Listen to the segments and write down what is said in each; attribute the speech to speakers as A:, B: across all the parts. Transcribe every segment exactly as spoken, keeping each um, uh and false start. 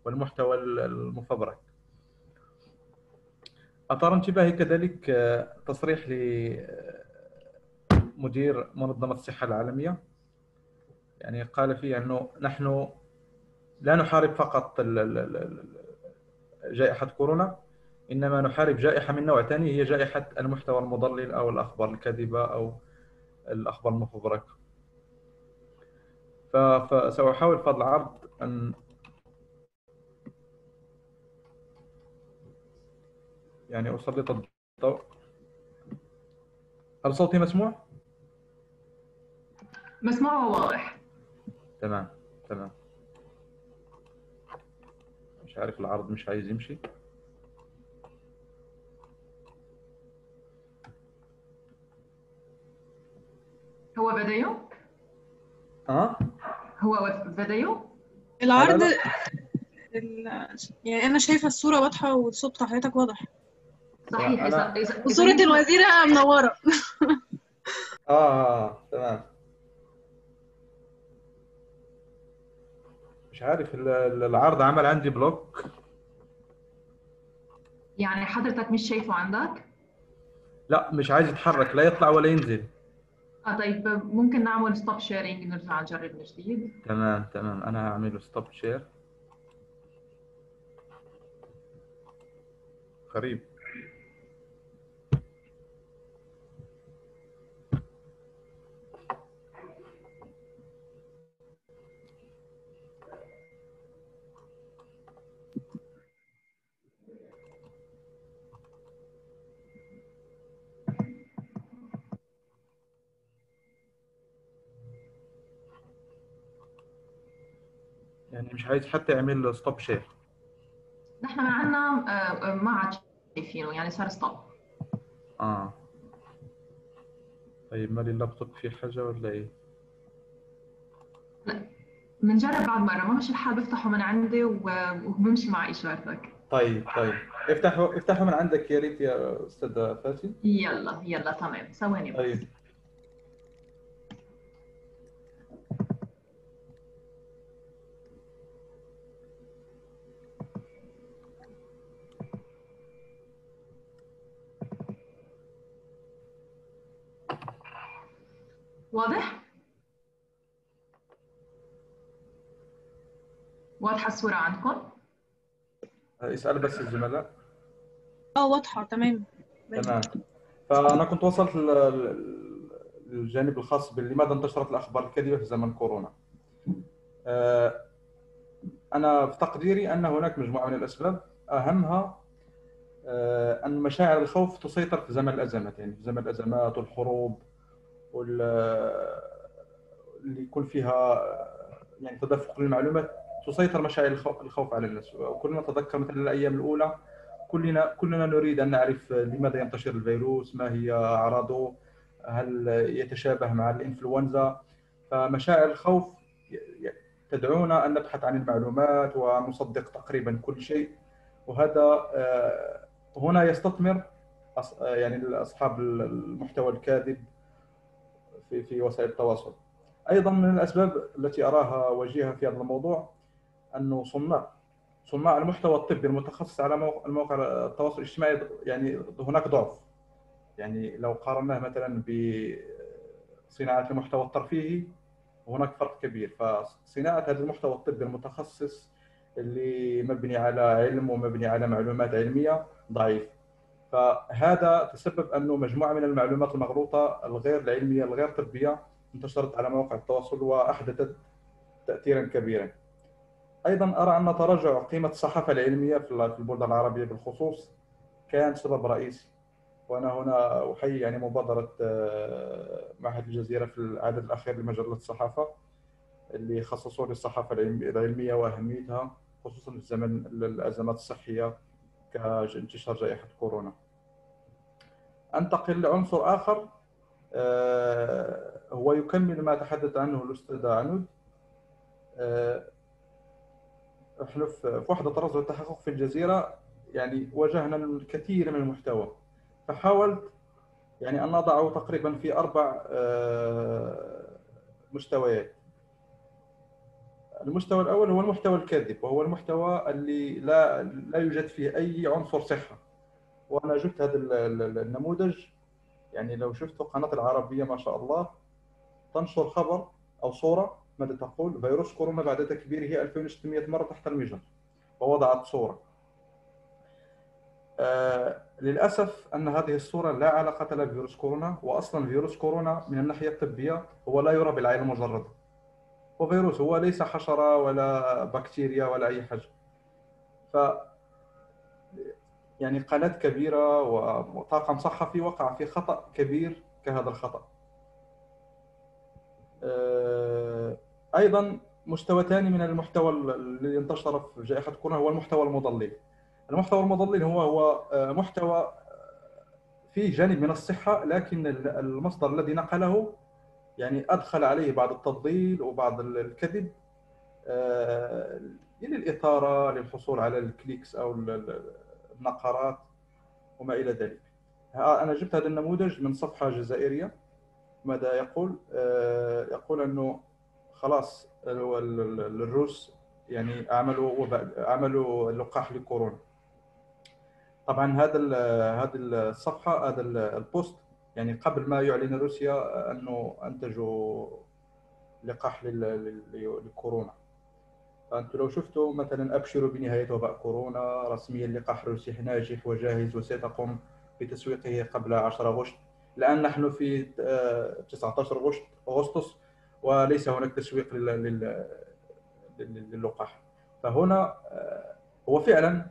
A: والمحتوى المفبرك. أثار انتباهي كذلك تصريح لمدير منظمة الصحة العالمية، يعني قال فيه أنه نحن لا نحارب فقط جائحة كورونا، إنما نحارب جائحة من نوع ثاني، هي جائحة المحتوى المضلل أو الأخبار الكاذبة أو الأخبار المفبركة. فسأحاول في هذا العرض أن يعني أسلط الضوء. هل صوتي مسموع؟
B: مسموع وواضح.
A: تمام تمام. مش عارف العرض مش عايز يمشي.
B: هو فيديو؟
A: اه
B: هو فيديو؟
C: العرض
A: لا
C: ال... يعني انا شايفه الصوره واضحه والصوت بتاع حضرتك واضح.
B: صحيح.
A: أنا...
B: إذا
C: وصوره الوزيره منوره.
A: آه, اه تمام. مش عارف العرض عمل عندي بلوك.
B: يعني حضرتك مش شايفه عندك؟
A: لا مش عايز يتحرك، لا يطلع ولا ينزل.
B: اه طيب ممكن نعمل ستوب شيرنج نرجع نجرب من جديد.
A: تمام تمام. انا هعمل ستوب شير. غريب. يعني مش عايز حتى يعمل ستوب شير.
B: نحن معنا ما عاد شايفينه، يعني صار ستوب.
A: اه طيب مالي اللابتوب فيه حاجة ولا ايه؟
B: لا بنجرب بعد مرة، ما مش الحال بفتحه من عندي وبمشي مع إشارتك.
A: طيب طيب افتحوا افتحوا من عندك يا ريت يا استاذ فاتن.
B: يلا يلا تمام، ثواني بس.
A: طيب
B: واضح؟ واضحة الصورة عندكم؟
A: اسأل بس الزملاء.
C: اه واضحه تمام.
A: تمام. فأنا كنت وصلت للجانب الخاص بلماذا انتشرت الأخبار الكاذبة في زمن كورونا. أنا في تقديري أن هناك مجموعة من الأسباب، أهمها أن مشاعر الخوف تسيطر في زمن الأزمات، يعني في زمن الأزمات والحروب واللي يكون فيها يعني تدفق للمعلومات، تسيطر مشاعر الخوف على الناس. وكلنا نتذكر مثلا الأيام الأولى، كلنا كلنا نريد أن نعرف لماذا ينتشر الفيروس، ما هي أعراضه، هل يتشابه مع الإنفلونزا. فمشاعر الخوف تدعونا أن نبحث عن المعلومات ونصدق تقريبا كل شيء، وهذا هنا يستثمر يعني أصحاب المحتوى الكاذب في في وسائل التواصل. أيضا من الأسباب التي أراها وجيهة في هذا الموضوع أنه صناع صناع المحتوى الطبي المتخصص على مواقع التواصل الاجتماعي يعني هناك ضعف. يعني لو قارناه مثلا بصناعة المحتوى الترفيهي هناك فرق كبير. فصناعة هذا المحتوى الطبي المتخصص اللي مبني على علم ومبني على معلومات علمية ضعيف. فهذا تسبب أنه مجموعة من المعلومات المغلوطة الغير العلمية الغير طبية انتشرت على مواقع التواصل وأحدثت تأثيرا كبيرا. أيضا أرى أن تراجع قيمة الصحافة العلمية في البلدان العربية بالخصوص كان سبب رئيسي. وأنا هنا أحيي يعني مبادرة معهد الجزيرة في العدد الأخير لمجلة الصحافة اللي خصصوا للصحافة العلمية وأهميتها خصوصا في زمن الأزمات الصحية كانتشار جائحة كورونا. أنتقل لعنصر آخر هو يكمل ما تحدث عنه الأستاذ عنود. نحن في وحدة الرصد والتحقق في الجزيرة يعني واجهنا الكثير من المحتوى، فحاولت يعني أن نضعه تقريبا في أربع مستويات. المستوى الأول هو المحتوى الكاذب، وهو المحتوى اللي لا لا يوجد فيه أي عنصر صحة. وأنا جبت هذا النموذج، يعني لو شفت قناة العربية ما شاء الله تنشر خبر أو صورة، ماذا تقول؟ فيروس كورونا بعد تكبيره ألفين وستمائة مرة تحت المجهر، ووضعت صورة. آه للأسف أن هذه الصورة لا علاقة لها بفيروس كورونا، وأصلا فيروس كورونا من الناحية الطبية هو لا يرى بالعين المجردة، هو فيروس، هو ليس حشرة ولا بكتيريا ولا أي حاجة. ف يعني قناة كبيرة وطاقم صحفي وقع في خطأ كبير كهذا الخطأ. أيضا مستوى ثاني من المحتوى الذي انتشر في جائحة كورونا هو المحتوى المضلل. المحتوى المضلل هو هو محتوى فيه جانب من الصحة، لكن المصدر الذي نقله يعني أدخل عليه بعض التضليل وبعض الكذب للإثارة، للحصول على الكليكس أو النقرات وما إلى ذلك. أنا جبت هذا النموذج من صفحة جزائرية. ماذا يقول؟ يقول أنه خلاص الروس يعني عملوا وباء، عملوا لقاح لكورونا. طبعا هذا هذه الصفحة، هذا البوست يعني قبل ما يعلن روسيا أنه أنتجوا لقاح لكورونا. فأنتم لو شفتوا مثلا أبشروا بنهاية وباء كورونا رسميا، لقاح روسي ناجح وجاهز وسيتقوم بتسويقه قبل عشرة غشت. الآن نحن في تسعة عشر أغسطس وليس هناك تسويق للقاح. فهنا هو فعلا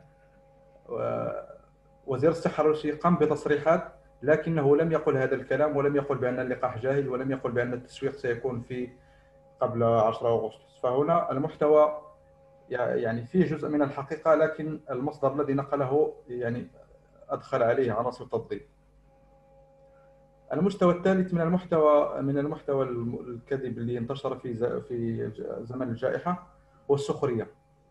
A: وزير الصحة الروسي قام بتصريحات، لكنه لم يقل هذا الكلام، ولم يقل بأن اللقاح جاهز، ولم يقل بأن التسويق سيكون في قبل عشرة أغسطس. فهنا المحتوى يعني فيه جزء من الحقيقة، لكن المصدر الذي نقله يعني أدخل عليه عناصر تضليل. المستوى الثالث من المحتوى من المحتوى الكذب اللي انتشر في في زمن الجائحة هو السخرية.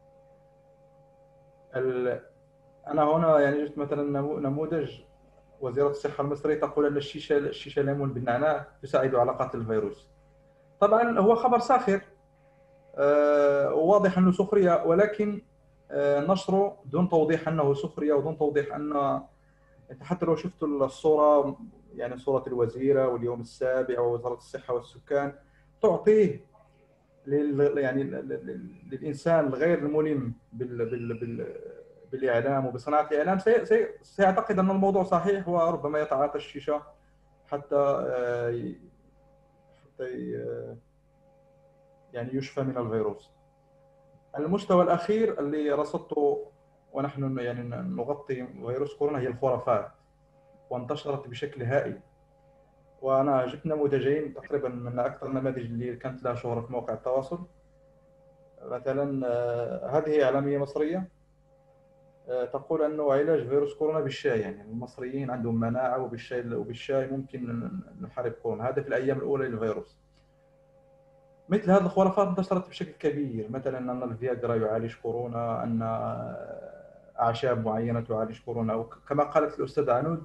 A: أنا هنا يعني جبت مثلا نموذج. وزيرة الصحة المصرية تقول أن الشيشة الشيشة ليمون بالنعناع تساعد على قتل الفيروس. طبعا هو خبر ساخر، أه واضح أنه سخرية، ولكن أه نشره دون توضيح أنه سخرية ودون توضيح أن أنت حتى لو شفت الصورة، يعني صورة الوزيرة واليوم السابع ووزارة الصحة والسكان، تعطيه لل يعني للإنسان الغير الملم بال بال بال بالإعلام وبصناعة الإعلام سي سيعتقد أن الموضوع صحيح، وربما يتعاطى الشيشة حتى حتى يعني يشفى من الفيروس. المستوى الأخير اللي رصدته ونحن يعني نغطي فيروس كورونا هي الخرافات، وانتشرت بشكل هائل. وأنا جبت نموذجين تقريبا من أكثر النماذج اللي كانت لها شهرة في مواقع التواصل. مثلا هذه إعلامية مصرية تقول أنه علاج فيروس كورونا بالشاي، يعني المصريين عندهم مناعة وبالشاي وبالشاي ممكن نحارب كورونا. هذا في الأيام الأولى للفيروس. مثل هذه الخرافات انتشرت بشكل كبير، مثلا أن الفياغرا يعالج كورونا، أن أعشاب معينة تعالج كورونا، أو كما قالت الأستاذة عنود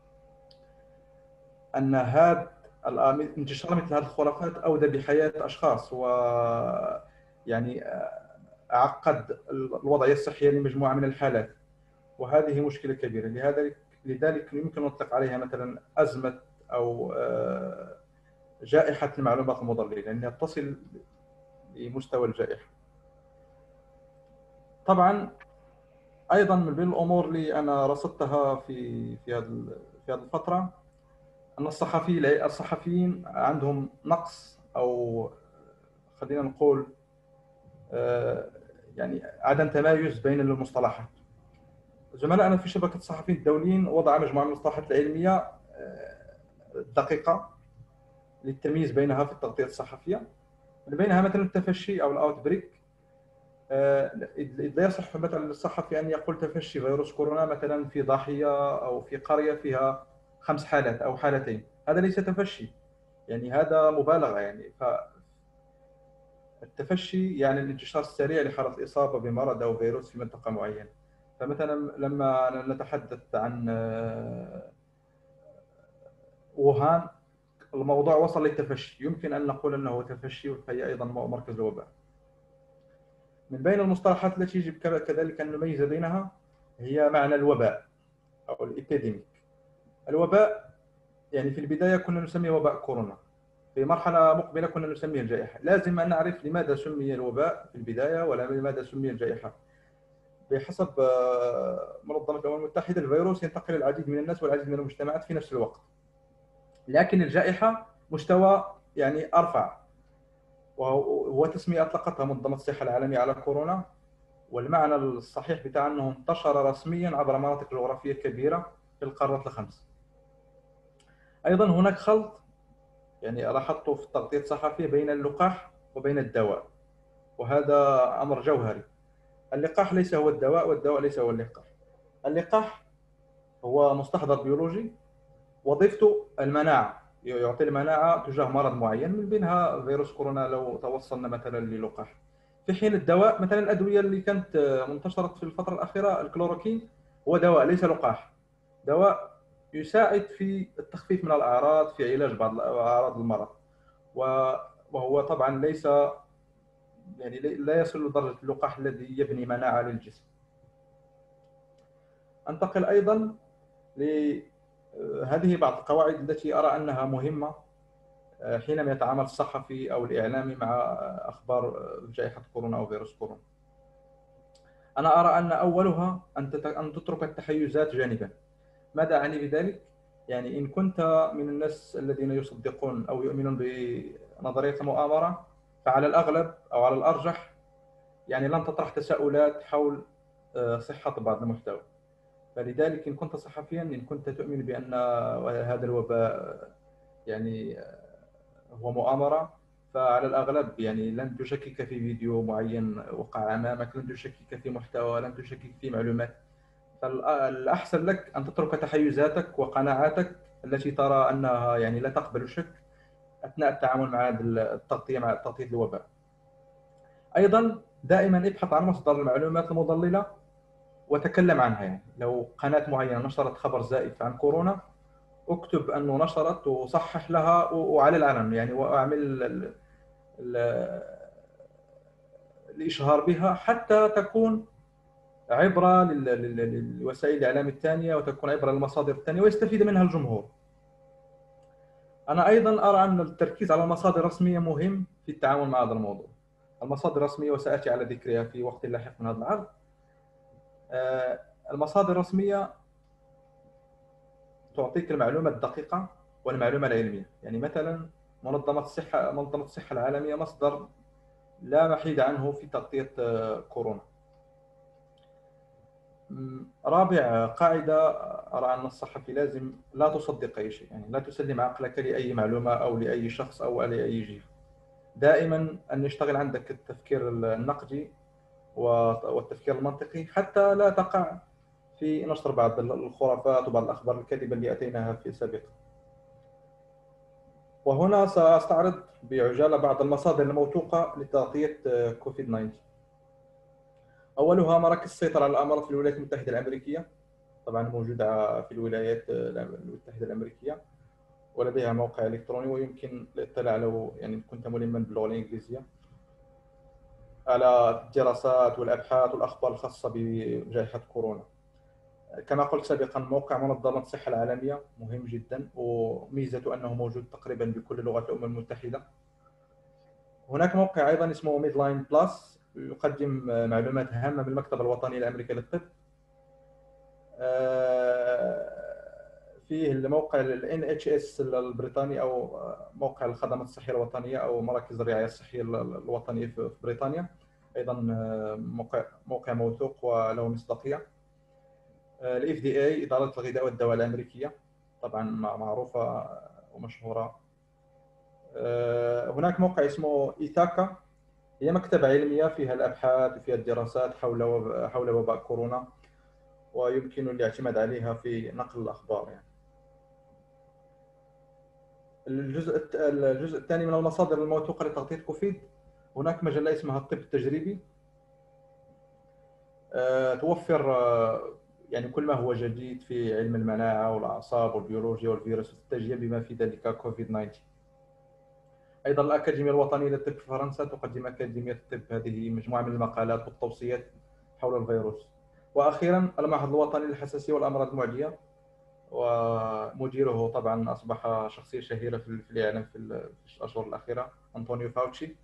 A: أن هذا انتشار مثل هذه الخرافات أودى بحياة أشخاص، و يعني عقد الوضعية الصحية لمجموعة من الحالات، وهذه مشكلة كبيرة. لذلك لذلك يمكن أن نطلق عليها مثلا أزمة أو جائحة المعلومات المضللة، لأنها تصل لمستوى الجائحة. طبعا أيضا من بين الأمور اللي أنا رصدتها في في هذه في هذه الفترة أن الصحفي الصحفيين عندهم نقص، أو خلينا نقول يعني عدم تمايز بين المصطلحات. زملائنا في شبكة الصحفيين الدوليين وضع مجموعة من المصطلحات العلمية دقيقة للتمييز بينها في التغطية الصحفية. من بينها مثلا التفشي أو الأوت بريك. لا يصح مثلا للصحفي أن يقول تفشي فيروس كورونا مثلا في ضاحية أو في قرية فيها خمس حالات أو حالتين، هذا ليس تفشي، يعني هذا مبالغة. يعني فالتفشي يعني الانتشار السريع لحالة الإصابة بمرض أو فيروس في منطقة معينة. فمثلا لما نتحدث عن ووهان الموضوع وصل للتفشي، يمكن أن نقول أنه تفشي، وهي أيضا مركز الوباء. من بين المصطلحات التي يجب كذلك أن نميز بينها هي معنى الوباء أو الإبيديميك. الوباء يعني في البداية كنا نسميه وباء كورونا، في مرحلة مقبلة كنا نسميه الجائحة. لازم أن نعرف لماذا سمي الوباء في البداية ولماذا سمي الجائحة. بحسب منظمة الأمم المتحدة الفيروس ينتقل العديد من الناس والعديد من المجتمعات في نفس الوقت، لكن الجائحة مستوى يعني أرفع، وهو تسمية أطلقتها منظمة الصحة العالمية على كورونا، والمعنى الصحيح بتاع أنه انتشر رسميا عبر مناطق جغرافية كبيرة في القارات الخمس. أيضا هناك خلط يعني لاحظته في التغطية الصحفية بين اللقاح وبين الدواء، وهذا أمر جوهري. اللقاح ليس هو الدواء والدواء ليس هو اللقاح. اللقاح هو مستحضر بيولوجي وظيفته المناعة، يعطي المناعة تجاه مرض معين، من بينها فيروس كورونا لو توصلنا مثلا للقاح. في حين الدواء مثلا الأدوية اللي كانت منتشرة في الفترة الأخيرة الكلوروكين هو دواء ليس لقاح، دواء يساعد في التخفيف من الأعراض، في علاج بعض أعراض المرض، وهو طبعا ليس يعني لا يصل لدرجة اللقاح الذي يبني مناعة للجسم. أنتقل أيضا لهذه بعض القواعد التي أرى أنها مهمة حينما يتعامل الصحفي أو الإعلامي مع أخبار جائحة كورونا أو فيروس كورونا. أنا أرى أن أولها أن تترك التحيزات جانبا. ماذا أعني بذلك؟ يعني إن كنت من الناس الذين يصدقون أو يؤمنون بنظرية المؤامرة، فعلى الأغلب أو على الأرجح يعني لن تطرح تساؤلات حول صحة بعض المحتوى. فلذلك إن كنت صحفيا، إن كنت تؤمن بأن هذا الوباء يعني هو مؤامرة، فعلى الأغلب يعني لن تشكك في فيديو معين وقع أمامك، لن تشكك في محتوى، لن تشكك في معلومات. فالأحسن لك أن تترك تحيزاتك وقناعاتك التي ترى أنها يعني لا تقبل الشك أثناء التعامل مع هذه التغطية مع تغطية الوباء. أيضا دائما ابحث عن مصدر المعلومات المضللة وتكلم عنها. يعني لو قناة معينة نشرت خبر زائف عن كورونا، اكتب أنه نشرت وصحح لها وعلى العلن يعني، وأعمل ال ال الإشهار بها حتى تكون عبرة للوسائل الإعلام الثانية وتكون عبرة للمصادر الثانية ويستفيد منها الجمهور. أنا أيضا أرى أن التركيز على المصادر الرسمية مهم في التعامل مع هذا الموضوع. المصادر الرسمية وسأتي على ذكرها في وقت لاحق من هذا العرض. المصادر الرسمية تعطيك المعلومة الدقيقة والمعلومة العلمية. يعني مثلا منظمة الصحة منظمة الصحة العالمية مصدر لا محيد عنه في تغطية كورونا. رابع قاعدة أرى أن الصحفي لازم لا تصدق أي شيء، يعني لا تسلم عقلك لأي معلومة أو لأي شخص أو لأي جهة. دائما أن يشتغل عندك التفكير النقدي والتفكير المنطقي حتى لا تقع في نشر بعض الخرافات وبعض الأخبار الكاذبة اللي أتيناها في سابقا. وهنا سأستعرض بعجالة بعض المصادر الموثوقة لتغطية كوفيد تسعة عشر. أولها مراكز السيطرة على الأمراض في الولايات المتحدة الأمريكية، طبعا موجودة في الولايات المتحدة الأمريكية ولديها موقع إلكتروني ويمكن الاطلاع لو يعني كنت ملما باللغة الإنجليزية على الدراسات والأبحاث والأخبار الخاصة بجائحة كورونا. كما قلت سابقا موقع منظمة الصحة العالمية مهم جدا، وميزته أنه موجود تقريبا بكل لغات الأمم المتحدة. هناك موقع أيضا اسمه ميدلاين بلس يقدم معلومات هامة من المكتب الوطني الأمريكي للطب. فيه الموقع ال إن إتش إس البريطاني أو موقع الخدمات الصحية الوطنية أو مراكز الرعاية الصحية الوطنية في بريطانيا، أيضا موقع موقع موثوق وله مصداقية. ال إف دي إيه إدارة الغذاء والدواء الأمريكية، طبعا معروفة ومشهورة. هناك موقع اسمه إيثاكا، هي مكتبة علمية فيها الأبحاث وفيها الدراسات حول حول وباء كورونا، ويمكن الاعتماد عليها في نقل الأخبار. يعني الجزء الجزء الثاني من المصادر الموثوقة لتغطية كوفيد، هناك مجلة اسمها الطب التجريبي، توفر يعني كل ما هو جديد في علم المناعة والأعصاب والبيولوجيا والفيروس والتغذية بما في ذلك كوفيد تسعة عشر. أيضا الأكاديمية الوطنية للطب في فرنسا تقدم أكاديمية الطب هذه مجموعة من المقالات والتوصيات حول الفيروس. وأخيرا المعهد الوطني للحساسية والأمراض المعدية، ومديره طبعا أصبح شخصية شهيرة في الإعلام في الأشهر الأخيرة، أنطونيو فاوتشي.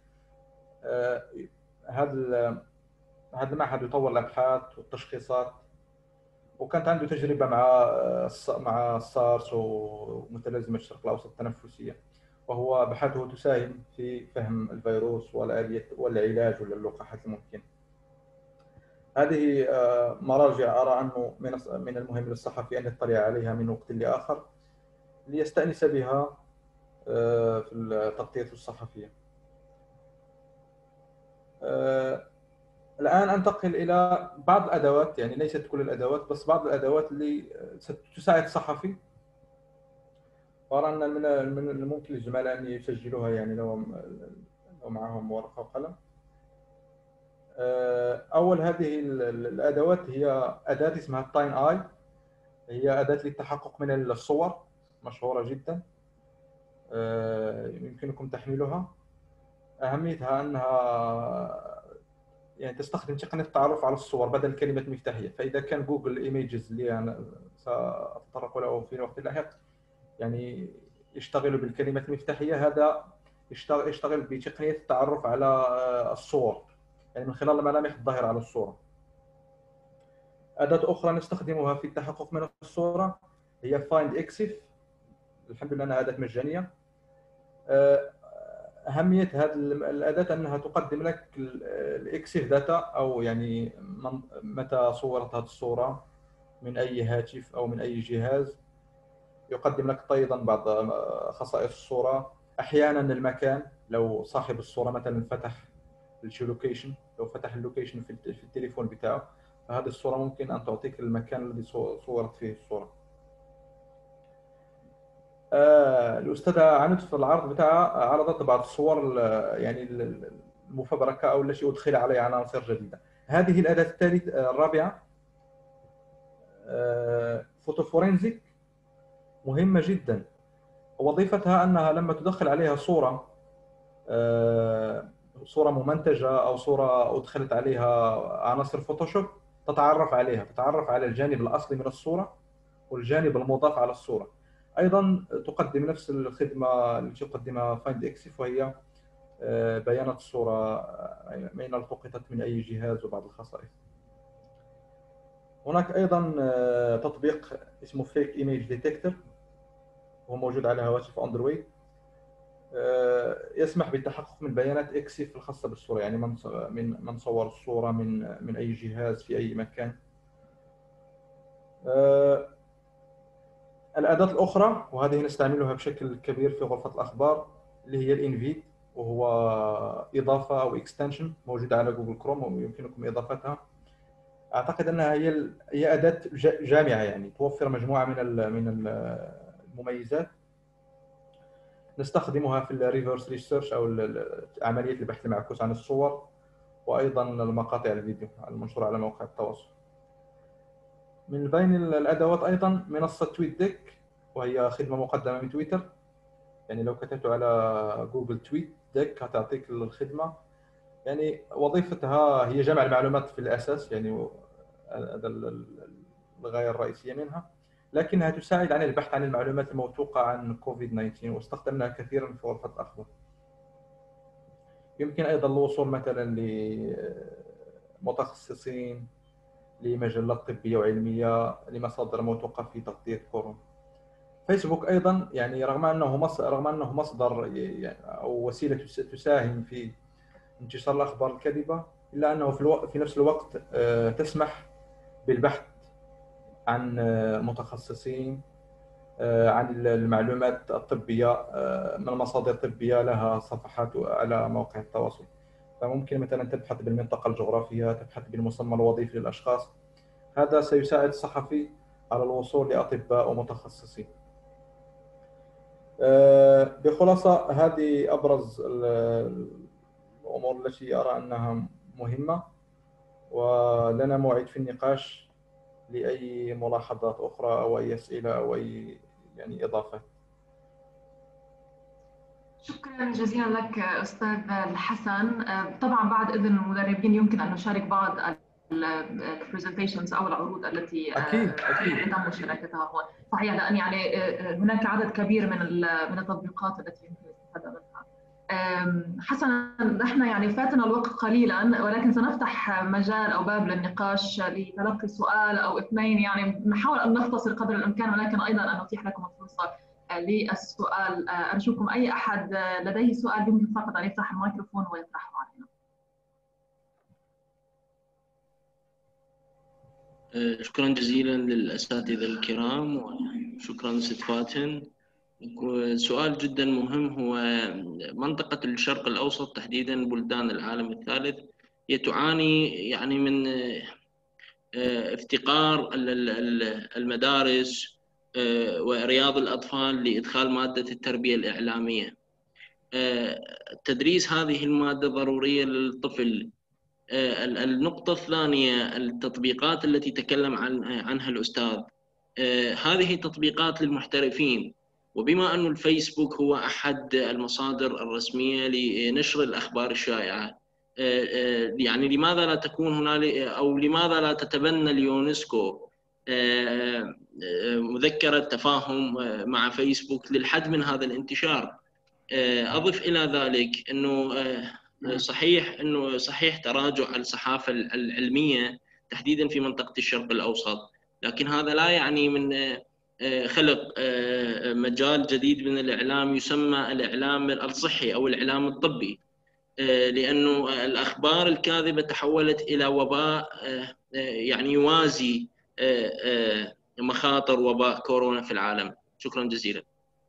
A: هذا هذا المعهد يطور الأبحاث والتشخيصات، وكانت عنده تجربة مع مع السارس ومتلازمة الشرق الأوسط التنفسية، وهو بحثه تساهم في فهم الفيروس والآلية والعلاج واللقاحات الممكنة. هذه مراجع أرى أنه من المهم للصحفي أن يطلع عليها من وقت لآخر ليستأنس بها في التغطية الصحفية. الآن أنتقل إلى بعض الأدوات، يعني ليست كل الأدوات بس بعض الأدوات اللي ستساعد الصحفي، وأرى أن من الممكن للزملاء أن يسجلوها، يعني لو لو معهم ورقة وقلم. أول هذه الأدوات هي أداة اسمها التاين آي، هي أداة للتحقق من الصور، مشهورة جدا، يمكنكم تحميلها. أهميتها أنها يعني تستخدم تقنية التعرف على الصور بدل الكلمة المفتاحية. فإذا كان جوجل ايميجز اللي أنا سأتطرق له في وقت لاحق يعني يشتغل بالكلمة المفتاحية، هذا يشتغل بتقنية التعرف على الصور، يعني من خلال الملامح الظاهرة على الصورة. أداة أخرى نستخدمها في التحقق من الصورة هي فايند إكسيف، الحمد لله أنها أداة مجانية. أهمية هذه الأداة أنها تقدم لك الإكسيف داتا، أو يعني متى صورت هذه الصورة من أي هاتف أو من أي جهاز. يقدم لك أيضا بعض خصائص الصورة، أحيانا المكان، لو صاحب الصورة مثلا فتح الجيولوكيشن، لو فتح اللوكيشن في التليفون بتاعه، فهذه الصورة ممكن أن تعطيك المكان الذي صورت فيه الصورة. آه الأستاذة عنود في العرض بتاعها عرضت بعض الصور يعني المفبركة أو التي أدخل عليها عناصر جديدة. هذه الأداة الثالثة الرابعة آه فوتوفورنزيك، مهمة جدا. وظيفتها أنها لما تدخل عليها صورة آه صورة ممنتجة أو صورة أدخلت عليها عناصر فوتوشوب، تتعرف عليها، تتعرف على الجانب الأصلي من الصورة والجانب المضاف على الصورة. أيضا تقدم نفس الخدمة التي تقدمها فايند إكسيف، وهي بيانات الصورة أين التقطت من أي جهاز وبعض الخصائص. هناك أيضا تطبيق اسمه فيك ايميج ديتكتور، وهو موجود على هواتف أندرويد، يسمح بالتحقق من بيانات إكسيف الخاصة بالصورة، يعني من من من صور الصورة من من أي جهاز في أي مكان. الأداة الأخرى، وهذه نستعملها بشكل كبير في غرفة الأخبار، اللي هي الانفيد، وهو إضافة أو إكستنشن موجودة على جوجل كروم ويمكنكم إضافتها. أعتقد أنها هي هي أداة جامعة، يعني توفر مجموعة من من المميزات نستخدمها في الريفرس ريسيرش أو عملية البحث المعكوس عن الصور، وأيضا المقاطع الفيديو المنشورة على مواقع التواصل. من بين الأدوات أيضا منصة تويت ديك، وهي خدمة مقدمة من تويتر، يعني لو كتبت على جوجل تويت ديك هتعطيك الخدمة. يعني وظيفتها هي جمع المعلومات في الأساس، يعني هذا الغاية الرئيسية منها، لكنها تساعد على البحث عن المعلومات الموثوقة عن كوفيد تسعة عشر، واستخدمناها كثيرا في غرفة الأخبار. يمكن أيضا الوصول مثلا لمتخصصين، لمجلات طبية وعلمية، لمصادر موثوقة في تغطية كورونا. فيسبوك أيضا، يعني رغم أنه مصدر رغم أنه مصدر يعني أو وسيلة تساهم في انتشار الأخبار الكاذبة، إلا أنه في, الو... في نفس الوقت تسمح بالبحث عن متخصصين، عن المعلومات الطبية من مصادر طبية لها صفحات على مواقع التواصل. فممكن مثلا تبحث بالمنطقة الجغرافية، تبحث بالمسمى الوظيفي للأشخاص. هذا سيساعد الصحفي على الوصول لأطباء ومتخصصين. بخلاصة هذه أبرز الأمور التي أرى أنها مهمة، ولنا موعد في النقاش لأي ملاحظات أخرى أو أي أسئلة أو أي يعني إضافات.
B: شكرا جزيلا لك أستاذ الحسن. طبعا بعد إذن المدربين يمكن أن نشارك بعض البرزنتيشنز أو العروض التي
A: اكيد اكيد
B: تم مشاركتها هون. صحيح، لأن يعني هناك عدد كبير من من التطبيقات التي يمكن الاستفادة منها. حسنا، نحن يعني فاتنا الوقت قليلا، ولكن سنفتح مجال أو باب للنقاش لتلقي سؤال أو اثنين. يعني نحاول أن نختصر قدر الإمكان، ولكن أيضا أن نتيح لكم الفرصة للسؤال. أرجوكم أي أحد لديه سؤال يمكن فقط أن يفتح الميكروفون ويطرحه علينا.
D: شكرا جزيلا للأساتذة الكرام، وشكرا ست فاتن. سؤال جدا مهم هو منطقة الشرق الأوسط تحديدا بلدان العالم الثالث هي تعاني يعني من افتقار المدارس ورياض الأطفال لإدخال مادة التربية الإعلامية. تدريس هذه المادة ضرورية للطفل. النقطة الثانية التطبيقات التي تكلم عن عنها الأستاذ، هذه تطبيقات للمحترفين، وبما أن الفيسبوك هو أحد المصادر الرسمية لنشر الأخبار الشائعة، يعني لماذا لا تكون هنالك أو لماذا لا تتبنى اليونسكو مذكرة تفاهم مع فيسبوك للحد من هذا الانتشار؟ أضف إلى ذلك أنه صحيح أنه صحيح تراجع الصحافة العلمية تحديدا في منطقة الشرق الأوسط، لكن هذا لا يعني من خلق مجال جديد من الإعلام يسمى الإعلام الصحي أو الإعلام الطبي، لأنه الأخبار الكاذبة تحولت إلى وباء يعني يوازي مخاطر وباء كورونا في العالم. شكرا جزيلا.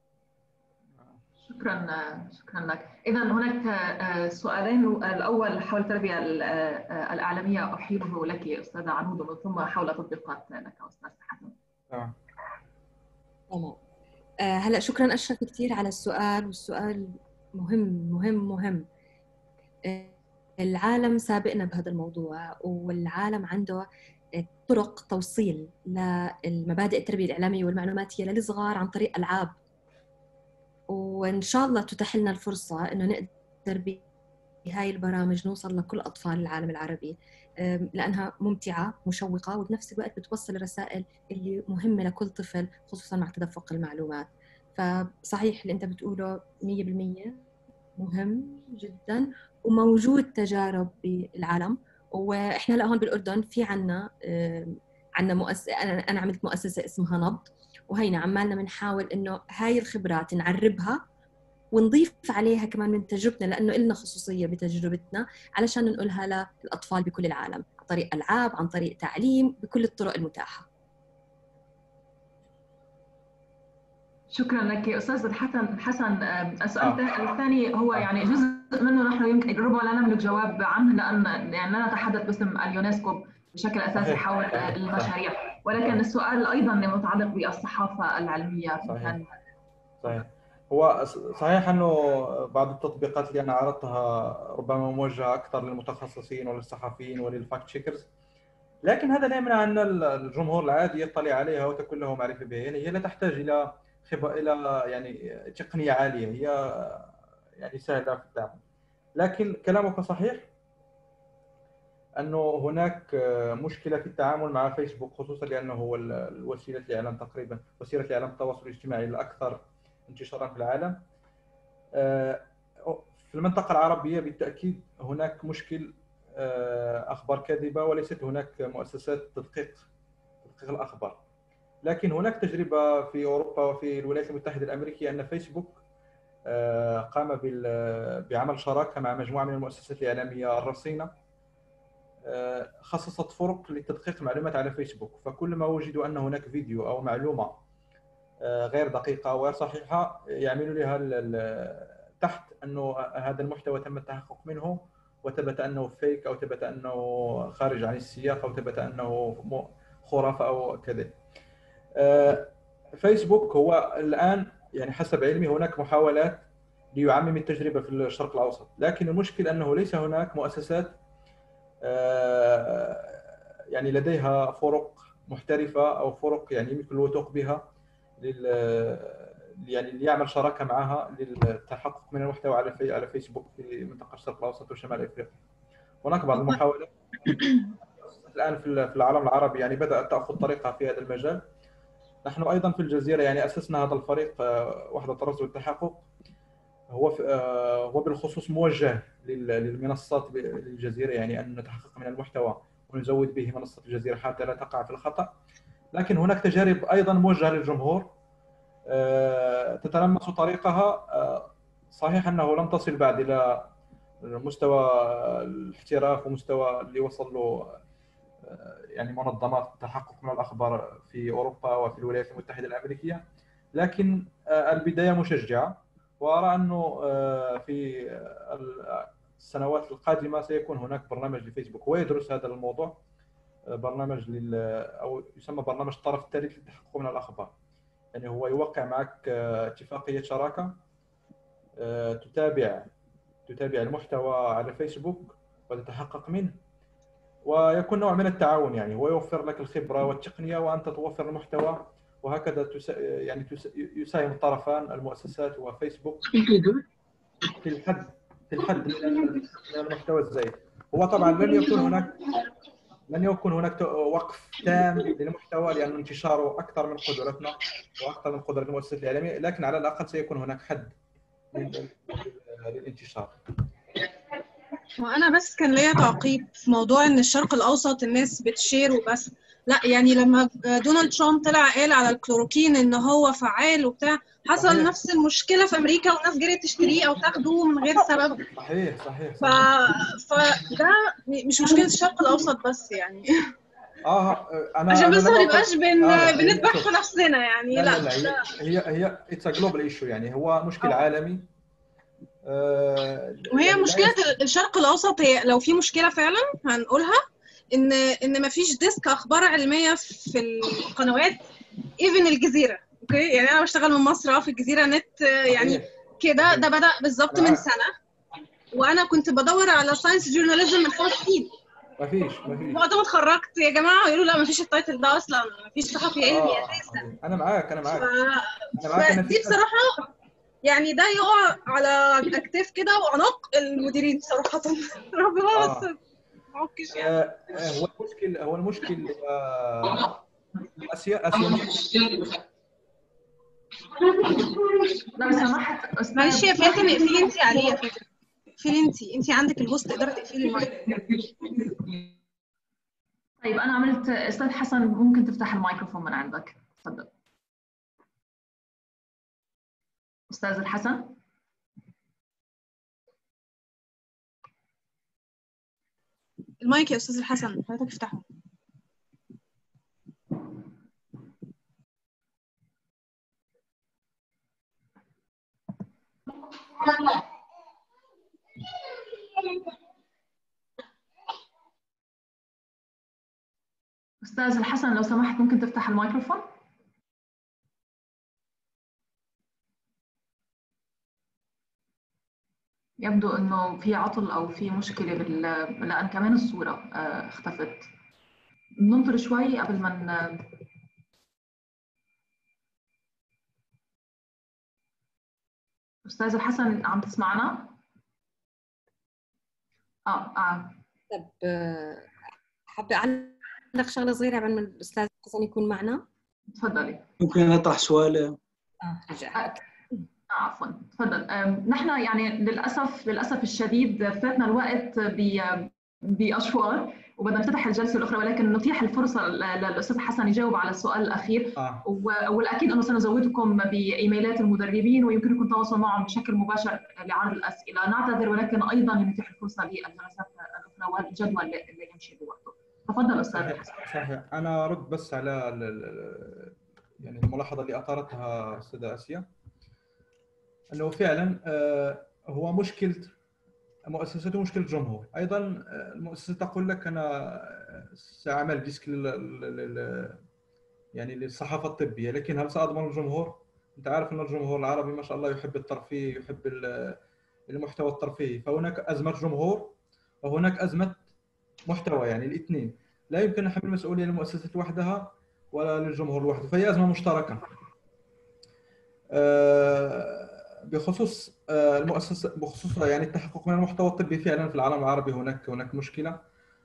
B: شكرا شكرا لك. إذا هناك سؤالين، الأول حول التربية الإعلامية أحيله لك أستاذة عنود، ومن ثم حول تطبيقات لك أستاذ حسن.
E: تمام. تمام. هلا شكرا أشرف كثير على السؤال، والسؤال مهم مهم مهم. العالم سابقنا بهذا الموضوع، والعالم عنده طرق توصيل للمبادئ التربية الإعلامية والمعلوماتية للصغار عن طريق ألعاب، وإن شاء الله تتاح لنا الفرصة إنه نقدر بهاي البرامج نوصل لكل أطفال العالم العربي، لأنها ممتعة مشوقة وبنفس الوقت بتوصل الرسائل اللي مهمة لكل طفل، خصوصاً مع تدفق المعلومات. فصحيح اللي أنت بتقوله مية بالمية مهم جداً، وموجود تجارب بالعالم. وإحنا هلا هون بالأردن في عنا عنا مؤسسة، أنا عملت مؤسسة اسمها نبض، وهينا عمالنا بنحاول إنه هاي الخبرات نعربها ونضيف عليها كمان من تجربتنا، لأنه إلنا خصوصية بتجربتنا علشان ننقلها للأطفال بكل العالم عن طريق ألعاب، عن طريق تعليم، بكل الطرق المتاحة.
B: شكرا لك أستاذ الحسن. حسن، السؤال الثاني هو يعني جزء منه نحن يمكن ربما لا نملك جواب عنه، لأن يعني لا نتحدث باسم اليونسكو بشكل أساسي حول المشاريع، ولكن السؤال أيضا متعلق بالصحافة العلمية.
A: صحيح. صحيح. هو صحيح أنه بعض التطبيقات اللي أنا عرضتها ربما موجهة أكثر للمتخصصين وللصحفيين وللفاكت تشيكرز، لكن هذا لا يمنع أن الجمهور العادي يطلع عليها وتكون له معرفة بها. يعني هي لا تحتاج إلى خبرة، إلى يعني تقنية عالية، هي يعني سهلة في التعامل. لكن كلامك صحيح أنه هناك مشكلة في التعامل مع فيسبوك، خصوصا لأنه هو وسيلة الإعلام تقريبا وسيلة الإعلام التواصل الاجتماعي الأكثر انتشارا في العالم. في المنطقة العربية بالتأكيد هناك مشكل أخبار كاذبة، وليست هناك مؤسسات تدقيق تدقيق الأخبار. لكن هناك تجربة في أوروبا وفي الولايات المتحدة الأمريكية أن فيسبوك قام بعمل شراكة مع مجموعة من المؤسسات الإعلامية الرصينة، خصصت فرق لتدقيق معلومات على فيسبوك. فكل ما وجدوا أن هناك فيديو أو معلومة غير دقيقة أو غير صحيحة يعملوا لها تحت أنه هذا المحتوى تم التحقق منه وثبت أنه فيك، أو ثبت أنه خارج عن السياق، أو ثبت أنه خرافة أو كذا. فيسبوك هو الآن يعني حسب علمي هناك محاولات ليعمم التجربة في الشرق الأوسط، لكن المشكل أنه ليس هناك مؤسسات يعني لديها فرق محترفة أو فرق يعني يمكن الوثوق بها يعني اللي يعمل شراكه معها للتحقق من المحتوى على في على فيسبوك في منطقه الشرق الاوسط وشمال افريقيا. هناك بعض المحاولات الان في في العالم العربي يعني بدات تاخذ طريقها في هذا المجال. نحن ايضا في الجزيره يعني اسسنا هذا الفريق وحده الرصد والتحقق، هو هو بالخصوص موجه للمنصات للجزيره، يعني ان نتحقق من المحتوى ونزود به منصه الجزيره حتى لا تقع في الخطا. لكن هناك تجارب ايضا موجهه للجمهور تتلمس طريقها. صحيح انه لم تصل بعد الى مستوى الاحتراف ومستوى اللي وصل له يعني منظمات التحقق من الاخبار في اوروبا وفي الولايات المتحده الامريكيه، لكن البدايه مشجعه، وارى انه في السنوات القادمه سيكون هناك برنامج لفيسبوك هو يدرس هذا الموضوع، برنامج لل او يسمى برنامج الطرف الثالث للتحقق من الاخبار. يعني هو يوقع معك اتفاقيه شراكه تتابع تتابع المحتوى على فيسبوك وتتحقق منه، ويكون نوع من التعاون. يعني هو يوفر لك الخبره والتقنيه وانت توفر المحتوى، وهكذا تس... يعني تس... يساهم الطرفان المؤسسات وفيسبوك في الحد في الحد من المحتوى الزايد. هو طبعا لن يكون هناك لن يكون هناك وقف تام للمحتوى لأن انتشاره أكثر من قدرتنا وأكثر من قدرة المؤسسات الإعلامية، لكن على الأقل سيكون هناك حد للانتشار.
C: وأنا بس كان ليا تعقيب في موضوع إن الشرق الأوسط الناس بتشير وبس. لا يعني لما دونالد ترامب طلع قال على الكلوروكين إن هو فعال وبتاع، حصل صحيح. نفس المشكلة في أمريكا والناس جريت تشتريه أو تاخدوه من غير سبب.
A: صحيح صحيح,
C: ف...
A: صحيح.
C: فده مش مشكلة الشرق الأوسط بس يعني.
A: اه انا
C: عشان
A: أنا
C: بس ما نبقاش بن...
A: آه
C: بنذبح في نفسنا يعني.
A: لا لا,
C: لا,
A: لا, لا هي هي اتس جلوبال ايشو، يعني هو مشكل أوه. عالمي.
C: آه وهي يعني مشكله يست... الشرق الاوسط، هي لو في مشكله فعلا هنقولها ان ان ما فيش ديسك اخبار علميه في القنوات، ايفن الجزيره. اوكي يعني انا بشتغل من مصر في الجزيره نت يعني كده. ده بدا بالظبط من سنه، وانا كنت بدور على ساينس جورناليزم من خمس سنين.
A: مفيش مفيش
C: وقت ما اتخرجت يا جماعه يقولوا لا مفيش التايتل ده اصلا، مفيش صحفي علمي
A: آه
C: اساسا.
A: انا معاك انا معاك
C: ف...
A: انا معاك. انا
C: دي بصراحه يعني ده يقع على اكتاف كده وعناق المديرين صراحه. ربنا
A: آه.
C: بس معكش يعني.
A: آه هو المشكل هو المشكل آه اسيا اسيا
B: لو سمحت
C: معلش يا فاتن اقفلي انت عليه يا فاتن، اقفلي انت انت عندك الهوست تقدري تقفلي المايك.
B: طيب انا عملت. استاذ حسن ممكن تفتح الميكروفون من عندك، تفضل استاذ الحسن.
C: المايك يا استاذ الحسن حضرتك افتحه.
B: استاذ الحسن لو سمحت ممكن تفتح الميكروفون. يبدو انه في عطل او في مشكله بال لان كمان الصوره اختفت. ننطر شوي قبل ما ن... استاذ الحسن عم تسمعنا؟ اه اه
E: طب حابه اعلق شغله صغيره قبل ما الاستاذ حسن يكون معنا.
B: تفضلي.
F: ممكن اطرح سؤال؟
E: اه رجعت.
B: عفوا تفضل. نحن يعني للاسف للاسف الشديد فاتنا الوقت باشواط وبدنا نفتح الجلسه الاخرى، ولكن نتيح الفرصه للاستاذ حسن يجاوب على السؤال الاخير. آه. والاكيد انه سنزودكم بايميلات المدربين ويمكنكم التواصل معهم بشكل مباشر لعرض الاسئله. نعتذر ولكن ايضا نتيح الفرصه للجلسات الاخرى والجدول اللي يمشي بوقته. تفضل استاذ حسن.
A: صحيح. انا ارد بس على يعني الملاحظه اللي اثارتها استاذه اسيا، انه فعلا هو مشكله مؤسسته مشكله جمهور. ايضا المؤسسه تقول لك انا ساعمل ديسك لل يعني للصحافه الطبيه، لكن هل ساضمن الجمهور؟ انت عارف ان الجمهور العربي ما شاء الله يحب الترفيه، يحب المحتوى الترفيهي، فهناك ازمه جمهور وهناك ازمه محتوى، يعني الاثنين. لا يمكن نحمل المسؤوليه للمؤسسه وحدها ولا للجمهور لوحده، فهي ازمه مشتركه. بخصوص المؤسسة، بخصوص يعني التحقق من المحتوى الطبي، فعلا في العالم العربي هناك هناك مشكلة،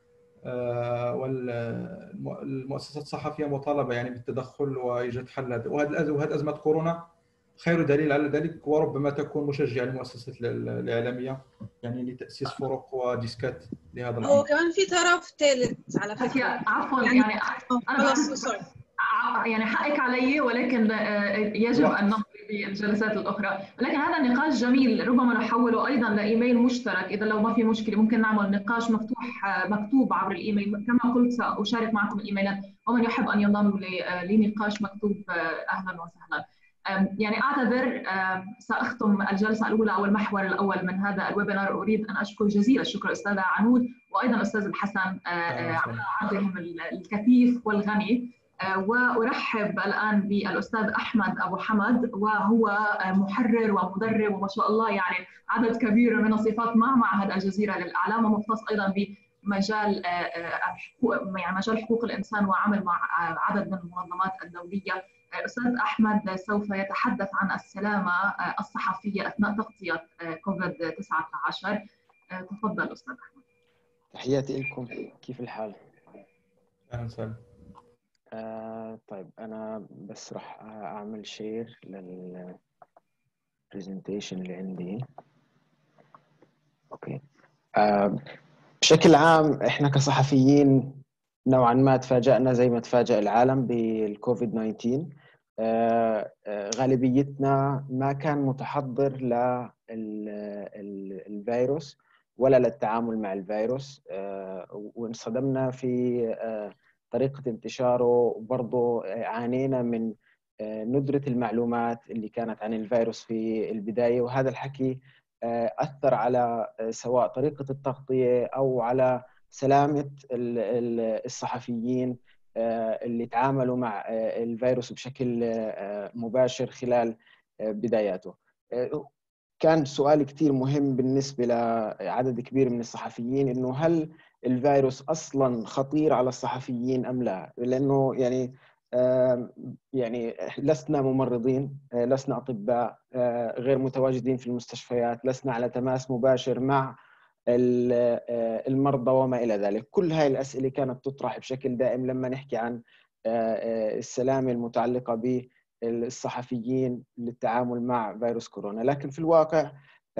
A: والمؤسسات الصحفية مطالبة يعني بالتدخل وإيجاد حل. وهذه وهذه أزمة كورونا خير دليل على ذلك، وربما تكون مشجع للمؤسسات الإعلامية يعني لتأسيس فرق وديسكات لهذا الأمر.
C: هو كمان في طرف ثالث على فكرة.
B: عفوا
C: يعني,
B: يعني
C: أنا خلاص سوري
B: يعني حقك علي، ولكن يجب أن نمضي بالجلسات الأخرى. ولكن هذا نقاش جميل، ربما نحوله أيضا لإيميل مشترك إذا لو ما في مشكلة. ممكن نعمل نقاش مفتوح مكتوب عبر الإيميل. كما قلت سأشارك معكم الإيميلات، ومن يحب أن ينضم لنقاش مكتوب أهلا وسهلا. يعني أعتذر، سأختم الجلسة الأولى أو المحور الأول من هذا الويبينار. أريد أن أشكر جزيل الشكر أستاذة عنود وأيضا أستاذ الحسن على عرضهم الكثيف والغني. وأرحب الآن بالأستاذ أحمد أبو حمد، وهو محرر ومدرب وما شاء الله يعني عدد كبير من الصفات مع معهد الجزيرة للإعلام، ومختص أيضا بمجال يعني مجال حقوق الإنسان وعمل مع عدد من المنظمات الدولية. أستاذ أحمد سوف يتحدث عن السلامة الصحفية أثناء تغطية كوفيد تسعة عشر. تفضل أستاذ أحمد.
F: تحياتي لكم، كيف الحال؟
A: أهلا وسهلا.
F: آه طيب أنا بس راح أعمل شير للبرزنتيشن اللي عندي. أوكي. آه بشكل عام إحنا كصحفيين نوعا ما تفاجأنا زي ما تفاجأ العالم بالكوفيد تسعة عشر. آه آه غالبيتنا ما كان متحضر للفيروس ولا للتعامل مع الفيروس، آه وانصدمنا في آه طريقة انتشاره، وبرضه عانينا من آه ندرة المعلومات اللي كانت عن الفيروس في البداية، وهذا الحكي آه أثر على آه سواء طريقة التغطية أو على سلامة الصحفيين اللي تعاملوا مع الفيروس بشكل مباشر خلال بداياته. كان سؤال كتير مهم بالنسبة لعدد كبير من الصحفيين، إنه هل الفيروس أصلاً خطير على الصحفيين أم لا؟ لأنه يعني يعني لسنا ممرضين، لسنا أطباء، غير متواجدين في المستشفيات، لسنا على تماس مباشر مع المرضى وما إلى ذلك. كل هاي الأسئلة كانت تطرح بشكل دائم لما نحكي عن السلامة المتعلقة بالصحفيين للتعامل مع فيروس كورونا. لكن في الواقع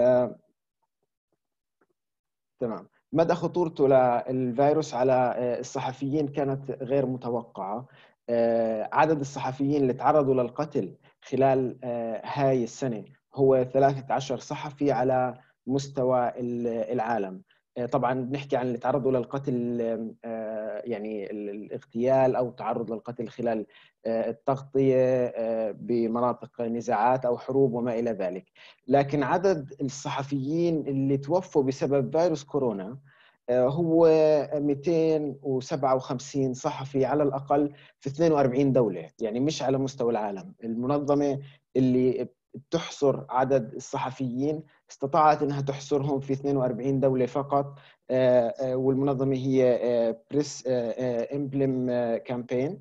F: تمام مدى خطورته للفيروس على الصحفيين كانت غير متوقعة. عدد الصحفيين اللي تعرضوا للقتل خلال هاي السنة هو ثلاثة عشر صحفي على مستوى العالم. طبعا بنحكي عن اللي تعرضوا للقتل يعني الاغتيال أو تعرض للقتل خلال التغطية بمناطق نزاعات أو حروب وما إلى ذلك. لكن عدد الصحفيين اللي توفوا بسبب فيروس كورونا هو مئتين وسبعة وخمسين صحفي على الأقل في اثنين وأربعين دولة، يعني مش على مستوى العالم. المنظمة اللي بتحصر عدد الصحفيين استطاعت أنها تحصرهم في اثنين وأربعين دولة فقط، والمنظمة هي بريس امبلم كامبين.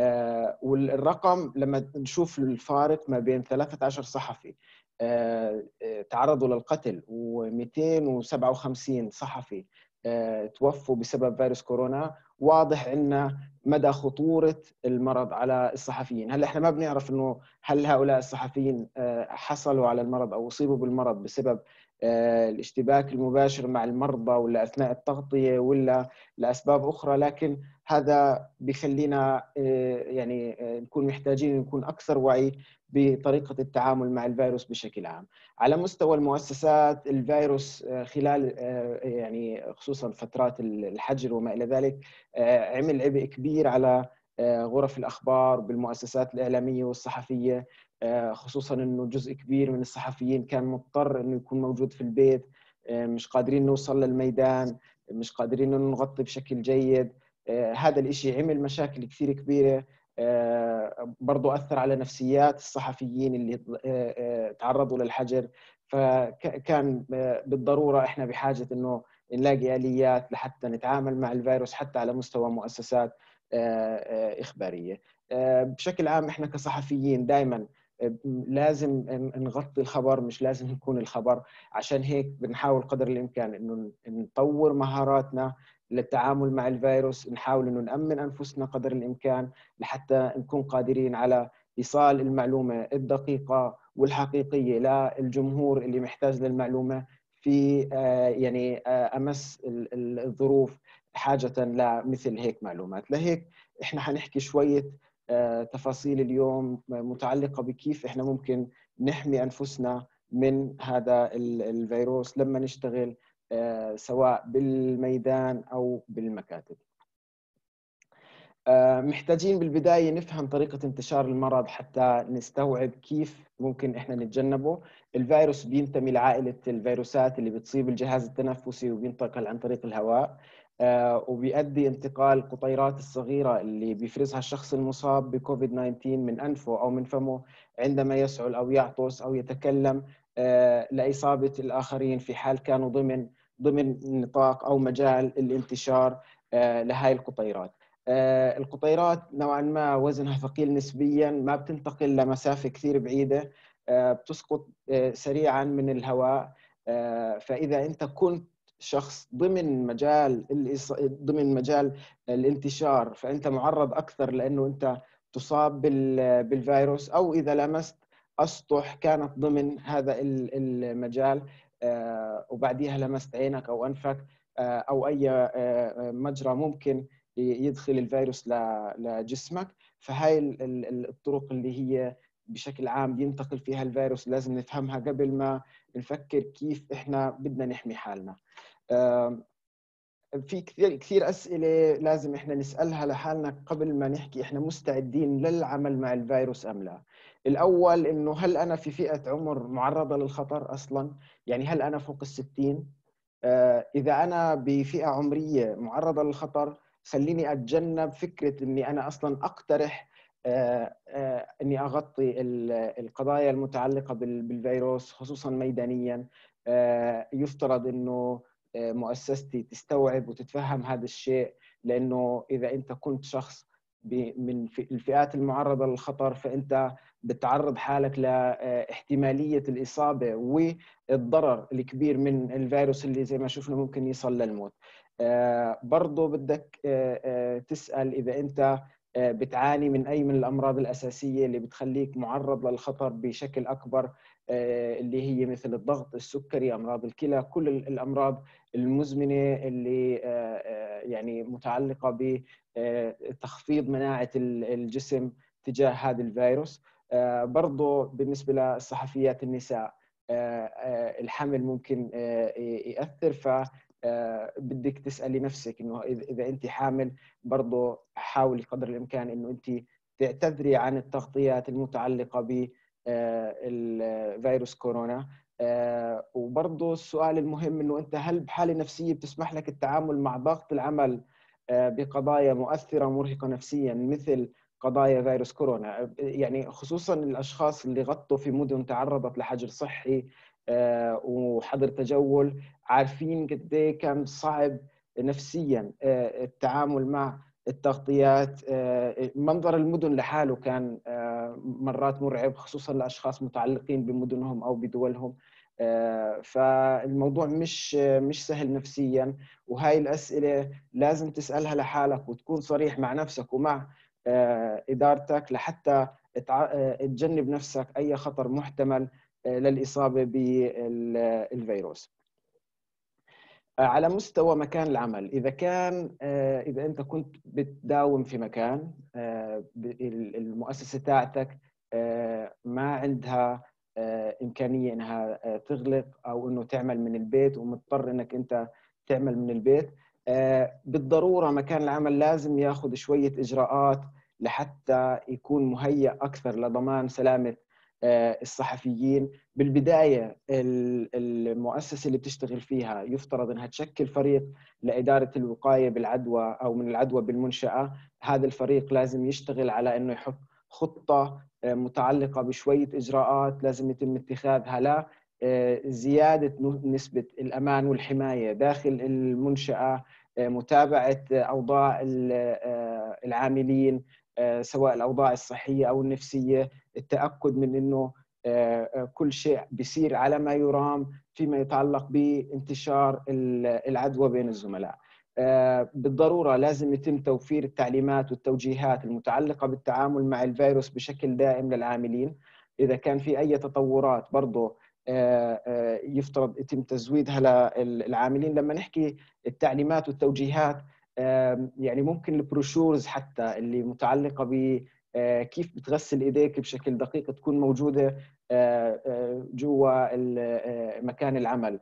F: والرقم لما نشوف الفارق ما بين ثلاثة عشر صحفي تعرضوا للقتل ومئتين وسبعة وخمسين صحفي توفوا بسبب فيروس كورونا، واضح عندنا مدى خطورة المرض على الصحفيين. هلا احنا ما بنعرف انه هل هؤلاء الصحفيين حصلوا على المرض او اصيبوا بالمرض بسبب الاشتباك المباشر مع المرضى ولا اثناء التغطية ولا لاسباب اخرى، لكن هذا بيخلينا يعني نكون محتاجين نكون اكثر وعي بطريقة التعامل مع الفيروس بشكل عام. على مستوى المؤسسات، الفيروس خلال يعني خصوصا فترات الحجر وما إلى ذلك عمل عبء كبير على غرف الأخبار بالمؤسسات الإعلامية والصحفية، خصوصا أنه جزء كبير من الصحفيين كان مضطر أنه يكون موجود في البيت، مش قادرين نوصل للميدان، مش قادرين أنه نغطي بشكل جيد. هذا الإشي عمل مشاكل كثير كبيرة، برضو أثر على نفسيات الصحفيين اللي تعرضوا للحجر. فكان بالضرورة إحنا بحاجة إنه نلاقي آليات لحتى نتعامل مع الفيروس حتى على مستوى مؤسسات إخبارية. بشكل عام إحنا كصحفيين دائما لازم نغطي الخبر، مش لازم نكون الخبر. عشان هيك بنحاول قدر الإمكان إنه نطور مهاراتنا للتعامل مع الفيروس، نحاول إنه نأمن أنفسنا قدر الإمكان لحتى نكون قادرين على إيصال المعلومة الدقيقة والحقيقية للجمهور اللي محتاج للمعلومة في يعني أمس الظروف حاجة لمثل هيك معلومات. لهيك إحنا حنحكي شوية تفاصيل اليوم متعلقة بكيف إحنا ممكن نحمي أنفسنا من هذا الفيروس لما نشتغل سواء بالميدان أو بالمكاتب. محتاجين بالبداية نفهم طريقة انتشار المرض حتى نستوعب كيف ممكن إحنا نتجنبه. الفيروس بينتمي لعائلة الفيروسات اللي بتصيب الجهاز التنفسي وبينتقل عن طريق الهواء، وبيؤدي انتقال القطيرات الصغيرة اللي بيفرزها الشخص المصاب بكوفيد تسعة عشر من أنفه أو من فمه عندما يسعل أو يعطس أو يتكلم لإصابة الآخرين في حال كانوا ضمن ضمن نطاق أو مجال الانتشار لهاي القطيرات. القطيرات نوعا ما وزنها ثقيل نسبيا، ما بتنتقل لمسافة كثير بعيدة، بتسقط سريعا من الهواء. فإذا أنت كنت شخص ضمن مجال ضمن مجال الانتشار فأنت معرض أكثر لأنه أنت تصاب بالفيروس، أو إذا لمست أسطح كانت ضمن هذا المجال وبعديها لمست عينك أو أنفك أو أي مجرى ممكن يدخل الفيروس لجسمك. فهاي الطرق اللي هي بشكل عام ينتقل فيها الفيروس لازم نفهمها قبل ما نفكر كيف إحنا بدنا نحمي حالنا. في كثير كثير أسئلة لازم إحنا نسألها لحالنا قبل ما نحكي إحنا مستعدين للعمل مع الفيروس أم لا. الأول إنه هل أنا في فئة عمر معرضة للخطر أصلاً؟ يعني هل أنا فوق الستين؟ إذا أنا بفئة عمرية معرضة للخطر خليني أتجنب فكرة إني أنا أصلاً أقترح إني أغطي القضايا المتعلقة بالفيروس خصوصاً ميدانياً. يفترض إنه مؤسستي تستوعب وتتفهم هذا الشيء، لأنه إذا أنت كنت شخص من الفئات المعرضة للخطر فأنت بتعرض حالك لاحتمالية الإصابة والضرر الكبير من الفيروس اللي زي ما شفنا ممكن يصل للموت. برضو بدك تسأل إذا أنت بتعاني من أي من الأمراض الأساسية اللي بتخليك معرض للخطر بشكل أكبر، اللي هي مثل الضغط، السكري، أمراض الكلى، كل الأمراض المزمنة اللي يعني متعلقة بتخفيض مناعة الجسم تجاه هذا الفيروس. برضو بالنسبة للصحفيات النساء الحمل ممكن يأثر، فبدك تسألي نفسك إنه إذا أنت حامل برضو حاولي قدر الإمكان إنه أنت تعتذري عن التغطيات المتعلقة بالفيروس كورونا. وبرضو السؤال المهم إنه أنت هل بحالة نفسية بتسمح لك التعامل مع ضغط العمل بقضايا مؤثرة مرهقة نفسيا مثل قضايا فيروس كورونا؟ يعني خصوصا الأشخاص اللي غطوا في مدن تعرضت لحجر صحي وحظر تجول عارفين قد ايه كان صعب نفسيا التعامل مع التغطيات. منظر المدن لحاله كان مرات مرعب خصوصا لأشخاص متعلقين بمدنهم أو بدولهم. فالموضوع مش مش سهل نفسيا، وهاي الأسئلة لازم تسألها لحالك وتكون صريح مع نفسك ومع إدارتك لحتى تجنب نفسك أي خطر محتمل للإصابة بالفيروس. على مستوى مكان العمل، إذا كان إذا أنت كنت بتداوم في مكان المؤسسة تاعتك ما عندها إمكانية إنها تغلق أو إنه تعمل من البيت ومضطر إنك أنت تعمل من البيت، بالضرورة مكان العمل لازم ياخذ شوية إجراءات لحتى يكون مهيأ أكثر لضمان سلامة الصحفيين. بالبداية المؤسسة اللي بتشتغل فيها يفترض أنها تشكل فريق لإدارة الوقاية بالعدوى أو من العدوى بالمنشأة. هذا الفريق لازم يشتغل على أنه يحط خطة متعلقة بشوية إجراءات لازم يتم اتخاذها لا زيادة نسبة الأمان والحماية داخل المنشأة، متابعة أوضاع العاملين، سواء الأوضاع الصحية أو النفسية، التأكد من أنه كل شيء بيصير على ما يرام فيما يتعلق بانتشار العدوى بين الزملاء. بالضرورة لازم يتم توفير التعليمات والتوجيهات المتعلقة بالتعامل مع الفيروس بشكل دائم للعاملين. إذا كان في أي تطورات برضو يفترض يتم تزويدها للعاملين. لما نحكي التعليمات والتوجيهات يعني ممكن البروشورز حتى اللي متعلقة بكيف بتغسل إيديك بشكل دقيق تكون موجودة جوا مكان العمل،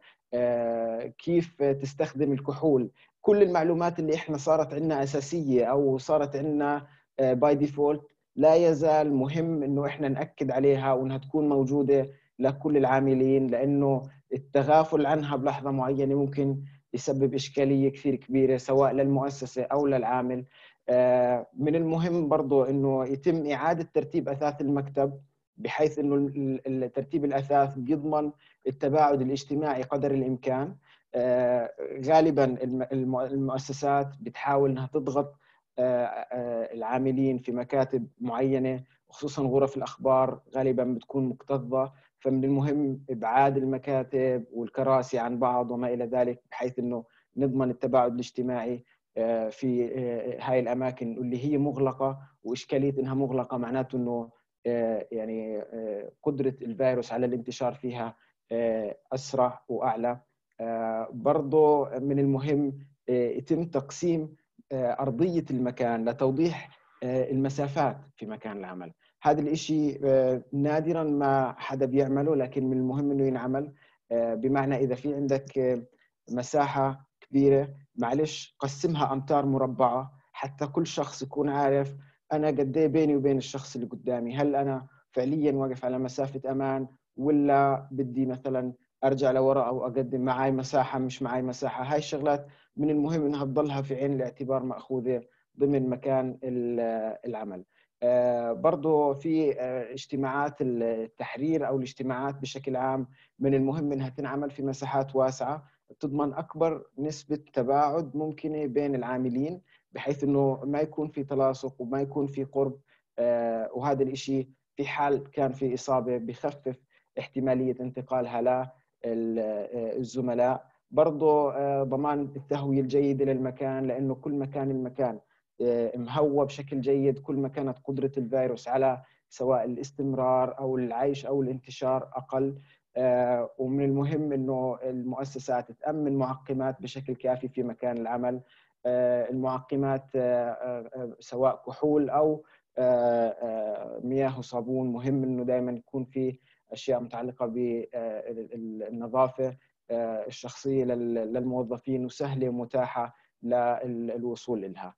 F: كيف تستخدم الكحول. كل المعلومات اللي احنا صارت عندنا أساسية أو صارت عندنا باي ديفولت لا يزال مهم إنه احنا نأكد عليها وإنها تكون موجودة لكل العاملين، لأنه التغافل عنها بلحظة معينة ممكن يسبب إشكالية كثير كبيرة سواء للمؤسسة أو للعامل. من المهم برضو إنه يتم إعادة ترتيب أثاث المكتب بحيث إنه ترتيب الأثاث بيضمن التباعد الاجتماعي قدر الإمكان. غالبا المؤسسات بتحاول إنها تضغط العاملين في مكاتب معينة، خصوصا غرف الأخبار غالبا بتكون مكتظة، فمن المهم إبعاد المكاتب والكراسي عن بعض وما إلى ذلك بحيث أنه نضمن التباعد الاجتماعي في هاي الأماكن اللي هي مغلقة. وإشكالية أنها مغلقة معناته أنه يعني قدرة الفيروس على الانتشار فيها أسرع وأعلى. برضو من المهم يتم تقسيم أرضية المكان لتوضيح المسافات في مكان العمل. هذا الإشي نادراً ما حدا بيعمله، لكن من المهم إنه ينعمل. بمعنى إذا في عندك مساحة كبيرة معلش قسمها أمتار مربعة حتى كل شخص يكون عارف أنا قد إيه بيني وبين الشخص اللي قدامي، هل أنا فعلياً واقف على مسافة أمان ولا بدي مثلاً أرجع لوراء أو أقدم، معاي مساحة مش معاي مساحة. هاي الشغلات من المهم إنها تضلها في عين الاعتبار مأخوذة ضمن مكان العمل. آه برضو في آه اجتماعات التحرير أو الاجتماعات بشكل عام من المهم أنها تنعمل في مساحات واسعة تضمن أكبر نسبة تباعد ممكنة بين العاملين بحيث أنه ما يكون في تلاصق وما يكون في قرب. آه وهذا الإشي في حال كان في إصابة بخفف احتمالية انتقالها للزملاء. برضو آه ضمان التهوية الجيدة للمكان، لأنه كل مكان المكان مهوى بشكل جيد كل ما كانت قدرة الفيروس على سواء الاستمرار أو العيش أو الانتشار أقل. ومن المهم أنه المؤسسات تأمن معقمات بشكل كافي في مكان العمل. المعقمات سواء كحول أو مياه وصابون، مهم أنه دائما يكون في أشياء متعلقة بالنظافة الشخصية للموظفين وسهلة ومتاحة للوصول لها.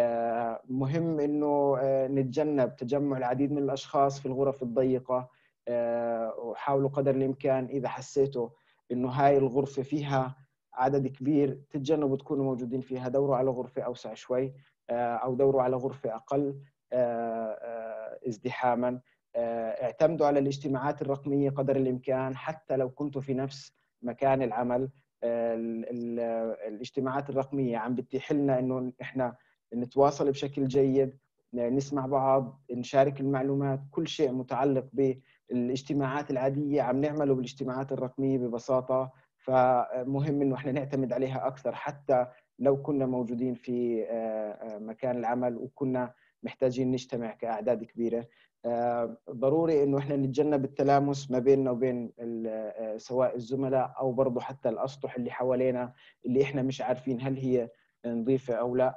F: مهم إنه نتجنب تجمع العديد من الأشخاص في الغرف الضيقة، وحاولوا قدر الإمكان إذا حسيتوا إنه هاي الغرفة فيها عدد كبير تتجنبوا تكونوا موجودين فيها، دوروا على غرفة أوسع شوي أو دوروا على غرفة أقل ازدحاما. اعتمدوا على الاجتماعات الرقمية قدر الإمكان حتى لو كنتوا في نفس مكان العمل. الاجتماعات الرقمية عم بتتيح لنا إنه إحنا نتواصل بشكل جيد، نسمع بعض، نشارك المعلومات، كل شيء متعلق بالاجتماعات العادية عم نعمله بالاجتماعات الرقمية ببساطة. فمهم إنه إحنا نعتمد عليها أكثر حتى لو كنا موجودين في مكان العمل وكنا محتاجين نجتمع كأعداد كبيرة. ضروري إنه إحنا نتجنب التلامس ما بيننا وبين سواء الزملاء أو برضو حتى الأسطح اللي حوالينا اللي إحنا مش عارفين هل هي نظيفة أو لا.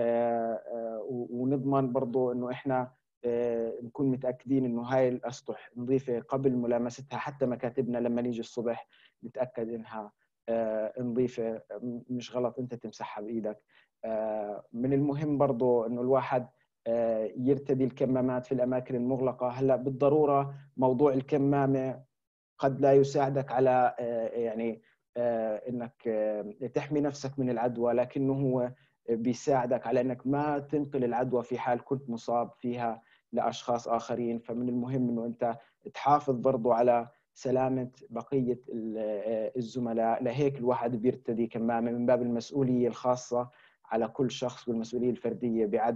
F: ونضمن برضو إنه إحنا نكون متأكدين إنه هاي الأسطح نظيفة قبل ملامستها، حتى مكاتبنا لما نيجي الصبح نتأكد إنها نظيفة، مش غلط أنت تمسحها بإيدك. من المهم برضو إنه الواحد يرتدي الكمامات في الأماكن المغلقة. هلأ بالضرورة موضوع الكمامة قد لا يساعدك على يعني إنك تحمي نفسك من العدوى، لكنه هو بيساعدك على إنك ما تنقل العدوى في حال كنت مصاب فيها لأشخاص آخرين. فمن المهم إنه أنت تحافظ برضو على سلامة بقية الزملاء. لهيك الواحد بيرتدي كمامة من باب المسؤولية الخاصة على كل شخص والمسؤولية الفردية بعدم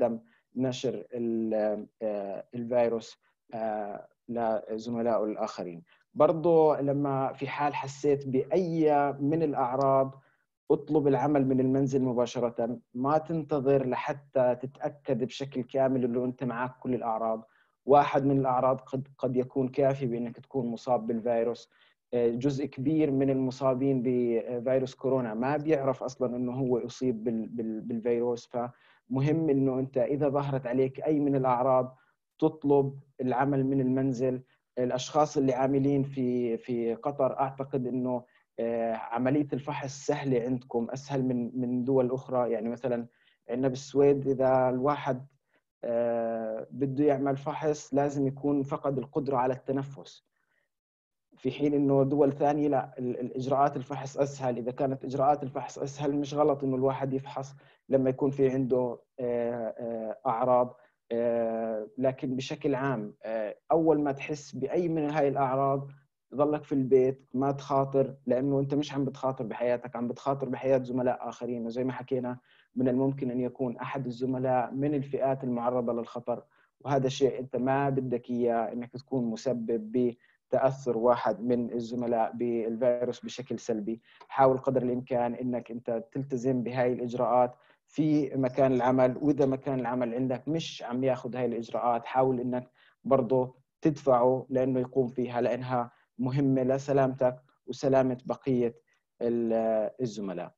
F: نشر الفيروس لزملائه الآخرين. برضو لما في حال حسيت بأي من الأعراض اطلب العمل من المنزل مباشرة، ما تنتظر لحتى تتأكد بشكل كامل انه انت معك كل الأعراض. واحد من الأعراض قد قد يكون كافي بأنك تكون مصاب بالفيروس. جزء كبير من المصابين بفيروس كورونا ما بيعرف أصلا انه هو يصيب بالفيروس، فمهم انه انت إذا ظهرت عليك أي من الأعراض تطلب العمل من المنزل. الأشخاص اللي عاملين في في قطر أعتقد انه عملية الفحص سهلة عندكم، أسهل من من دول أخرى. يعني مثلا عندنا بالسويد إذا الواحد بده يعمل فحص لازم يكون فقد القدرة على التنفس، في حين إنه دول ثانية لا، الإجراءات الفحص أسهل. إذا كانت إجراءات الفحص أسهل مش غلط إنه الواحد يفحص لما يكون في عنده أعراض. لكن بشكل عام أول ما تحس بأي من هاي الأعراض ظلك في البيت، ما تخاطر، لأنه أنت مش عم بتخاطر بحياتك، عم بتخاطر بحياة زملاء آخرين. وزي ما حكينا من الممكن أن يكون أحد الزملاء من الفئات المعرضة للخطر، وهذا شيء أنت ما بدك إياه إنك تكون مسبب بتأثر واحد من الزملاء بالفيروس بشكل سلبي. حاول قدر الإمكان إنك أنت تلتزم بهاي الإجراءات في مكان العمل، وإذا مكان العمل عندك مش عم ياخذ هاي الإجراءات حاول إنك برضه تدفعه لأنه يقوم فيها، لأنها مهمة لسلامتك وسلامة بقية الزملاء.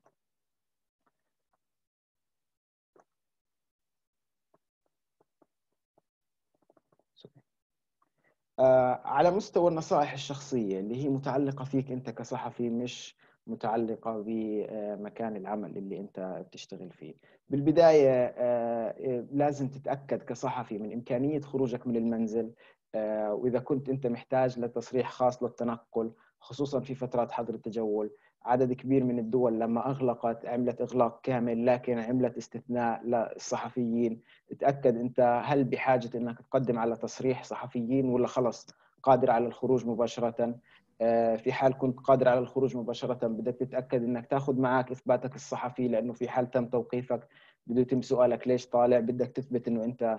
F: على مستوى النصائح الشخصية اللي هي متعلقة فيك أنت كصحفي، مش متعلقة بمكان العمل اللي أنت بتشتغل فيه. بالبداية لازم تتأكد كصحفي من إمكانية خروجك من المنزل، وإذا كنت أنت محتاج لتصريح خاص للتنقل خصوصا في فترات حظر التجول. عدد كبير من الدول لما أغلقت عملت إغلاق كامل، لكن عملت استثناء للصحفيين. تأكد أنت هل بحاجة أنك تقدم على تصريح صحفيين ولا خلص قادر على الخروج مباشرة. في حال كنت قادر على الخروج مباشرة بدك تتأكد أنك تأخذ معك إثباتك الصحفي، لأنه في حال تم توقيفك بده يتم سؤالك ليش طالع، بدك تثبت أنه أنت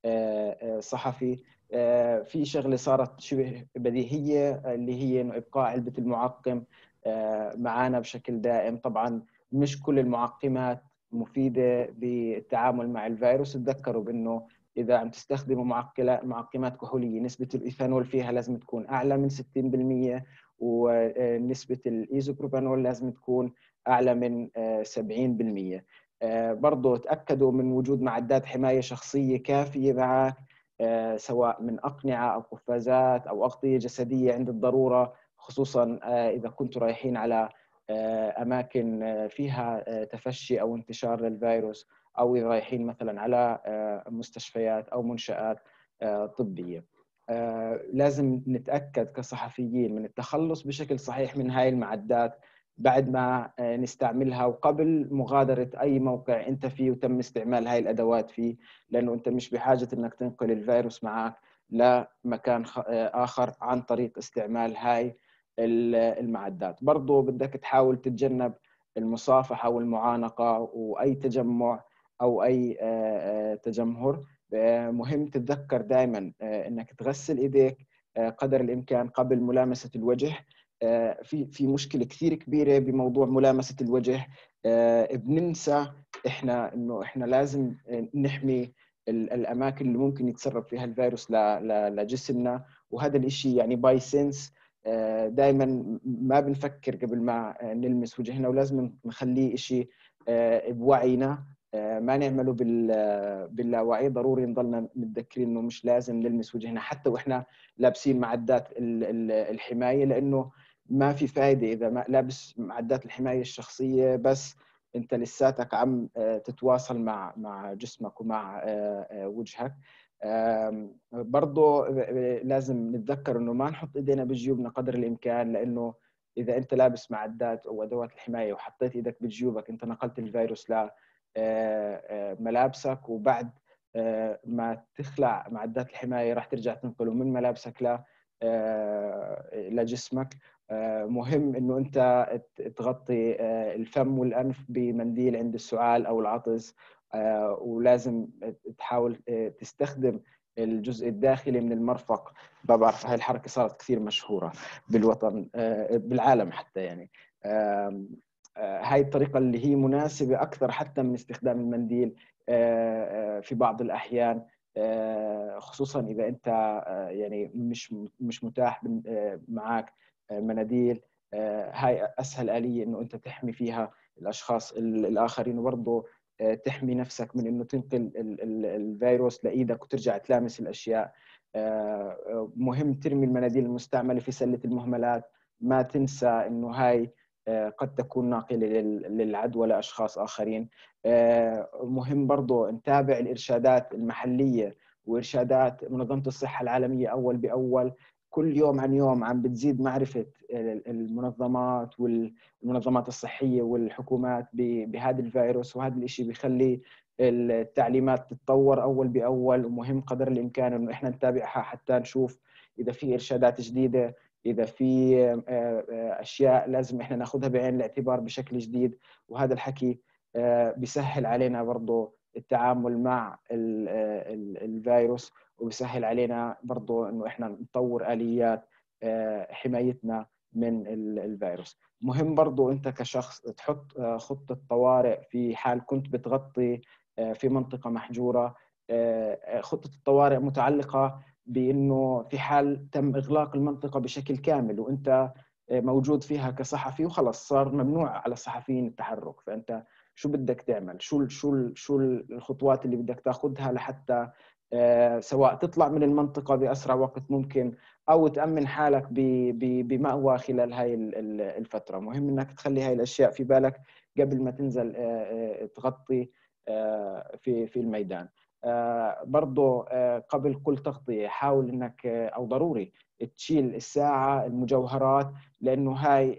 F: صحفي. في شغلة صارت شبه بديهية اللي هي أنه إبقاء علبة المعقم معنا بشكل دائم. طبعا مش كل المعقمات مفيدة بالتعامل مع الفيروس. تذكروا بأنه إذا عم تستخدموا معقمات كحولية نسبة الإيثانول فيها لازم تكون أعلى من ستين بالمئة، ونسبة الإيزوبروبانول لازم تكون أعلى من سبعين بالمئة. برضو تأكدوا من وجود معدات حماية شخصية كافية معك، سواء من أقنعة أو قفازات أو أغطية جسدية عند الضرورة، خصوصا إذا كنتوا رايحين على أماكن فيها تفشي أو انتشار للفيروس، أو إذا رايحين مثلا على مستشفيات أو منشآت طبية. لازم نتأكد كصحفيين من التخلص بشكل صحيح من هاي المعدات بعد ما نستعملها وقبل مغادرة أي موقع أنت فيه وتم استعمال هاي الأدوات فيه، لأنه أنت مش بحاجة أنك تنقل الفيروس معك لمكان آخر عن طريق استعمال هاي المعدات. برضو بدك تحاول تتجنب المصافحة والمعانقة وأي تجمع أو أي تجمهر. مهم تتذكر دائما أنك تغسل إيديك قدر الإمكان قبل ملامسة الوجه. في في مشكلة كثير كبيرة بموضوع ملامسة الوجه. بننسى إحنا إنه إحنا لازم نحمي الأماكن اللي ممكن يتسرب فيها الفيروس لجسمنا، وهذا الإشي يعني باي سنس دائما ما بنفكر قبل ما نلمس وجهنا، ولازم نخليه إشي بوعينا ما نعمله باللاوعي. ضروري نضلنا متذكرين إنه مش لازم نلمس وجهنا حتى وإحنا لابسين معدات الحماية، لأنه ما في فايدة إذا ما لابس معدات الحماية الشخصية بس أنت لساتك عم تتواصل مع مع جسمك ومع وجهك. برضو لازم نتذكر إنه ما نحط إيدينا بجيوبنا قدر الإمكان، لأنه إذا أنت لابس معدات أو أدوات الحماية وحطيت إيدك بجيوبك أنت نقلت الفيروس لملابسك، وبعد ما تخلع معدات الحماية راح ترجع تنقله من ملابسك ل لجسمك. مهم إنه أنت تغطي الفم والأنف بمنديل عند السعال أو العطس، ولازم تحاول تستخدم الجزء الداخلي من المرفق. بعرف هاي الحركة صارت كثير مشهورة بالوطن بالعالم حتى، يعني هاي الطريقة اللي هي مناسبة أكثر حتى من استخدام المنديل في بعض الأحيان، خصوصا إذا أنت يعني مش مش متاح معك مناديل. هاي أسهل آلية إنه أنت تحمي فيها الأشخاص الآخرين، وبرضه تحمي نفسك من إنه تنقل الفيروس لإيدك وترجع تلامس الأشياء. مهم ترمي المناديل المستعملة في سلة المهملات، ما تنسى إنه هاي قد تكون ناقلة للعدوى لأشخاص آخرين. مهم برضو نتابع الإرشادات المحلية وإرشادات منظمة الصحة العالمية أول بأول. كل يوم عن يوم عم بتزيد معرفة المنظمات والمنظمات الصحية والحكومات بهذا الفيروس، وهذا الإشي بيخلي التعليمات تتطور أول بأول. ومهم قدر الإمكان إنه إحنا نتابعها حتى نشوف إذا في إرشادات جديدة، إذا في أشياء لازم إحنا نأخذها بعين الاعتبار بشكل جديد. وهذا الحكي بيسهل علينا برضو التعامل مع الفيروس، وبيسهل علينا برضو إنه إحنا نطور آليات حمايتنا من الفيروس. مهم برضو أنت كشخص تحط خطة طوارئ في حال كنت بتغطي في منطقة محجورة. خطة الطوارئ متعلقة بأنه في حال تم إغلاق المنطقة بشكل كامل وأنت موجود فيها كصحفي وخلص صار ممنوع على الصحفيين التحرك، فأنت شو بدك تعمل؟ شو شو شو الخطوات اللي بدك تاخذها لحتى سواء تطلع من المنطقة بأسرع وقت ممكن أو تأمن حالك بمأوى خلال هاي الفترة. مهم إنك تخلي هاي الأشياء في بالك قبل ما تنزل تغطي في في الميدان. آه برضو آه قبل كل تغطية حاول انك آه او ضروري تشيل الساعة المجوهرات، لانه هاي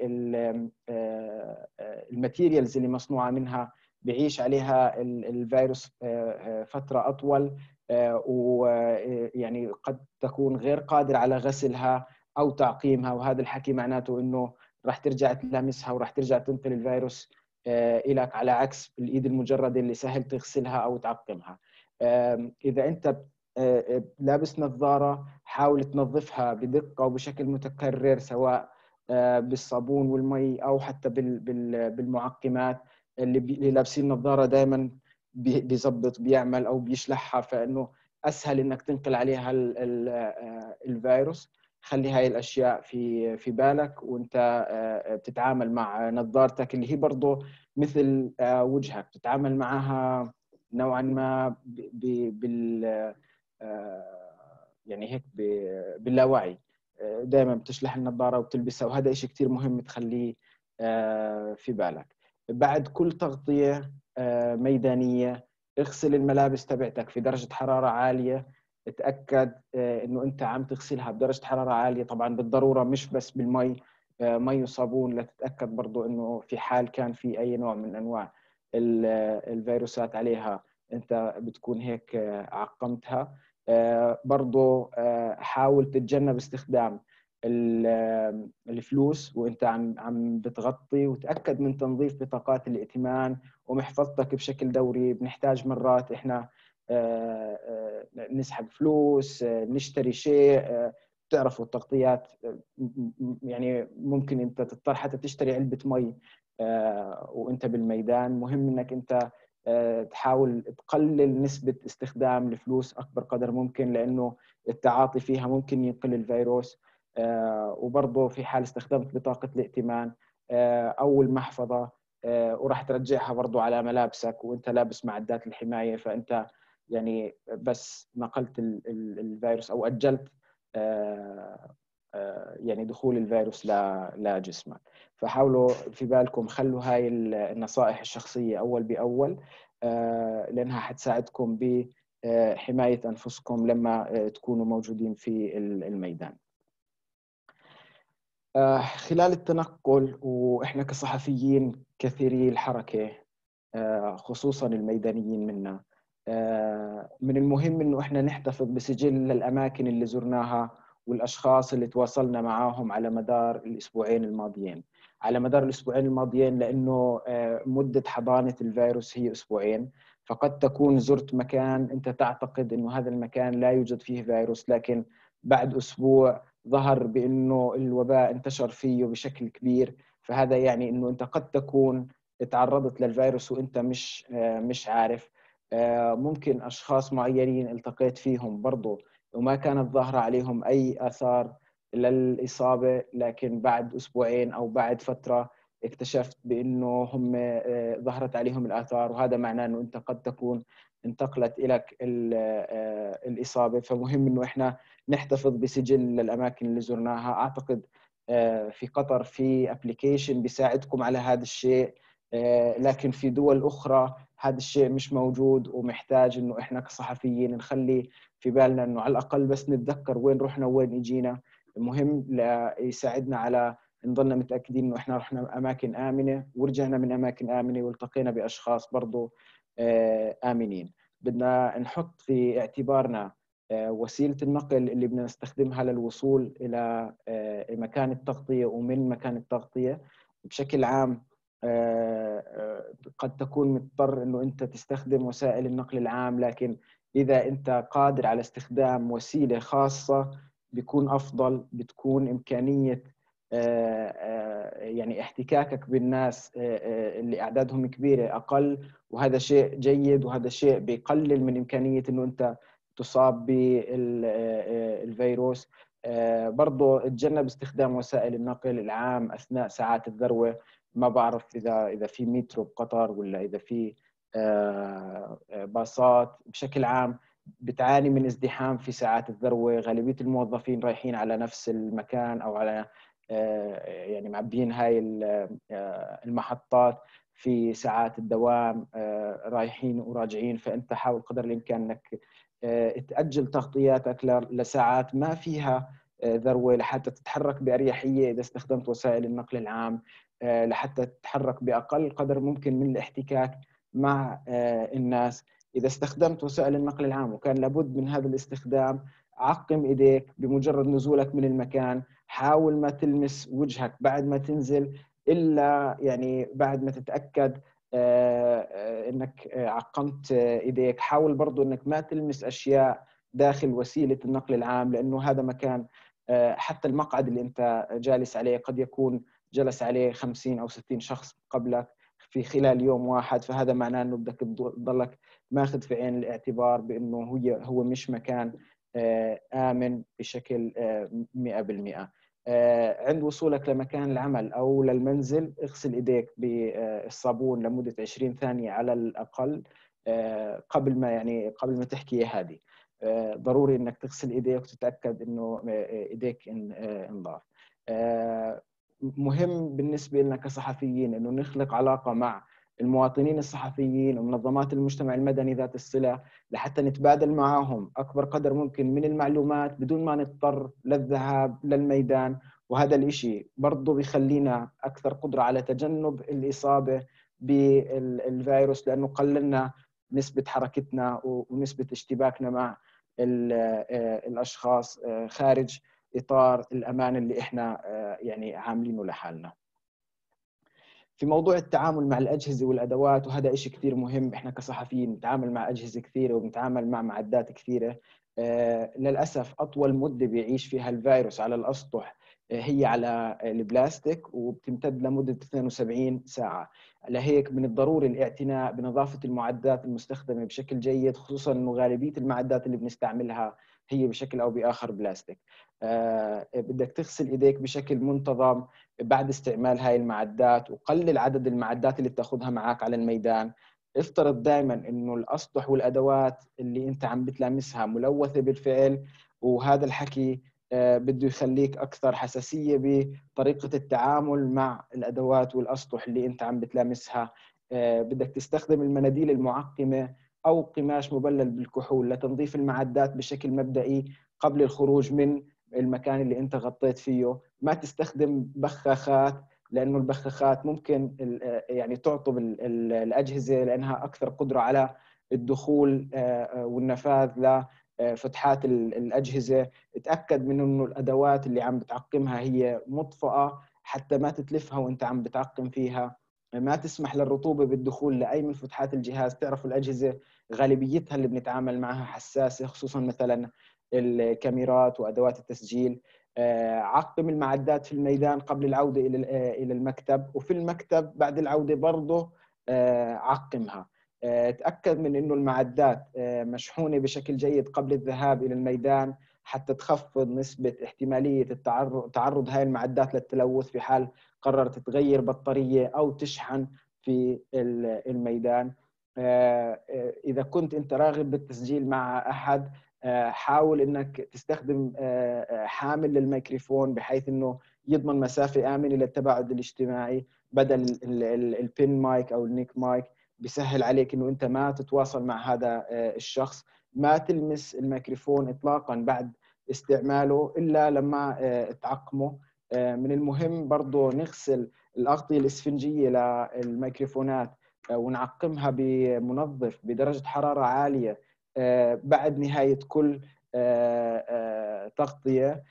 F: الماتيريالز اللي مصنوعة منها بيعيش عليها الفيروس فترة اطول، ويعني قد تكون غير قادر على غسلها او تعقيمها، وهذا الحكي معناته انه راح ترجع تلامسها وراح ترجع تنقل الفيروس إلك، على عكس الإيد المجردة اللي سهل تغسلها أو تعقمها. إذا أنت لابس نظارة حاول تنظفها بدقة وبشكل متكرر، سواء بالصابون والمي أو حتى بالمعقمات. اللي لابسين نظارة دائما بيزبط بيعمل أو بيشلحها، فإنه أسهل إنك تنقل عليها الفيروس. خلي هاي الأشياء في في بالك وأنت بتتعامل مع نظارتك اللي هي برضو مثل وجهك، بتتعامل معها نوعا ما بال يعني هيك باللاوعي. دائما بتشلح النظارة وبتلبسها، وهذا إشي كتير مهم تخليه في بالك. بعد كل تغطية ميدانية اغسل الملابس تبعتك في درجة حرارة عالية. اتأكد إنه أنت عم تغسلها بدرجة حرارة عالية، طبعا بالضرورة مش بس بالمي، مي وصابون، لتتأكد برضو إنه في حال كان في أي نوع من أنواع الفيروسات عليها أنت بتكون هيك عقمتها. برضو حاول تتجنب استخدام الفلوس وانت عم عم بتغطي، وتأكد من تنظيف بطاقات الائتمان ومحفظتك بشكل دوري. بنحتاج مرات احنا نسحب فلوس، نشتري شيء، تعرفوا التغطيات يعني ممكن انت تضطر حتى تشتري علبة مي وانت بالميدان. مهم انك انت تحاول تقلل نسبة استخدام الفلوس أكبر قدر ممكن، لأنه التعاطي فيها ممكن ينقل الفيروس. وبرضه في حال استخدمت بطاقة الائتمان أو المحفظة وراح ترجعها برضه على ملابسك وانت لابس معدات الحماية، فأنت يعني بس نقلت الفيروس أو أجلت يعني دخول الفيروس لجسمك. فحاولوا في بالكم خلوا هاي النصائح الشخصية أول بأول، لأنها حتساعدكم بحماية أنفسكم لما تكونوا موجودين في الميدان. خلال التنقل، وإحنا كصحفيين كثيري الحركة خصوصا الميدانيين منا، من المهم إنه إحنا نحتفظ بسجل للأماكن اللي زرناها والأشخاص اللي تواصلنا معاهم على مدار الأسبوعين الماضيين. على مدار الأسبوعين الماضيين لأنه مدة حضانة الفيروس هي أسبوعين، فقد تكون زرت مكان أنت تعتقد أنه هذا المكان لا يوجد فيه فيروس، لكن بعد أسبوع ظهر بأنه الوباء انتشر فيه بشكل كبير. فهذا يعني أنه أنت قد تكون تعرضت للفيروس وأنت مش مش عارف. ممكن أشخاص معينين التقيت فيهم برضو وما كانت ظاهرة عليهم أي آثار للإصابة، لكن بعد أسبوعين أو بعد فترة اكتشفت بأنه هم ظهرت عليهم الآثار، وهذا معناه أنه أنت قد تكون انتقلت إليك الإصابة. فمهم أنه إحنا نحتفظ بسجل للأماكن اللي زرناها. أعتقد في قطر في أبليكيشن بيساعدكم على هذا الشيء، لكن في دول أخرى هذا الشيء مش موجود، ومحتاج إنه إحنا كصحفيين نخلي في بالنا إنه على الأقل بس نتذكر وين رحنا وين إجينا. المهم يساعدنا على نضلنا متأكدين إنه إحنا رحنا أماكن آمنة ورجعنا من أماكن آمنة والتقينا بأشخاص برضو آمنين. بدنا نحط في اعتبارنا وسيلة النقل اللي بدنا نستخدمها للوصول إلى مكان التغطية ومن مكان التغطية. بشكل عام قد تكون مضطر إنه أنت تستخدم وسائل النقل العام، لكن إذا أنت قادر على استخدام وسيلة خاصة بيكون أفضل. بتكون إمكانية يعني احتكاكك بالناس اللي أعدادهم كبيرة أقل، وهذا شيء جيد، وهذا شيء بيقلل من إمكانية إنه أنت تصاب بالفيروس. برضو تجنب استخدام وسائل النقل العام أثناء ساعات الذروة. ما بعرف إذا إذا في مترو بقطر ولا إذا في باصات بشكل عام بتعاني من ازدحام في ساعات الذروة. غالبية الموظفين رايحين على نفس المكان أو على يعني معبين هاي المحطات في ساعات الدوام، رايحين وراجعين. فأنت حاول قدر الإمكان أنك تأجل تغطياتك لساعات ما فيها ذروة لحتى تتحرك بأريحية إذا استخدمت وسائل النقل العام، لحتى تتحرك بأقل قدر ممكن من الاحتكاك مع الناس. إذا استخدمت وسائل النقل العام وكان لابد من هذا الاستخدام، عقم إيديك بمجرد نزولك من المكان. حاول ما تلمس وجهك بعد ما تنزل إلا يعني بعد ما تتأكد إنك عقمت إيديك. حاول برضو إنك ما تلمس أشياء داخل وسيلة النقل العام، لأنه هذا مكان حتى المقعد اللي أنت جالس عليه قد يكون جلس عليه خمسين أو ستين شخص قبلك في خلال يوم واحد. فهذا معناه أنه بدك تضلك ماخذ في عين الاعتبار بأنه هو هو مش مكان آمن بشكل مئة بالمئة. عند وصولك لمكان العمل أو للمنزل اغسل إيديك بالصابون لمدة عشرين ثانية على الأقل قبل ما يعني قبل ما تحكي هذه. ضروري إنك تغسل إيديك وتتأكد إنه إيديك انضاف. مهم بالنسبة لنا كصحفيين إنه نخلق علاقة مع المواطنين الصحفيين ومنظمات المجتمع المدني ذات الصلة لحتى نتبادل معهم أكبر قدر ممكن من المعلومات بدون ما نضطر للذهاب للميدان. وهذا الإشي برضو بيخلينا أكثر قدرة على تجنب الإصابة بالفيروس، لأنه قللنا نسبة حركتنا ونسبة اشتباكنا مع الأشخاص خارج إطار الأمان اللي إحنا يعني عاملينه لحالنا. في موضوع التعامل مع الأجهزة والأدوات، وهذا إشي كثير مهم. إحنا كصحفيين نتعامل مع أجهزة كثيرة ونتعامل مع معدات كثيرة. آه للأسف أطول مدة بيعيش فيها الفيروس على الأسطح آه هي على البلاستيك، وبتمتد لمدة اثنين وسبعين ساعة. لهيك من الضروري الاعتناء بنظافة المعدات المستخدمة بشكل جيد، خصوصاً أنه غالبية المعدات اللي بنستعملها هي بشكل أو بآخر بلاستيك. آه بدك تغسل إيديك بشكل منتظم بعد استعمال هاي المعدات، وقلل عدد المعدات اللي بتاخذها معك على الميدان. افترض دائما انه الاسطح والادوات اللي انت عم بتلامسها ملوثة بالفعل، وهذا الحكي بده يخليك اكثر حساسية بطريقة التعامل مع الادوات والاسطح اللي انت عم بتلامسها. بدك تستخدم المناديل المعقمة او قماش مبلل بالكحول لتنظيف المعدات بشكل مبدئي قبل الخروج من المكان اللي انت غطيت فيه. ما تستخدم بخاخات، لانه البخاخات ممكن يعني تعطب الاجهزه لانها اكثر قدره على الدخول والنفاذ لفتحات الاجهزه. اتاكد من انه الادوات اللي عم بتعقمها هي مطفأة حتى ما تتلفها وانت عم بتعقم فيها. ما تسمح للرطوبة بالدخول لأي من فتحات الجهاز. تعرفوا الأجهزة غالبيتها اللي بنتعامل معها حساسة، خصوصا مثلا الكاميرات وأدوات التسجيل. عقم المعدات في الميدان قبل العودة إلى المكتب، وفي المكتب بعد العودة برضه عقمها. تأكد من إنه المعدات مشحونة بشكل جيد قبل الذهاب إلى الميدان حتى تخفض نسبة احتمالية التعرض تعرض هاي المعدات للتلوث في حال قررت تغير بطارية أو تشحن في الميدان. إذا كنت أنت راغب بالتسجيل مع أحد، حاول أنك تستخدم حامل للميكروفون بحيث أنه يضمن مسافة آمنة للتباعد الاجتماعي بدل البين مايك أو النيك مايك. بيسهل عليك أنه أنت ما تتواصل مع هذا الشخص. ما تلمس الميكروفون إطلاقا بعد استعماله إلا لما تعقمه. من المهم برضو نغسل الأغطية الإسفنجية للميكروفونات ونعقمها بمنظف بدرجة حرارة عالية بعد نهاية كل تغطية.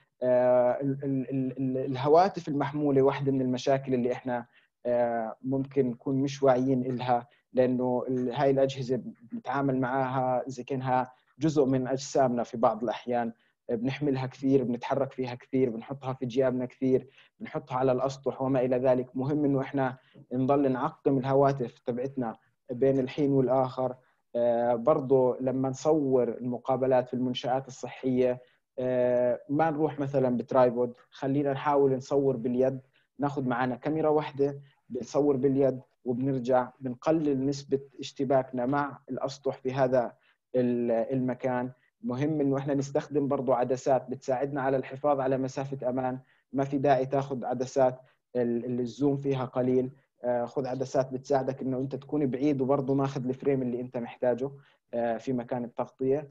F: الهواتف المحمولة واحدة من المشاكل اللي احنا ممكن نكون مش واعيين إلها، لأنه هاي الأجهزة بنتعامل معها زي كأنها جزء من أجسامنا في بعض الأحيان. بنحملها كثير، بنتحرك فيها كثير، بنحطها في جيابنا كثير، بنحطها على الأسطح وما إلى ذلك. مهم إنه إحنا نضل نعقم الهواتف تبعتنا بين الحين والآخر. آه برضو لما نصور المقابلات في المنشآت الصحية آه ما نروح مثلا بترايبود، خلينا نحاول نصور باليد. ناخذ معنا كاميرا واحدة بنصور باليد وبنرجع. بنقلل نسبة اشتباكنا مع الأسطح في هذا المكان. مهم إنه إحنا نستخدم برضو عدسات بتساعدنا على الحفاظ على مسافة أمان. ما في داعي تاخذ عدسات اللي الزوم فيها قليل. خذ عدسات بتساعدك إنه أنت تكون بعيد وبرضو ماخذ الفريم اللي أنت محتاجه في مكان التغطية.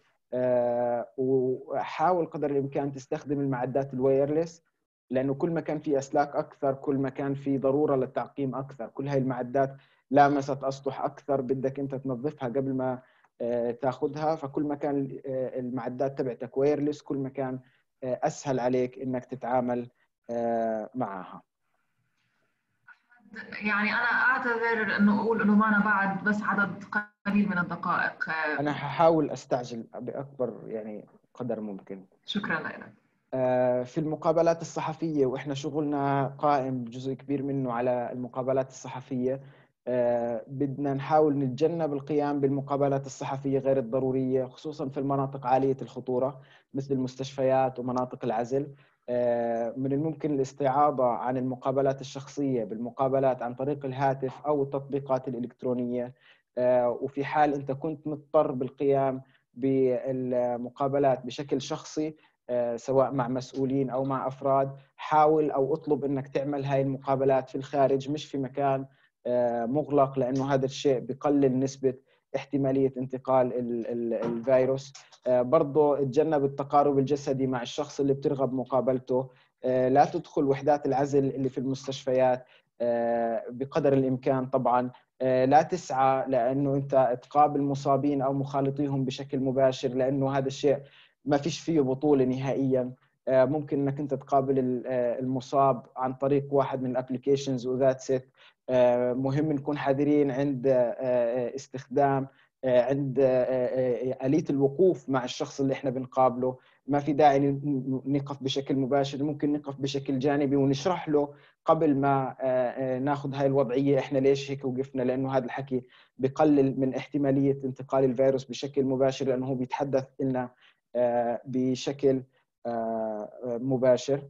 F: وحاول قدر الإمكان تستخدم المعدات الوايرلس، لأنه كل ما كان في أسلاك أكثر كل ما كان في ضرورة للتعقيم أكثر. كل هاي المعدات لامست أسطح أكثر بدك أنت تنظفها قبل ما تاخذها، فكل ما كان المعدات تبعتك وايرلس كل ما كان أسهل عليك إنك تتعامل معها.
B: يعني أنا أعتذر إنه أقول إنه معنا بعد بس عدد قليل من الدقائق.
F: أنا هحاول أستعجل بأكبر يعني قدر ممكن.
B: شكرا لك.
F: في المقابلات الصحفية، وإحنا شغلنا قائم جزء كبير منه على المقابلات الصحفية، بدنا نحاول نتجنب القيام بالمقابلات الصحفية غير الضرورية، خصوصا في المناطق عالية الخطورة مثل المستشفيات ومناطق العزل. من الممكن الاستعاضة عن المقابلات الشخصية بالمقابلات عن طريق الهاتف أو التطبيقات الإلكترونية. وفي حال أنت كنت مضطر بالقيام بالمقابلات بشكل شخصي سواء مع مسؤولين أو مع أفراد، حاول أو اطلب أنك تعمل هاي المقابلات في الخارج مش في مكان مغلق، لأنه هذا الشيء بقلل نسبة احتمالية انتقال الفيروس. برضو اتجنب التقارب الجسدي مع الشخص اللي بترغب مقابلته. لا تدخل وحدات العزل اللي في المستشفيات بقدر الإمكان. طبعا لا تسعى لأنه أنت تقابل مصابين أو مخالطيهم بشكل مباشر، لأنه هذا الشيء ما فيش فيه بطولة نهائيا. ممكن أنك أنت تقابل المصاب عن طريق واحد من الابليكيشنز وذات سيت. مهم نكون حذرين عند استخدام عند آلية الوقوف مع الشخص اللي احنا بنقابله. ما في داعي نقف بشكل مباشر، ممكن نقف بشكل جانبي ونشرح له قبل ما ناخذ هاي الوضعية احنا ليش هيك وقفنا، لأنه هذا الحكي بقلل من احتمالية انتقال الفيروس بشكل مباشر، لأنه هو بيتحدث لنا بشكل مباشر.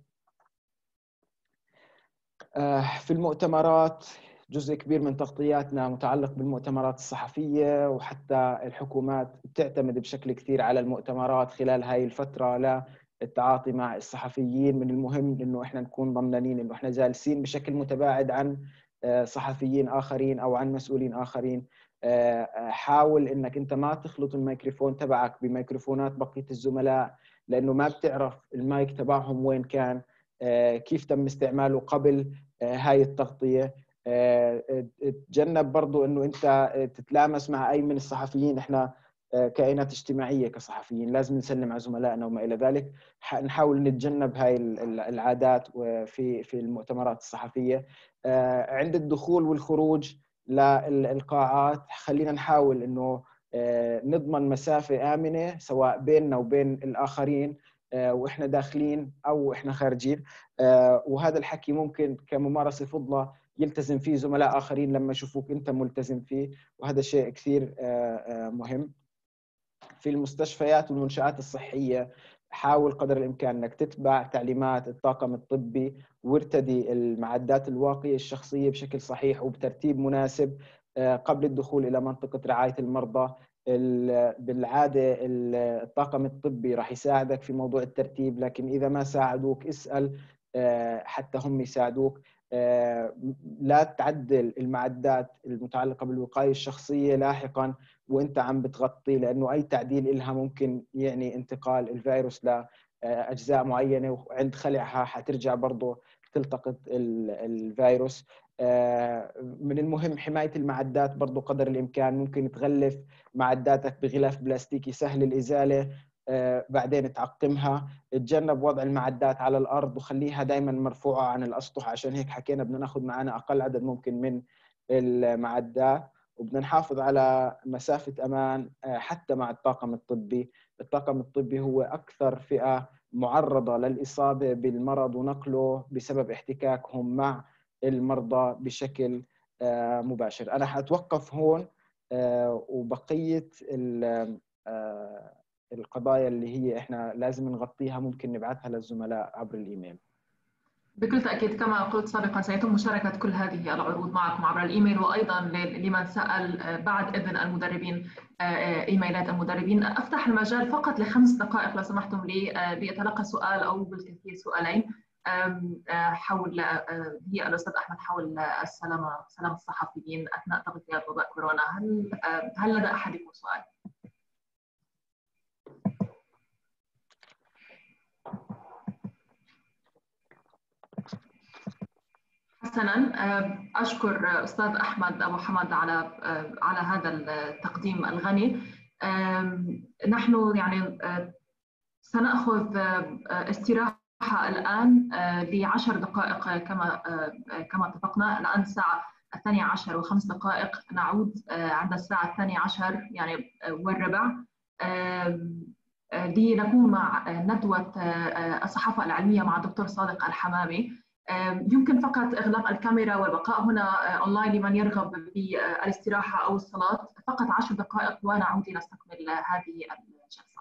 F: في المؤتمرات جزء كبير من تغطياتنا متعلق بالمؤتمرات الصحفية، وحتى الحكومات بتعتمد بشكل كثير على المؤتمرات خلال هاي الفترة للتعاطي مع الصحفيين. من المهم إنه إحنا نكون ضمنانين إنه إحنا جالسين بشكل متباعد عن صحفيين آخرين أو عن مسؤولين آخرين. حاول إنك أنت ما تخلط الميكروفون تبعك بميكروفونات بقية الزملاء، لأنه ما بتعرف المايك تبعهم وين كان، كيف تم استعماله قبل هاي التغطية. تجنب برضو انه انت تتلامس مع اي من الصحفيين. احنا كائنات اجتماعية كصحفيين، لازم نسلم على زملائنا وما إلى ذلك. نحاول نتجنب هاي العادات في في المؤتمرات الصحفية. عند الدخول والخروج للقاعات خلينا نحاول إنه نضمن مسافة آمنة سواء بيننا وبين الآخرين وإحنا داخلين أو إحنا خارجين. وهذا الحكي ممكن كممارسة فضلة يلتزم فيه زملاء آخرين لما يشوفوك أنت ملتزم فيه، وهذا شيء كثير مهم. في المستشفيات والمنشآت الصحية حاول قدر الإمكان أنك تتبع تعليمات الطاقم الطبي وارتدي المعدات الواقية الشخصية بشكل صحيح وبترتيب مناسب قبل الدخول إلى منطقة رعاية المرضى. بالعادة الطاقم الطبي راح يساعدك في موضوع الترتيب، لكن إذا ما ساعدوك اسأل حتى هم يساعدوك. لا تعدل المعدات المتعلقة بالوقاية الشخصية لاحقاً وانت عم بتغطي، لأنه أي تعديل إلها ممكن يعني انتقال الفيروس لأجزاء معينة، وعند خلعها حترجع برضو تلتقط الفيروس. من المهم حماية المعدات برضو قدر الإمكان. ممكن تغلف معداتك بغلاف بلاستيكي سهل الإزالة، بعدين تعقمها. تجنب وضع المعدات على الأرض وخليها دائما مرفوعة عن الأسطح، عشان هيك حكينا بدنا ناخذ معنا أقل عدد ممكن من المعدات، وبدنا نحافظ على مسافة أمان حتى مع الطاقم الطبي. الطاقم الطبي هو أكثر فئة معرضة للإصابة بالمرض ونقله بسبب احتكاكهم مع المرضى بشكل مباشر. أنا حأتوقف هون، وبقية القضايا اللي هي إحنا لازم نغطيها ممكن نبعثها للزملاء عبر الإيميل.
B: بكل تأكيد كما قلت سابقا سيتم مشاركة كل هذه العروض معكم عبر الإيميل، وأيضا لمن سأل بعد إذن المدربين إيميلات المدربين. أفتح المجال فقط لخمس دقائق لو سمحتم لي لأتلقى سؤال أو بالكثير سؤالين حول هي الأستاذ أحمد حول السلامة سلامة الصحفيين أثناء تغطية وباء كورونا. هل هل لدى أحدكم سؤال؟ حسناً، أشكر أستاذ أحمد أبو حمد على على هذا التقديم الغني. نحن يعني سنأخذ استراحة الآن لعشر دقائق كما كما اتفقنا. الآن الساعة الثانية عشر وخمس دقائق، نعود عند الساعة الثانية عشر يعني والربع لنكون مع ندوة الصحافة العلمية مع الدكتور صادق الحمامي. يمكن فقط إغلاق الكاميرا والبقاء هنا أونلاين لمن يرغب بالاستراحة أو الصلاة. فقط عشر دقائق ونعود لنستكمل هذه الجلسة.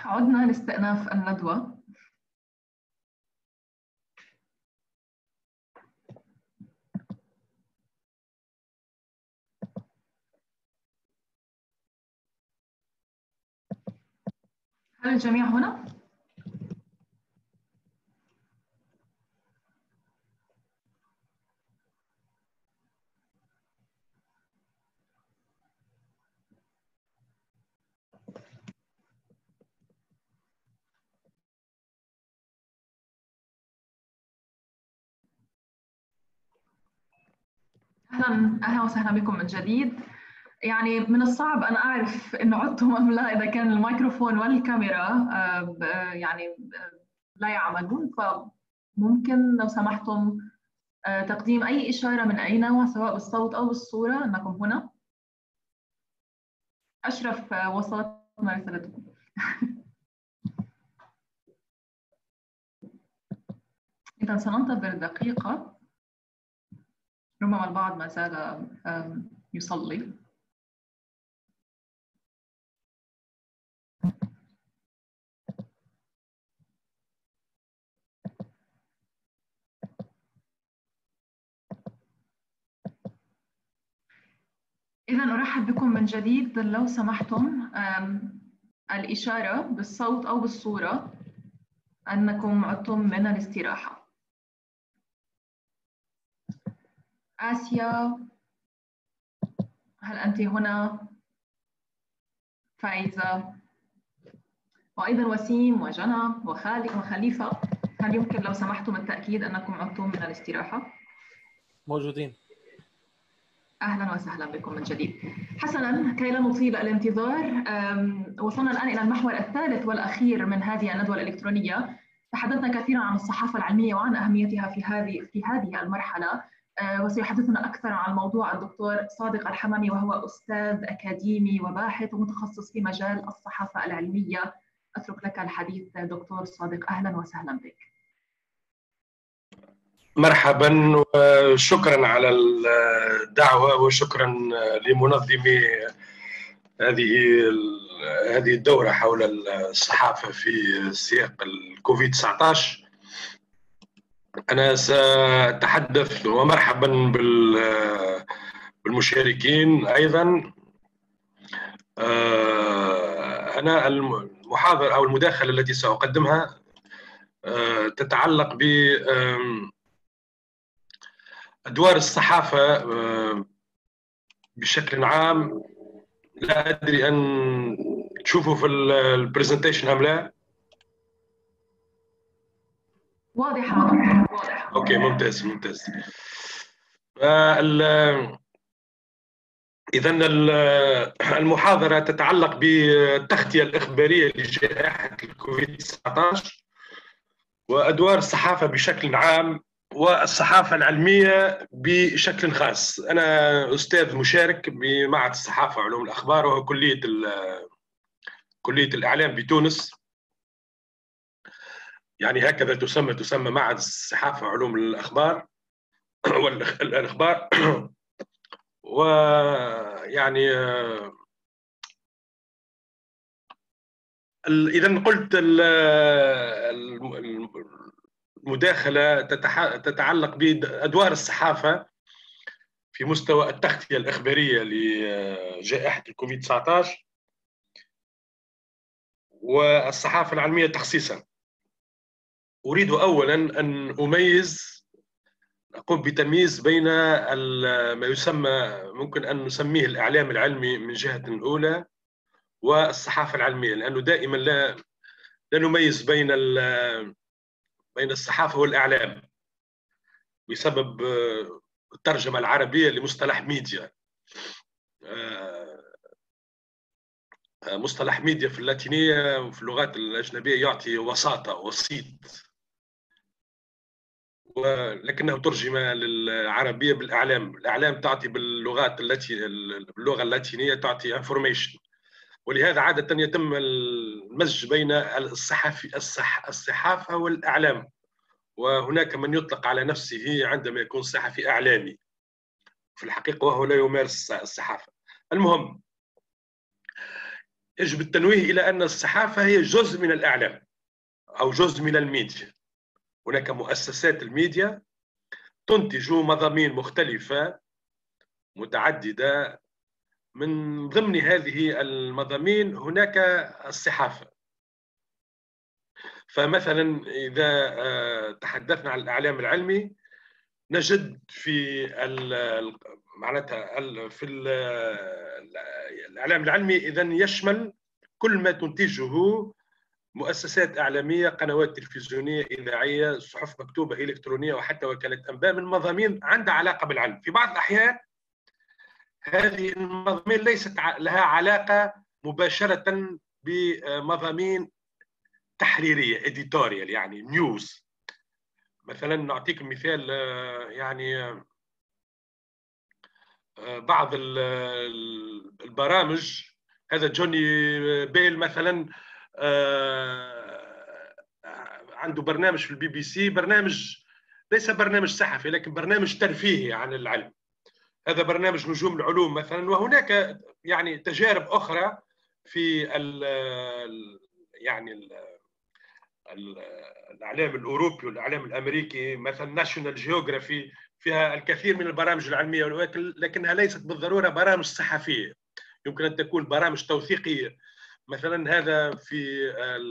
B: عدنا لاستئناف الندوة. هل الجميع هنا؟ أهلا أهلا وسهلا بكم من جديد. يعني من الصعب أن أعرف إن عدتم أم لا إذا كان الميكروفون والكاميرا يعني لا يعملون، فممكن لو سمحتم تقديم أي إشارة من أين، سواء بالصوت أو بالصورة، أنكم هنا. أشرف وصلت رسالتكم. إذا سننتظر دقيقة، ربما البعض ما زال يصلي. إذا أرحب بكم من جديد. لو سمحتم الإشارة بالصوت أو بالصورة أنكم عدتم من الاستراحة. آسيا، هل أنت هنا؟ فايزة، وأيضا وسيم وجنى وخالد وخليفة، هل يمكن لو سمحتم التأكيد أنكم عدتم من الاستراحة؟
G: موجودين.
B: أهلا وسهلا بكم من جديد. حسنا، كي لا نطيل الانتظار، وصلنا الآن إلى المحور الثالث والأخير من هذه الندوة الإلكترونية. تحدثنا كثيرا عن الصحافة العلمية وعن أهميتها في هذه في هذه المرحلة، وسيحدثنا أكثر عن الموضوع الدكتور صادق الحمامي، وهو أستاذ أكاديمي وباحث ومتخصص في مجال الصحافة العلمية. أترك لك الحديث دكتور صادق، أهلا وسهلا بك.
H: مرحبا وشكرا على الدعوة، وشكرا لمنظمي هذه هذه الدورة حول الصحافة في سياق الكوفيد تسعة عشر. أنا سأتحدث، ومرحبا بالمشاركين أيضا. أنا المحاضرة أو المداخلة التي سأقدمها تتعلق ب أدوار الصحافة بشكل عام. لا أدري أن تشوفوا في البرزنتيشن أم لا؟
B: واضحة واضحة.
H: أوكي، ممتاز ممتاز. إذن المحاضرة تتعلق بالتغطية الإخبارية لجائحة الكوفيد تسعة عشر وأدوار الصحافة بشكل عام والصحافة العلمية بشكل خاص. أنا أستاذ مشارك بمعهد الصحافة وعلوم الأخبار، وهو كلية كلية الإعلام بتونس، يعني هكذا تسمى تسمى معهد الصحافة وعلوم الأخبار والأخبار. ويعني إذا قلت المداخلة تتعلق بأدوار الصحافة في مستوى التغطية الإخبارية لجائحة الكوفيد تسعة عشر والصحافة العلمية تخصيصا. أريد أولا أن أميز أقوم بتمييز بين ما يسمى ممكن أن نسميه الإعلام العلمي من جهة أولى والصحافة العلمية، لأنه دائما لا لا نميز بين بين الصحافة والإعلام بسبب الترجمة العربية لمصطلح ميديا. مصطلح ميديا في اللاتينية وفي اللغات الأجنبية يعطي وساطة، وسيط، ولكنه ترجم للعربية بالإعلام. الإعلام تعطي باللغات التي باللغة اللاتينية تعطي information، ولهذا عادة يتم المزج بين الصحافي الصح الصحافة والإعلام، وهناك من يطلق على نفسه عندما يكون صحفي إعلامي في الحقيقة وهو لا يمارس الصحافة. المهم، يجب التنويه إلى أن الصحافة هي جزء من الإعلام أو جزء من الميديا. هناك مؤسسات الميديا تنتج مضامين مختلفة متعددة، من ضمن هذه المضامين هناك الصحافة. فمثلا إذا تحدثنا عن الإعلام العلمي نجد في معناتها في الإعلام العلمي إذا يشمل كل ما تنتجه مؤسسات إعلامية، قنوات تلفزيونية، إذاعية، صحف مكتوبة إلكترونية، وحتى وكالة أنباء، من مضامين عندها علاقة بالعلم. في بعض الأحيان هذه المضامين ليست لها علاقة مباشرة بمضامين تحريرية إديتوريال، يعني نيوز. مثلا نعطيك مثال، يعني بعض البرامج، هذا جوني بيل مثلا عنده برنامج في البي بي سي، برنامج ليس برنامج صحفي لكن برنامج ترفيهي عن العلم. هذا برنامج نجوم العلوم مثلا. وهناك يعني تجارب أخرى في ال يعني ال الإعلام الأوروبي والإعلام الأمريكي، مثلا ناشونال جيوغرافي فيها الكثير من البرامج العلمية، لكنها ليست بالضرورة برامج صحفية، يمكن أن تكون برامج توثيقية. مثلا هذا في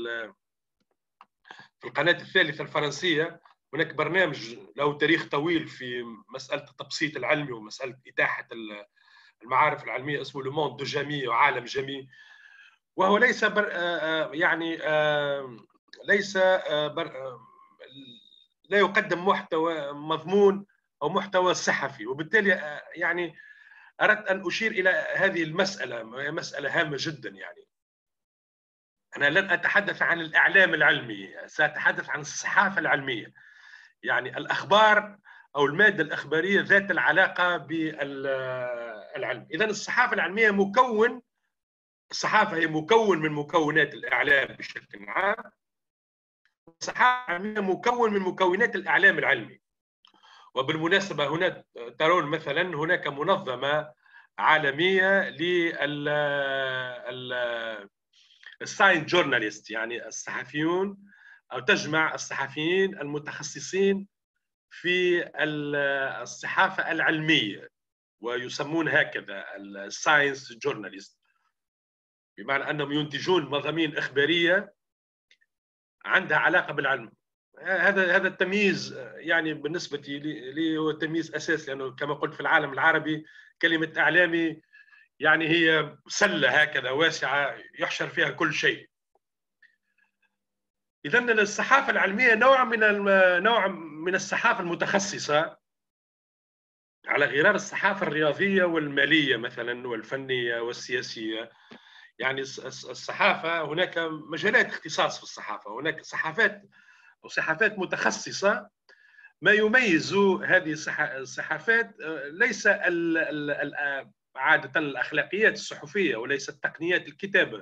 H: في القناة الثالثة الفرنسية هناك برنامج له تاريخ طويل في مسألة التبسيط العلمي ومسألة إتاحة المعارف العلمية، اسمه لو موند دو جامي وعالم جامي، وهو ليس بر يعني ليس بر لا يقدم محتوى مضمون أو محتوى صحفي. وبالتالي يعني أردت أن أشير إلى هذه المسألة، مسألة هامة جدا. يعني أنا لن أتحدث عن الإعلام العلمي، سأتحدث عن الصحافة العلمية، يعني الأخبار أو المادة الإخبارية ذات العلاقة بالعلم. إذن الصحافة العلمية مكون، الصحافة هي مكون من مكونات الإعلام بشكل عام، الصحافة العلمية مكون من مكونات الإعلام العلمي. وبالمناسبة هنا ترون مثلا هناك منظمة عالمية لل الساينس جورناليست، يعني الصحفيون، أو تجمع الصحفيين المتخصصين في الصحافة العلمية، ويسمون هكذا الساينس جورناليست، بمعنى أنهم ينتجون مضامين إخبارية عندها علاقة بالعلم. هذا هذا التمييز يعني بالنسبة لي هو تمييز أساسي، لأنه كما قلت في العالم العربي كلمة إعلامي يعني هي سلة هكذا واسعة يحشر فيها كل شيء. إذن الصحافة العلمية نوع من نوع من الصحافة المتخصصة على غرار الصحافة الرياضية والمالية مثلا والفنية والسياسية. يعني الصحافة هناك مجالات اختصاص في الصحافة، هناك صحافات أو صحافات متخصصة. ما يميز هذه الصحافات ليس عادة الأخلاقيات الصحفية وليس تقنيات الكتابة،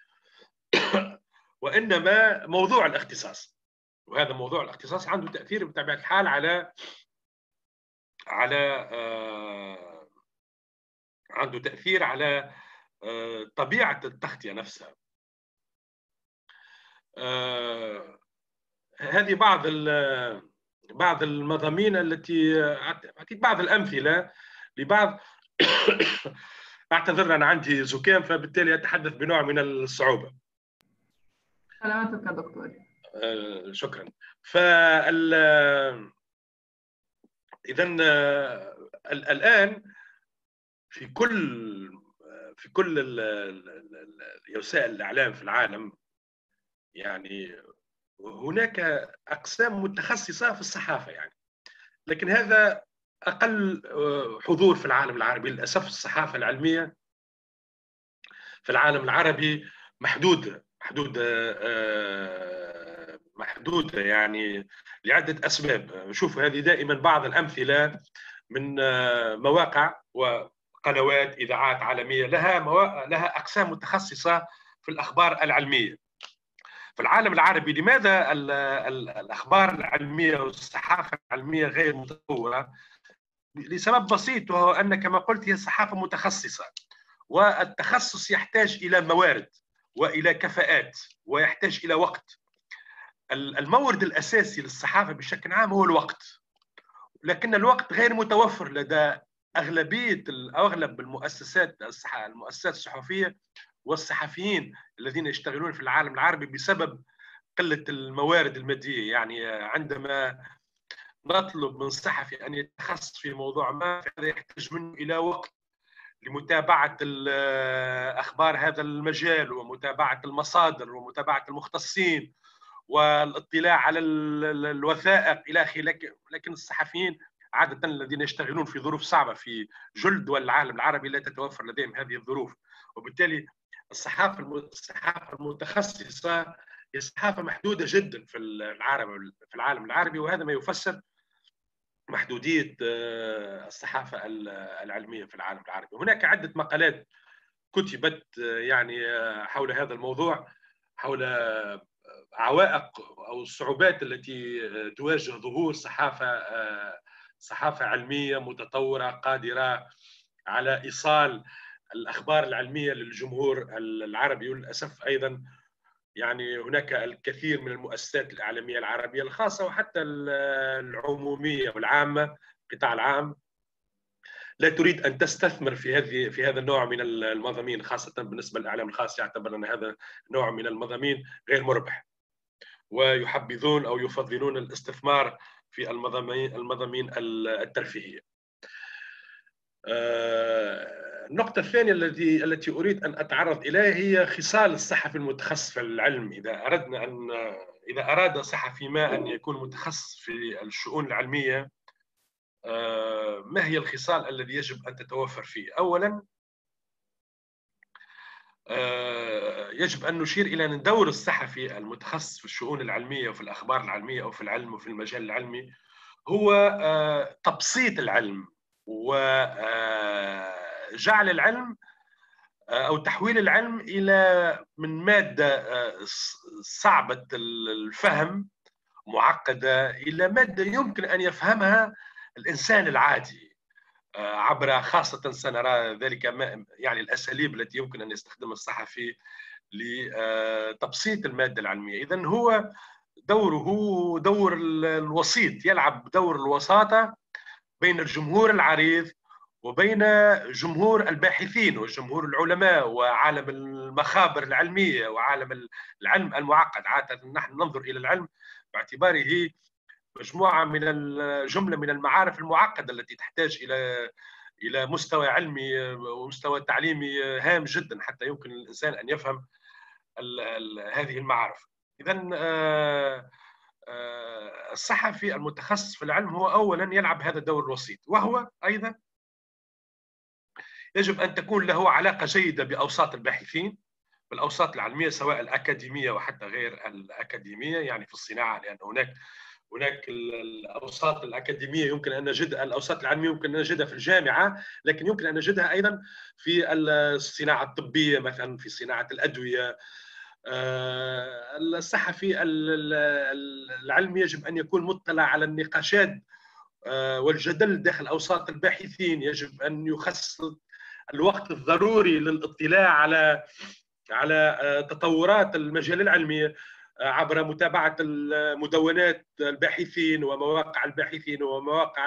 H: وإنما موضوع الاختصاص. وهذا موضوع الاختصاص عنده تأثير بطبيعة الحال على على آه عنده تأثير على آه طبيعة التغطية نفسها. آه هذه بعض بعض المضامين التي أعطيت بعض الأمثلة لبعض أعتذر أنا عندي زكام فبالتالي أتحدث بنوع من الصعوبة.
B: سلامتك يا دكتور.
H: آه شكرا. فال إذن الآن في كل في كل وسائل الإعلام في العالم يعني هناك أقسام متخصصة في الصحافة، يعني لكن هذا أقل حضور في العالم العربي للأسف. الصحافة العلمية في العالم العربي محدودة محدودة محدودة يعني لعدة أسباب. شوف هذه دائما بعض الأمثلة من مواقع وقنوات إذاعات عالمية لها مواقع لها أقسام متخصصة في الأخبار العلمية. في العالم العربي لماذا الأخبار العلمية والصحافة العلمية غير متطورة؟ لسبب بسيط، وهو أن كما قلت هي صحافة متخصصة، والتخصص يحتاج إلى موارد. والى كفاءات، ويحتاج الى وقت. المورد الاساسي للصحافه بشكل عام هو الوقت، لكن الوقت غير متوفر لدى اغلبيه اغلب المؤسسات المؤسسات الصحفيه والصحفيين الذين يشتغلون في العالم العربي بسبب قله الموارد الماديه. يعني عندما نطلب من صحفي ان يتخصص في موضوع ما، فهذا يحتاج منه الى وقت لمتابعه اخبار هذا المجال ومتابعه المصادر ومتابعه المختصين والاطلاع على الوثائق الى اخره. لكن الصحفيين عاده الذين يشتغلون في ظروف صعبه في جل دول العالم العربي لا تتوفر لديهم هذه الظروف، وبالتالي الصحافه الصحافه المتخصصه هي صحافه محدوده جدا في العالم في العالم العربي، وهذا ما يفسر محدوديه الصحافه العلميه في العالم العربي. هناك عده مقالات كتبت يعني حول هذا الموضوع، حول عوائق او الصعوبات التي تواجه ظهور صحافه صحافه علميه متطوره قادره على ايصال الاخبار العلميه للجمهور العربي. وللاسف ايضا يعني هناك الكثير من المؤسسات الاعلاميه العربيه الخاصه وحتى العموميه والعامه القطاع العام لا تريد ان تستثمر في هذه في هذا النوع من المضامين، خاصه بالنسبه للاعلام الخاص يعتبر ان هذا نوع من المضامين غير مربح، ويحبذون او يفضلون الاستثمار في المضامين المضامين الترفيهيه. النقطة الثانية التي التي أريد أن أتعرض إليها هي خصال الصحفي المتخصص في العلم. إذا أردنا أن إذا أراد صحفي ما أن يكون متخصص في الشؤون العلمية، ما هي الخصال الذي يجب أن تتوفر فيه؟ أولاً يجب أن نشير إلى أن دور الصحفي المتخصص في الشؤون العلمية وفي الأخبار العلمية أو في العلم وفي المجال العلمي هو تبسيط العلم وجعل العلم أو تحويل العلم إلى من مادة صعبة الفهم معقدة إلى مادة يمكن أن يفهمها الإنسان العادي، عبر خاصة سنرى ذلك يعني الأساليب التي يمكن أن يستخدمها الصحفي لتبسيط المادة العلمية. إذن هو دوره دور الوسيط، يلعب دور الوساطة بين الجمهور العريض وبين جمهور الباحثين وجمهور العلماء وعالم المخابر العلمية وعالم العلم المعقد. عادة نحن ننظر إلى العلم باعتباره مجموعة من الجملة من المعارف المعقدة التي تحتاج إلى إلى مستوى علمي ومستوى تعليمي هام جدا حتى يمكن للإنسان أن يفهم ال ال هذه المعارف. إذن الصحفي المتخصص في العلم هو أولا يلعب هذا الدور الوسيط، وهو أيضا يجب أن تكون له علاقة جيدة بأوساط الباحثين بالأوساط العلمية سواء الأكاديمية وحتى غير الأكاديمية، يعني في الصناعة، لأن هناك هناك الاوساط الاكاديميه يمكن ان نجدها، الاوساط العلميه يمكن ان نجدها في الجامعه، لكن يمكن ان نجدها ايضا في الصناعه الطبيه مثلا، في صناعه الادويه. الصحفي العلمي يجب ان يكون مطلع على النقاشات والجدل داخل اوساط الباحثين، يجب ان يخصص الوقت الضروري للاطلاع على على تطورات المجال العلمي عبر متابعة مدونات الباحثين ومواقع الباحثين ومواقع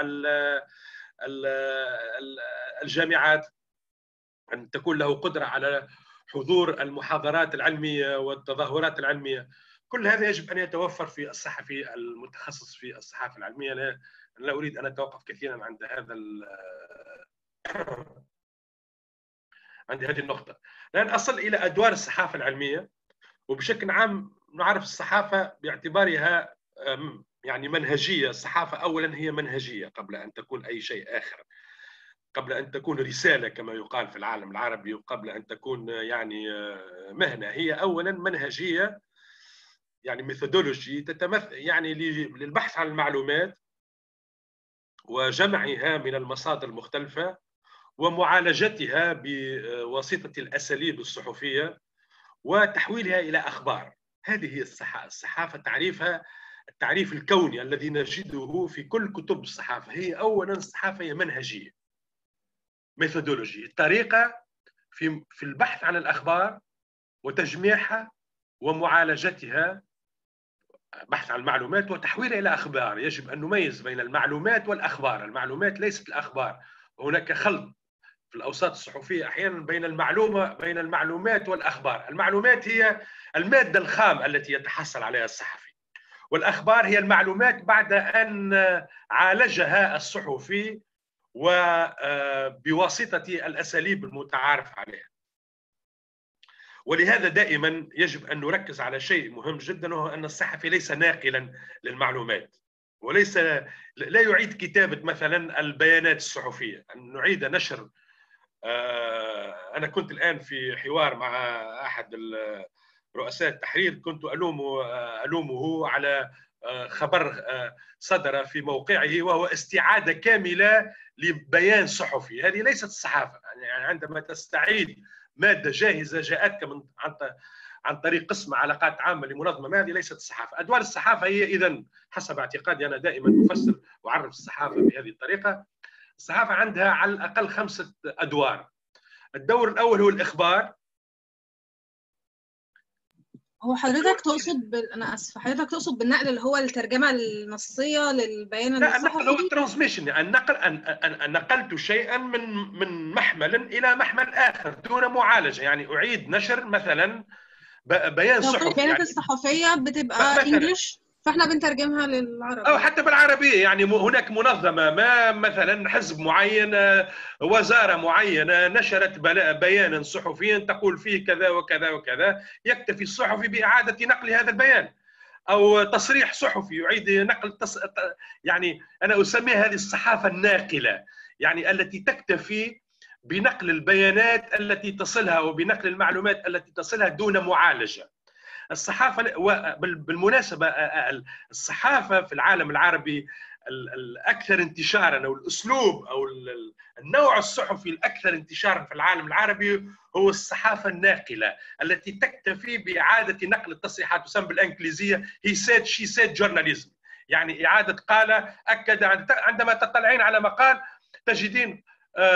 H: الجامعات، أن تكون له قدرة على حضور المحاضرات العلمية والتظاهرات العلمية. كل هذا يجب أن يتوفر في الصحفي المتخصص في الصحافة العلمية. أنا لا أريد أن أتوقف كثيرا عند هذا عند هذه النقطة، لأن أصل إلى أدوار الصحافة العلمية. وبشكل عام نعرف الصحافة باعتبارها يعني منهجية. الصحافة أولا هي منهجية قبل أن تكون أي شيء آخر، قبل أن تكون رسالة كما يقال في العالم العربي، وقبل أن تكون يعني مهنة. هي أولا منهجية، يعني ميثودولوجي تتمثل يعني للبحث عن المعلومات وجمعها من المصادر المختلفة ومعالجتها بواسطة الأساليب الصحفية وتحويلها إلى أخبار. هذه هي الصحافة. الصحافة تعريفها التعريف الكوني الذي نجده في كل كتب الصحافة. هي أولا الصحافة هي منهجية، ميثودولوجي، الطريقة في في البحث عن الأخبار وتجميعها ومعالجتها، بحث عن المعلومات وتحويلها إلى أخبار. يجب أن نميز بين المعلومات والأخبار. المعلومات ليست الأخبار. هناك خلط في الأوساط الصحفية أحيانا بين المعلومة بين المعلومات والأخبار. المعلومات هي المادة الخام التي يتحصل عليها الصحفي، والأخبار هي المعلومات بعد أن عالجها الصحفي وبواسطة الأساليب المتعارف عليها. ولهذا دائما يجب أن نركز على شيء مهم جدا، وهو أن الصحفي ليس ناقلا للمعلومات، وليس لا يعيد كتابة مثلا البيانات الصحفية، أن نعيد نشر. أنا كنت الآن في حوار مع أحد رؤساء التحرير، كنت ألومه ألومه على خبر صدر في موقعه وهو استعادة كاملة لبيان صحفي. هذه ليست الصحافة. يعني عندما تستعيد مادة جاهزة جاءتك من عن عن طريق قسم علاقات عامة لمنظمة ما، هذه ليست الصحافة. أدوار الصحافة هي إذن حسب اعتقادي أنا دائما أفسر وأعرف الصحافة بهذه الطريقة. الصحافة عندها على الأقل خمسة أدوار. الدور الأول هو الإخبار.
C: هو حضرتك تقصد بال... انا اسفه، حضرتك تقصد بالنقل اللي هو الترجمه النصيه للبيان
H: لا، النقل هو
C: الصحفي؟
H: الترانسميشن. يعني النقل أن... أن... نقلت شيئا من من محمل الى محمل اخر دون معالجه. يعني اعيد نشر مثلا ب... بيان صحفي.
C: البيانات
H: يعني
C: الصحفيه بتبقى انجلش فاحنا بنترجمها للعربي،
H: او حتى بالعربيه. يعني هناك منظمه ما مثلا حزب معين، وزاره معينه نشرت بيانا صحفيا تقول فيه كذا وكذا وكذا، يكتفي الصحفي باعاده نقل هذا البيان، او تصريح صحفي يعيد نقل تص... يعني انا اسميها هذه الصحافه الناقله، يعني التي تكتفي بنقل البيانات التي تصلها وبنقل المعلومات التي تصلها دون معالجه. الصحافه بالمناسبه الصحافه في العالم العربي الاكثر انتشارا، او الاسلوب او النوع الصحفي الاكثر انتشارا في العالم العربي هو الصحافه الناقله التي تكتفي باعاده نقل التصريحات، تسمى بالانجليزيه he said she said journalism. يعني اعاده قال اكد. عندما تطلعين على مقال تجدين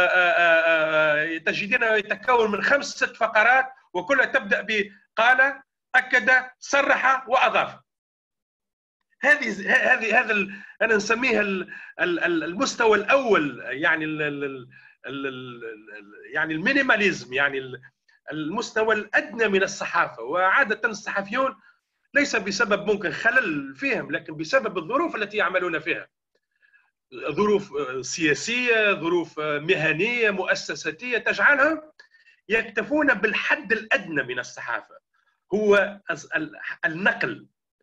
H: تجدين يتكون من خمس ست فقرات وكلها تبدا بقال أكد صرح وأضاف. هذه هذه هذا أنا نسميها المستوى الأول، يعني ال يعني المينيماليزم، يعني المستوى الأدنى من الصحافة. وعادة الصحفيون ليس بسبب ممكن خلل فيهم، لكن بسبب الظروف التي يعملون فيها، ظروف سياسية، ظروف مهنية، مؤسساتية، تجعلهم يكتفون بالحد الأدنى من الصحافة، هو النقل.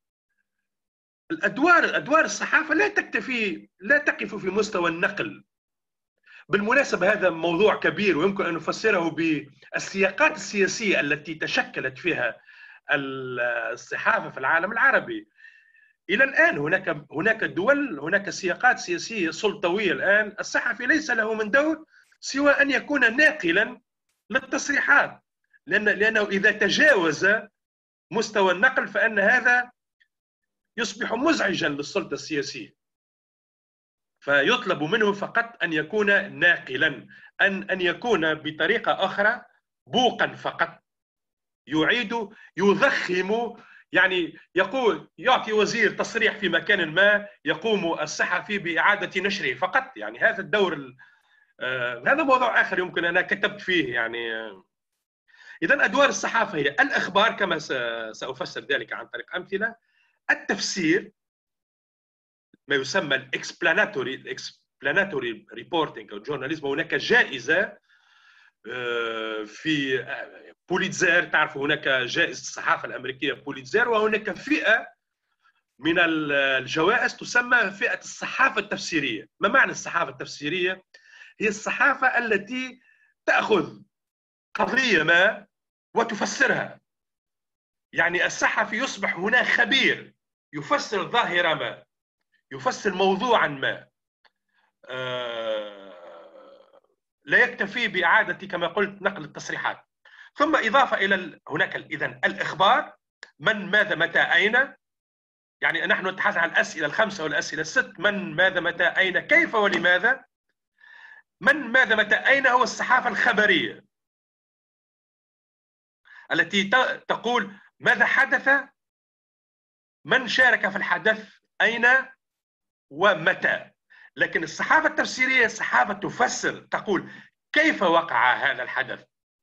H: الادوار ادوار الصحافه لا تكتفي لا تقف في مستوى النقل. بالمناسبه هذا موضوع كبير ويمكن ان نفسره بالسياقات السياسيه التي تشكلت فيها الصحافه في العالم العربي. الى الان هناك هناك دول، هناك سياقات سياسيه سلطويه. الان الصحفي ليس له من دور سوى ان يكون ناقلا للتصريحات، لان لانه اذا تجاوز مستوى النقل فإن هذا يصبح مزعجا للسلطة السياسية، فيطلب منه فقط أن يكون ناقلا، أن أن يكون بطريقة أخرى بوقا فقط، يعيد يضخم. يعني يقول يعطي وزير تصريح في مكان ما، يقوم الصحفي بإعادة نشره فقط. يعني هذا الدور آه هذا موضوع آخر يمكن أنا كتبت فيه. يعني آه إذن أدوار الصحافة هي الإخبار كما سأفسر ذلك عن طريق أمثلة، التفسير ما يسمى الإكسبلاناتوري الإكسبلاناتوري ريبورتينج أو جورناليزم. هناك جائزة في بوليتزير، تعرفوا هناك جائزة الصحافة الأمريكية بوليتزير، وهناك فئة من الجوائز تسمى فئة الصحافة التفسيرية. ما معنى الصحافة التفسيرية؟ هي الصحافة التي تأخذ قضية ما وتفسرها. يعني الصحفي يصبح هنا خبير، يفسر ظاهرة ما، يفسر موضوعا ما، آه لا يكتفي بإعادة كما قلت نقل التصريحات. ثم إضافة إلى هناك إذن الإخبار، من ماذا متى أين. يعني نحن نتحدث عن الأسئلة الخمسة والأسئلة الست: من ماذا متى أين كيف ولماذا. من ماذا متى أين هو الصحافة الخبرية. التي تقول ماذا حدث، من شارك في الحدث، أين ومتى. لكن الصحافة التفسيرية الصحافة تفسر، تقول كيف وقع هذا الحدث،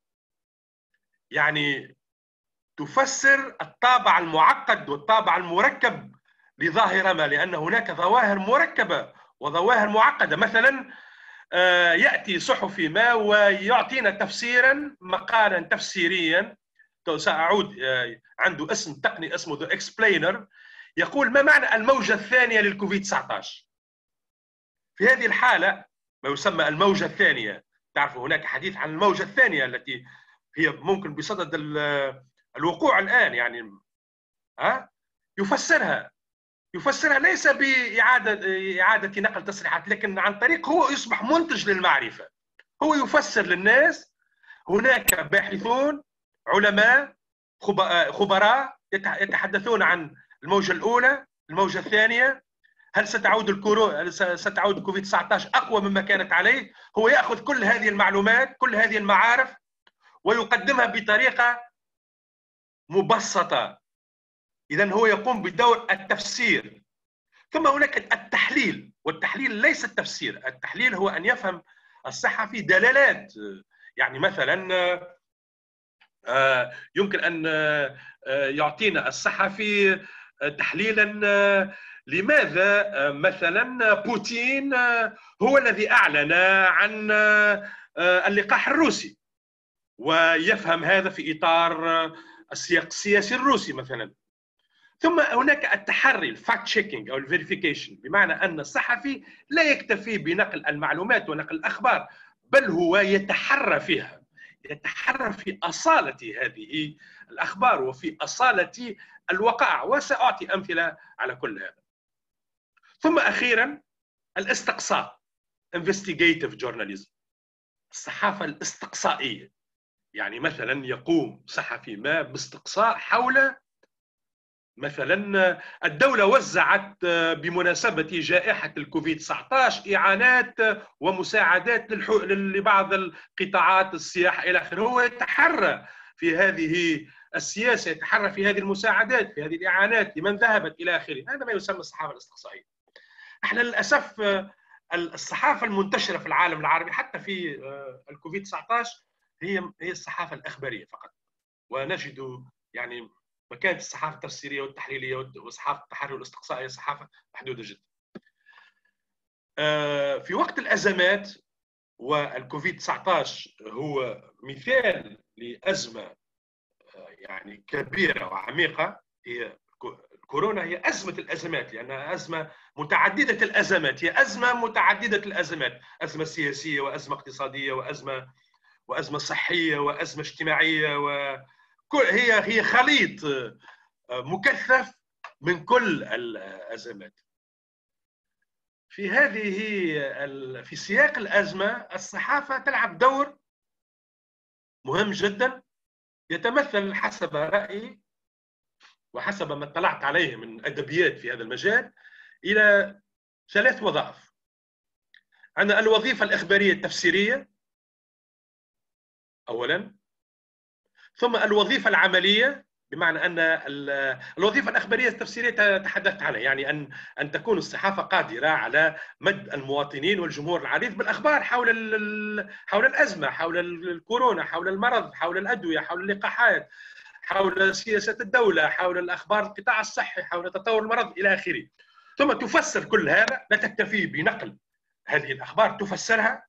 H: يعني تفسر الطابع المعقد والطابع المركب لظاهرة ما، لأن هناك ظواهر مركبة وظواهر معقدة. مثلا يأتي صحفي ما ويعطينا تفسيرا، مقالا تفسيريا، سأعود، عنده اسم تقني اسمه The Explainer، يقول ما معنى الموجة الثانية للكوفيد تسعة عشر. في هذه الحالة ما يسمى الموجة الثانية، تعرفوا هناك حديث عن الموجة الثانية التي هي ممكن بصدد الوقوع الآن، يعني ها يفسرها يفسرها ليس بإعادة إعادة نقل تصريحات، لكن عن طريق هو يصبح منتج للمعرفة، هو يفسر للناس. هناك باحثون علماء خبراء يتحدثون عن الموجة الأولى، الموجة الثانية، هل ستعود الكورونا ستعود الكوفيد تسعة عشر أقوى مما كانت عليه. هو يأخذ كل هذه المعلومات، كل هذه المعارف، ويقدمها بطريقة مبسطة. إذن هو يقوم بدور التفسير. ثم هناك التحليل، والتحليل ليس التفسير. التحليل هو أن يفهم الصحفي دلالات، يعني مثلا يمكن أن يعطينا الصحفي تحليلا لماذا مثلا بوتين هو الذي أعلن عن اللقاح الروسي، ويفهم هذا في إطار السياق السياسي الروسي مثلا. ثم هناك التحري، الفاكت تشيكينج أو الفيريفيكيشن، بمعنى أن الصحفي لا يكتفي بنقل المعلومات ونقل الأخبار، بل هو يتحرى فيها، يتحرى في أصالة هذه الأخبار وفي أصالة الوقائع، وسأعطي أمثلة على كل هذا. ثم أخيرا الاستقصاء، investigative journalism، الصحافة الاستقصائية. يعني مثلا يقوم صحفي ما باستقصاء حول مثلا الدولة وزعت بمناسبة جائحة الكوفيد تسعة عشر إعانات ومساعدات لبعض القطاعات، السياحة إلى آخره. هو يتحرى في هذه السياسة، يتحرى في هذه المساعدات، في هذه الإعانات، لمن ذهبت إلى آخره. هذا ما يسمى الصحافة الاستقصائية. احنا للأسف الصحافة المنتشرة في العالم العربي حتى في الكوفيد تسعة عشر هي هي الصحافة الإخبارية فقط، ونجد يعني مكانة الصحافة التفسيرية والتحليلية وصحافة التحري والاستقصائية صحافة محدودة جدا. في وقت الأزمات، والكوفيد تسعة عشر هو مثال لأزمة يعني كبيرة وعميقة. هي الكورونا هي أزمة الأزمات، لأنها أزمة متعددة الأزمات، هي أزمة متعددة الأزمات، أزمة سياسية وأزمة اقتصادية وأزمة وأزمة صحية وأزمة اجتماعية، و هي هي خليط مكثف من كل الأزمات. في هذه في سياق الأزمة الصحافة تلعب دور مهم جدا، يتمثل حسب رأيي وحسب ما اطلعت عليه من أدبيات في هذا المجال إلى ثلاث وظائف. عندنا الوظيفة الإخبارية التفسيرية أولا، ثم الوظيفة العملية، بمعنى أن الوظيفة الإخبارية التفسيرية تحدثت عنها، يعني أن أن تكون الصحافة قادرة على مد المواطنين والجمهور العريض بالأخبار حول حول الأزمة، حول الكورونا، حول المرض، حول الأدوية، حول اللقاحات، حول سياسة الدولة، حول الأخبار القطاع الصحي، حول تطور المرض إلى آخره. ثم تفسر كل هذا، لا تكتفي بنقل هذه الأخبار، تفسرها.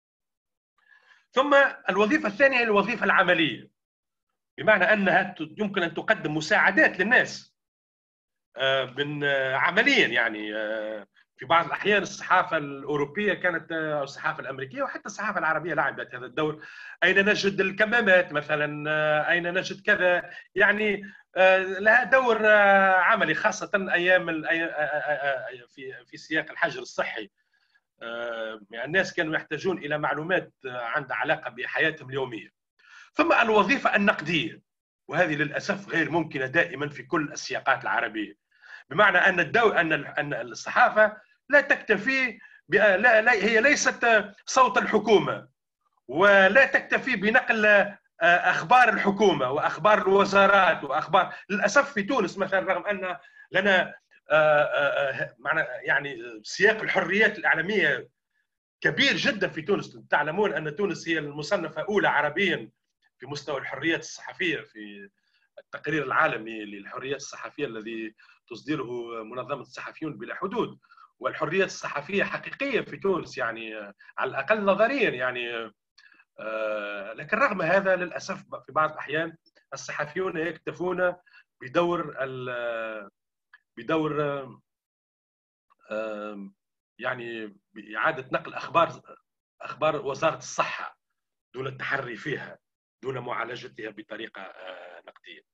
H: ثم الوظيفة الثانية هي الوظيفة العملية، بمعنى أنها يمكن أن تقدم مساعدات للناس من عمليا، يعني في بعض الأحيان الصحافة الأوروبية كانت، أو الصحافة الأمريكية وحتى الصحافة العربية لعبت هذا الدور. أين نجد الكمامات مثلا، أين نجد كذا، يعني لها دور عملي، خاصة أيام في في سياق الحجر الصحي. يعني الناس كانوا يحتاجون إلى معلومات عندها علاقة بحياتهم اليومية. ثم الوظيفة النقدية، وهذه للأسف غير ممكنة دائما في كل السياقات العربية، بمعنى أن الدو أن أن الصحافة لا تكتفي لا, لا هي ليست صوت الحكومة، ولا تكتفي بنقل اخبار الحكومه واخبار الوزارات واخبار، للاسف في تونس مثلا رغم ان لنا معنى يعني سياق الحريات الاعلاميه كبير جدا في تونس. تعلمون ان تونس هي المصنفه اولى عربيا في مستوى الحريات الصحفيه في التقرير العالمي للحريات الصحفيه الذي تصدره منظمه الصحفيون بلا حدود. والحريات الصحفيه حقيقيه في تونس يعني على الاقل نظريا يعني. لكن رغم هذا للاسف في بعض الاحيان الصحفيون يكتفون بدور بدور يعني باعاده نقل اخبار اخبار وزاره الصحه دون التحري فيها، دون معالجتها بطريقه نقديه.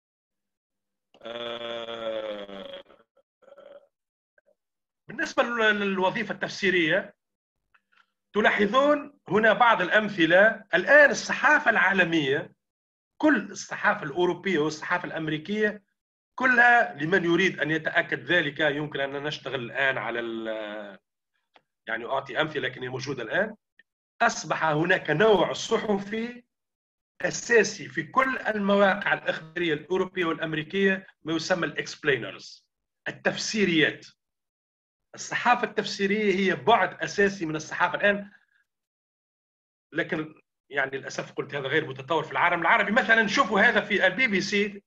H: بالنسبه للوظيفه التفسيريه تلاحظون هنا بعض الامثله. الان الصحافه العالميه، كل الصحافه الاوروبيه والصحافه الامريكيه كلها، لمن يريد ان يتاكد ذلك يمكن ان نشتغل الان على يعني اعطي امثله لكن هي موجوده الان. اصبح هناك نوع صحفي اساسي في كل المواقع الاخباريه الاوروبيه والامريكيه ما يسمى الاكسبلينرز، التفسيريات. الصحافه التفسيريه هي بعد اساسي من الصحافه الان، لكن يعني للاسف قلت هذا غير متطور في العالم العربي. مثلا نشوفوا هذا في البي بي سي،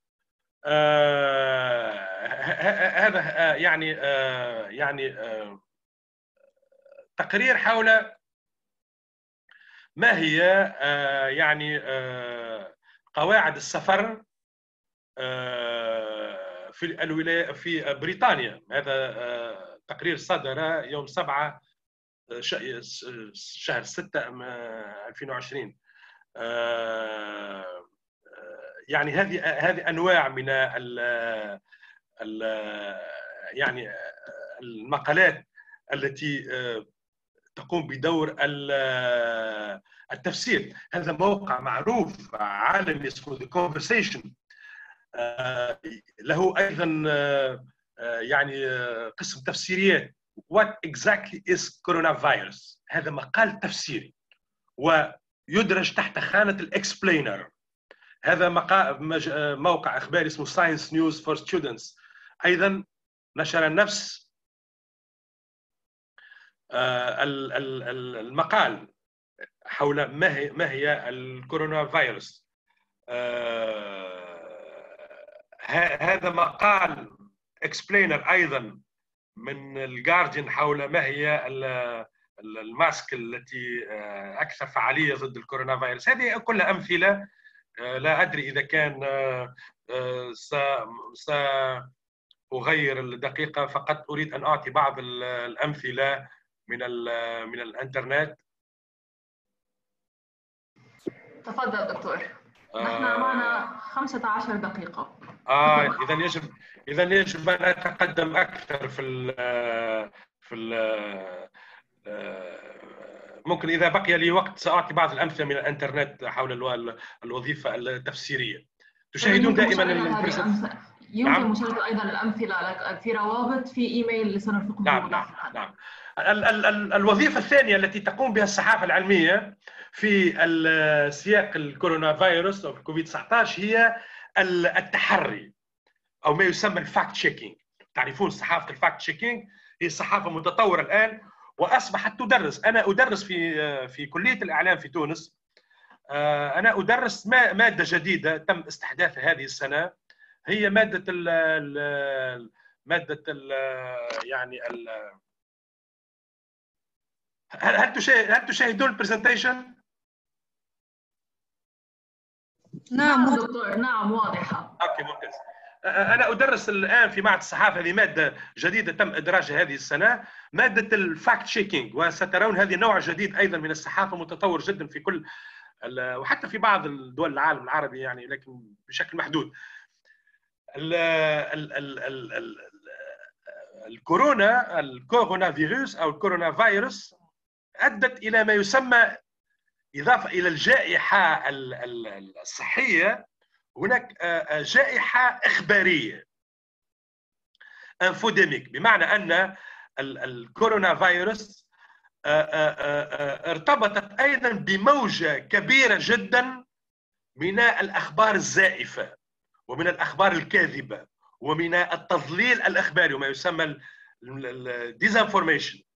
H: آه هذا آه يعني آه يعني آه تقرير حول ما هي آه يعني آه قواعد السفر آه في الولايات في بريطانيا. هذا آه تقرير صدر يوم سبعة شهر ستة ألفين وعشرين. آه يعني هذه هذه انواع من ال ال يعني المقالات التي تقوم بدور التفسير. هذا موقع معروف عالمي اسمه The Conversation، له ايضا يعني قسم تفسيريات. What exactly is coronavirus؟ هذا مقال تفسيري ويدرج تحت خانة الاكسبلينر. هذا موقع اخباري اسمه Science News for Students ايضا نشر نفس المقال حول ما هي ما هي الكورونا فيروس. هذا مقال اكسبلينر ايضا من الجارديان حول ما هي الماسك التي اكثر فعاليه ضد الكورونا فيروس. هذه كلها امثله. لا ادري اذا كان ساغير الدقيقه، فقط اريد ان اعطي بعض الامثله من من الانترنت.
B: تفضل دكتور. نحن آه معنا خمسة عشر دقيقة.
H: اه اذا يجب اذا يجب ان اتقدم اكثر في ال في ال ممكن اذا بقي لي وقت ساعطي بعض الامثله من الانترنت حول الوظيفه التفسيريه. تشاهدون دائما
B: البرزنتيشن. يمكن نعم. مشاهده ايضا الامثله في روابط في ايميل اللي سنرفقه.
H: نعم نعم نعم. ال ال ال الوظيفه الثانيه التي تقوم بها الصحافه العلميه في سياق الكورونا فيروس او الكوفيد تسعة عشر هي التحري او ما يسمى الفاكت تشيكينج. تعرفون صحافه الفاكت تشيكينج هي صحافه متطوره الان واصبحت تدرس. انا ادرس في في كليه الاعلام في تونس. انا ادرس ماده جديده تم استحداثها هذه السنه، هي ماده ال ماده ال يعني ال هل هل تشاهدون البرزنتيشن؟
B: نعم دكتور. نعم واضحه.
H: اوكي ممتاز. انا ادرس الان في معهد الصحافه، هذه ماده جديده تم ادراجها هذه السنه، ماده الفاكت تشيكينج. وسترون هذه نوع جديد ايضا من الصحافه متطور جدا في كل وحتى في بعض الدول العالم العربي يعني، لكن بشكل محدود. ال ال ال ال ال الكورونا الكورونا فيروس او الكورونا فيروس ادت الى ما يسمى اضافه الى الجائحه الصحيه هناك جائحه اخباريه انفوديميك، بمعنى ان الكورونا فيروس ارتبطت ايضا بموجه كبيره جدا من الأخبار الزائفة ومن الأخبار الكاذبة ومن التضليل الإخباري وما يسمى dis-infodemic.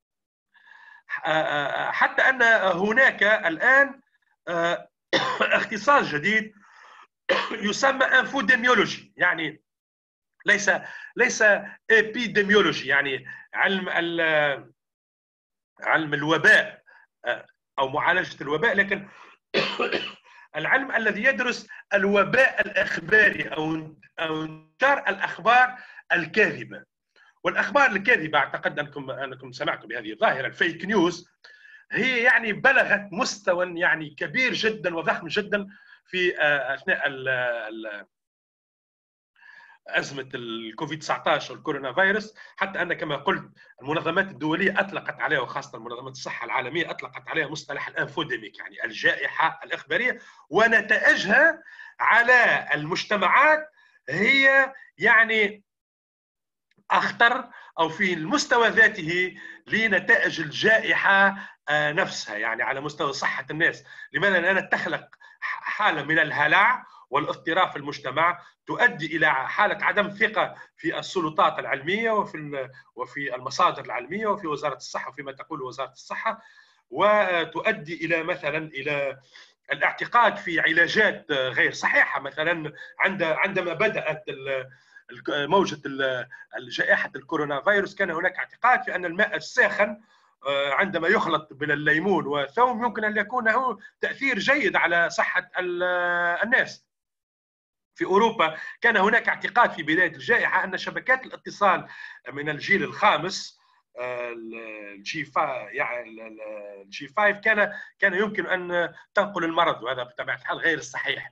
H: حتى أن هناك الآن اختصاص جديد يسمى انفوديميولوجي، يعني ليس ليس ابيديميولوجي، يعني علم علم الوباء او معالجه الوباء، لكن العلم الذي يدرس الوباء الاخباري او او انتشار الاخبار الكاذبه. والاخبار الكاذبه اعتقد انكم انكم سمعتم بهذه الظاهره، الفيك نيوز، هي يعني بلغت مستوى يعني كبير جدا وضخم جدا في اثناء أزمة الكوفيد تسعة عشر والكورونا فيروس، حتى أن كما قلت المنظمات الدولية أطلقت عليها، وخاصة منظمة الصحة العالمية أطلقت عليها مصطلح الانفوديميك، يعني الجائحة الإخبارية، ونتائجها على المجتمعات هي يعني أخطر أو في المستوى ذاته لنتائج الجائحة نفسها، يعني على مستوى صحة الناس. لماذا؟ لأنها تخلق حالة من الهلع والاضطراب في المجتمع، تؤدي الى حاله عدم ثقه في السلطات العلميه وفي وفي المصادر العلميه وفي وزاره الصحه وفيما تقوله وزاره الصحه، وتؤدي الى مثلا الى الاعتقاد في علاجات غير صحيحه. مثلا عند عندما بدات موجه جائحه الكورونا فيروس كان هناك اعتقاد في ان الماء الساخن عندما يخلط بين الليمون والثوم يمكن ان يكون له تاثير جيد على صحه الناس. في أوروبا كان هناك اعتقاد في بداية الجائحة أن شبكات الاتصال من الجيل الخامس الجي خمسة كان كان يمكن أن تنقل المرض، وهذا بطبيعة الحال غير الصحيح.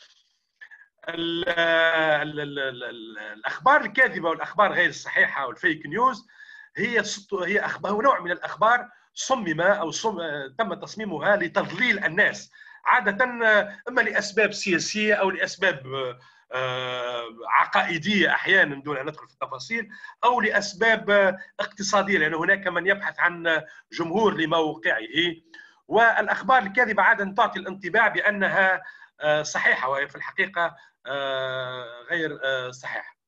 H: الأخبار الكاذبة والأخبار غير الصحيحة والفيك نيوز هي هي أخبار نوع من الأخبار صمم أو صم تم تصميمها لتضليل الناس، عادة إما لأسباب سياسية أو لأسباب عقائدية أحيانا دون أن ندخل في التفاصيل، أو لأسباب اقتصادية، لأن هناك من يبحث عن جمهور لموقعه. والأخبار الكاذبة عادة تعطي الانطباع بأنها صحيحة وهي في الحقيقة غير صحيحة.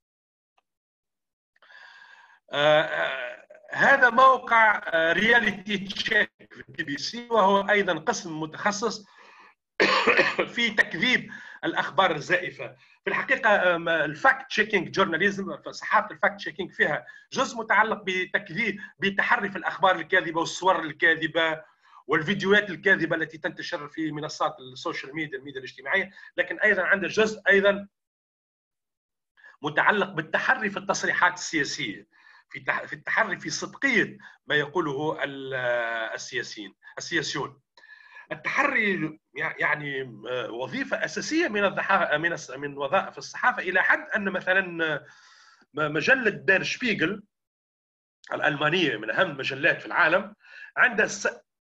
H: هذا موقع رياليتي تشيك في البي بي سي، وهو أيضا قسم متخصص في تكذيب الأخبار الزائفة. في الحقيقة الفاكت تشيكينج جورناليزم، صحافة الفاكت تشيكينج فيها جزء متعلق بتكذيب بتحري في الأخبار الكاذبة والصور الكاذبة والفيديوهات الكاذبة التي تنتشر في منصات السوشيال ميديا الميديا الاجتماعية، لكن أيضا عندنا جزء أيضا متعلق بالتحري في التصريحات السياسية، في في التحري في صدقية ما يقوله السياسيين السياسيون. التحري يعني وظيفة أساسية من من من وظائف الصحافة، إلى حد أن مثلا مجلة دير شبيغل الألمانية من أهم المجلات في العالم عندها س...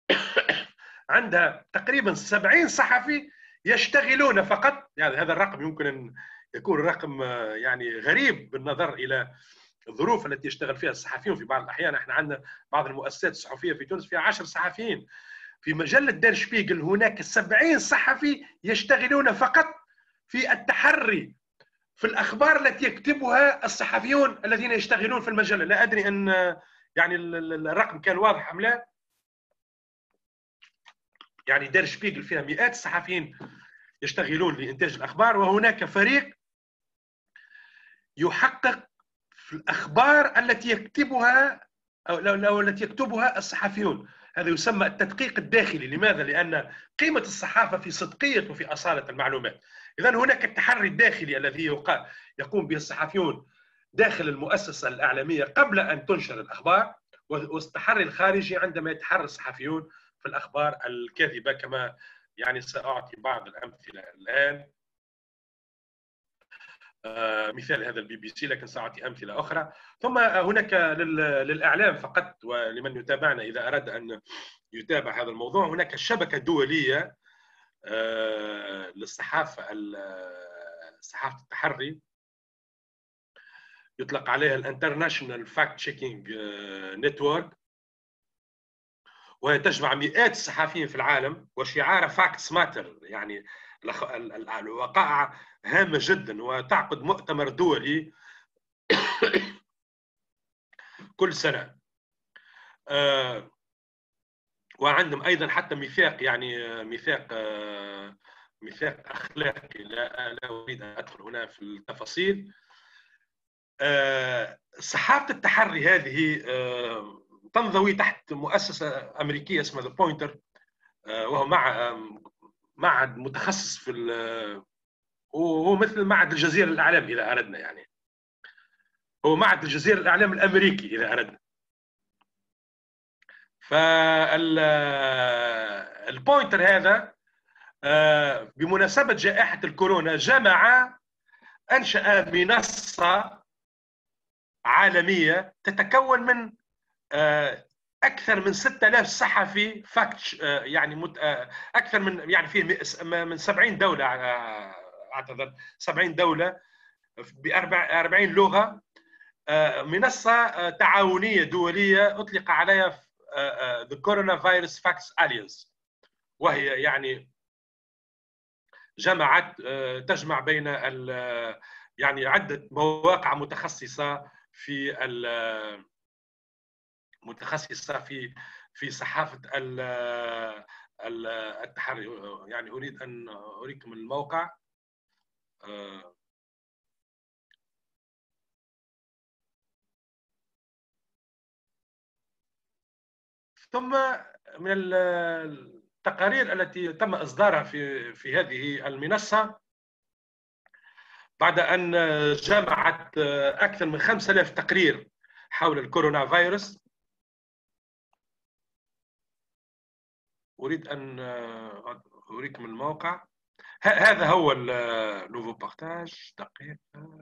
H: عندها تقريبا سبعين صحفي يشتغلون فقط، يعني هذا الرقم يمكن أن يكون رقم يعني غريب بالنظر إلى الظروف التي يشتغل فيها الصحفيون. في بعض الأحيان احنا عندنا بعض المؤسسات الصحفية في تونس فيها عشر صحفيين. في مجلة دير شبيغل هناك سبعين صحفي يشتغلون فقط في التحري في الأخبار التي يكتبها الصحفيون الذين يشتغلون في المجلة. لا أدري أن يعني الرقم كان واضح أم لا. يعني دير شبيغل فيها مئات الصحفيين يشتغلون لإنتاج الأخبار، وهناك فريق يحقق في الأخبار التي يكتبها أو التي يكتبها الصحفيون. هذا يسمى التدقيق الداخلي. لماذا؟ لأن قيمة الصحافة في صدقية وفي أصالة المعلومات. إذن هناك التحري الداخلي الذي يقوم به الصحفيون داخل المؤسسة الإعلامية قبل أن تنشر الأخبار، والتحري الخارجي عندما يتحرى الصحفيون في الأخبار الكاذبة، كما يعني سأعطي بعض الأمثلة الآن. مثال هذا البي بي سي، لكن سأعطي أمثلة أخرى. ثم هناك للإعلام فقط ولمن يتابعنا إذا أراد أن يتابع هذا الموضوع، هناك شبكة دولية للصحافة صحافة التحري يطلق عليها الانترناشونال فاكت تشيكينج نتورك، وهي تجمع مئات الصحفيين في العالم، وشعار فاكتس ماتر، يعني الوقائع هامة جدا، وتعقد مؤتمر دولي كل سنة. وعندهم أيضا حتى ميثاق، يعني ميثاق ميثاق أخلاقي، لا, لا أريد أن أدخل هنا في التفاصيل. صحافة التحري هذه تنضوي تحت مؤسسة أمريكية اسمها ذا بوينتر، وهو مع معهد متخصص في وهو مثل معهد الجزيرة للإعلام إذا أردنا، يعني هو معهد الجزيرة للإعلام الأمريكي إذا أردنا. فالبوينتر هذا بمناسبة جائحة الكورونا جمع أنشأ منصة عالمية تتكون من أكثر من ستة آلاف صحفي فاكت، يعني أكثر من يعني فيه من سبعين دولة، أعتذر سبعين دولة بأربعين لغة. منصة تعاونية دولية أطلق عليها The Coronavirus Facts Alliance، وهي يعني جمعت تجمع بين يعني عدة مواقع متخصصة في متخصصة في في صحافة التحري. يعني أريد أن أريكم الموقع. ثم من التقارير التي تم إصدارها في في هذه المنصة، بعد أن جمعت أكثر من خمسة آلاف تقرير حول الكورونا فيروس، أريد أن أريكم الموقع. هذا هو النوفو بارتاج. دقيقة،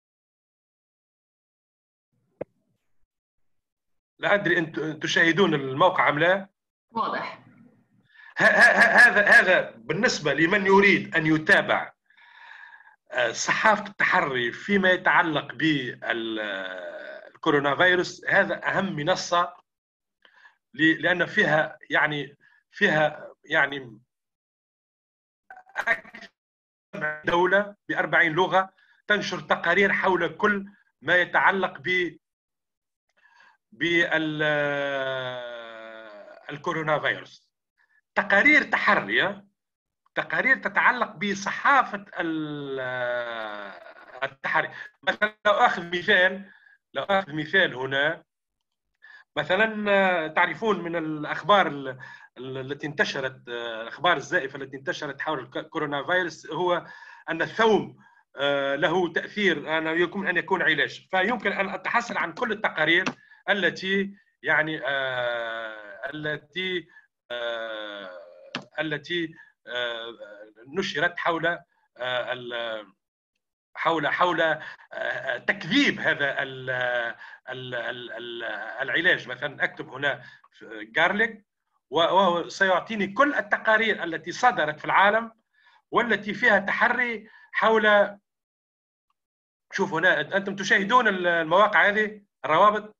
H: لا أدري أنتم تشاهدون الموقع أم لا؟
B: واضح.
H: هذا هذا بالنسبة لمن يريد أن يتابع صحافة التحري فيما يتعلق بالكورونا فيروس، هذا أهم منصة، لأن فيها يعني فيها يعني أكثر من دولة بأربعين لغة تنشر تقارير حول كل ما يتعلق ب بالكورونا فيروس. تقارير تحرية، تقارير تتعلق بصحافة التحري. مثلا لو أخذ مثال لو أخذ مثال هنا، مثلا تعرفون من الأخبار التي انتشرت، الأخبار الزائفة التي انتشرت حول الكورونا فيروس، هو أن الثوم له تأثير، أنه يمكن أن يكون علاج. فيمكن أن أتحصل عن كل التقارير التي يعني التي التي نشرت حول حول حول تكذيب هذا العلاج. مثلا اكتب هنا جارليك، وهو سيعطيني كل التقارير التي صدرت في العالم والتي فيها تحري حول. شوفوا هنا انتم تشاهدون المواقع هذه، الروابط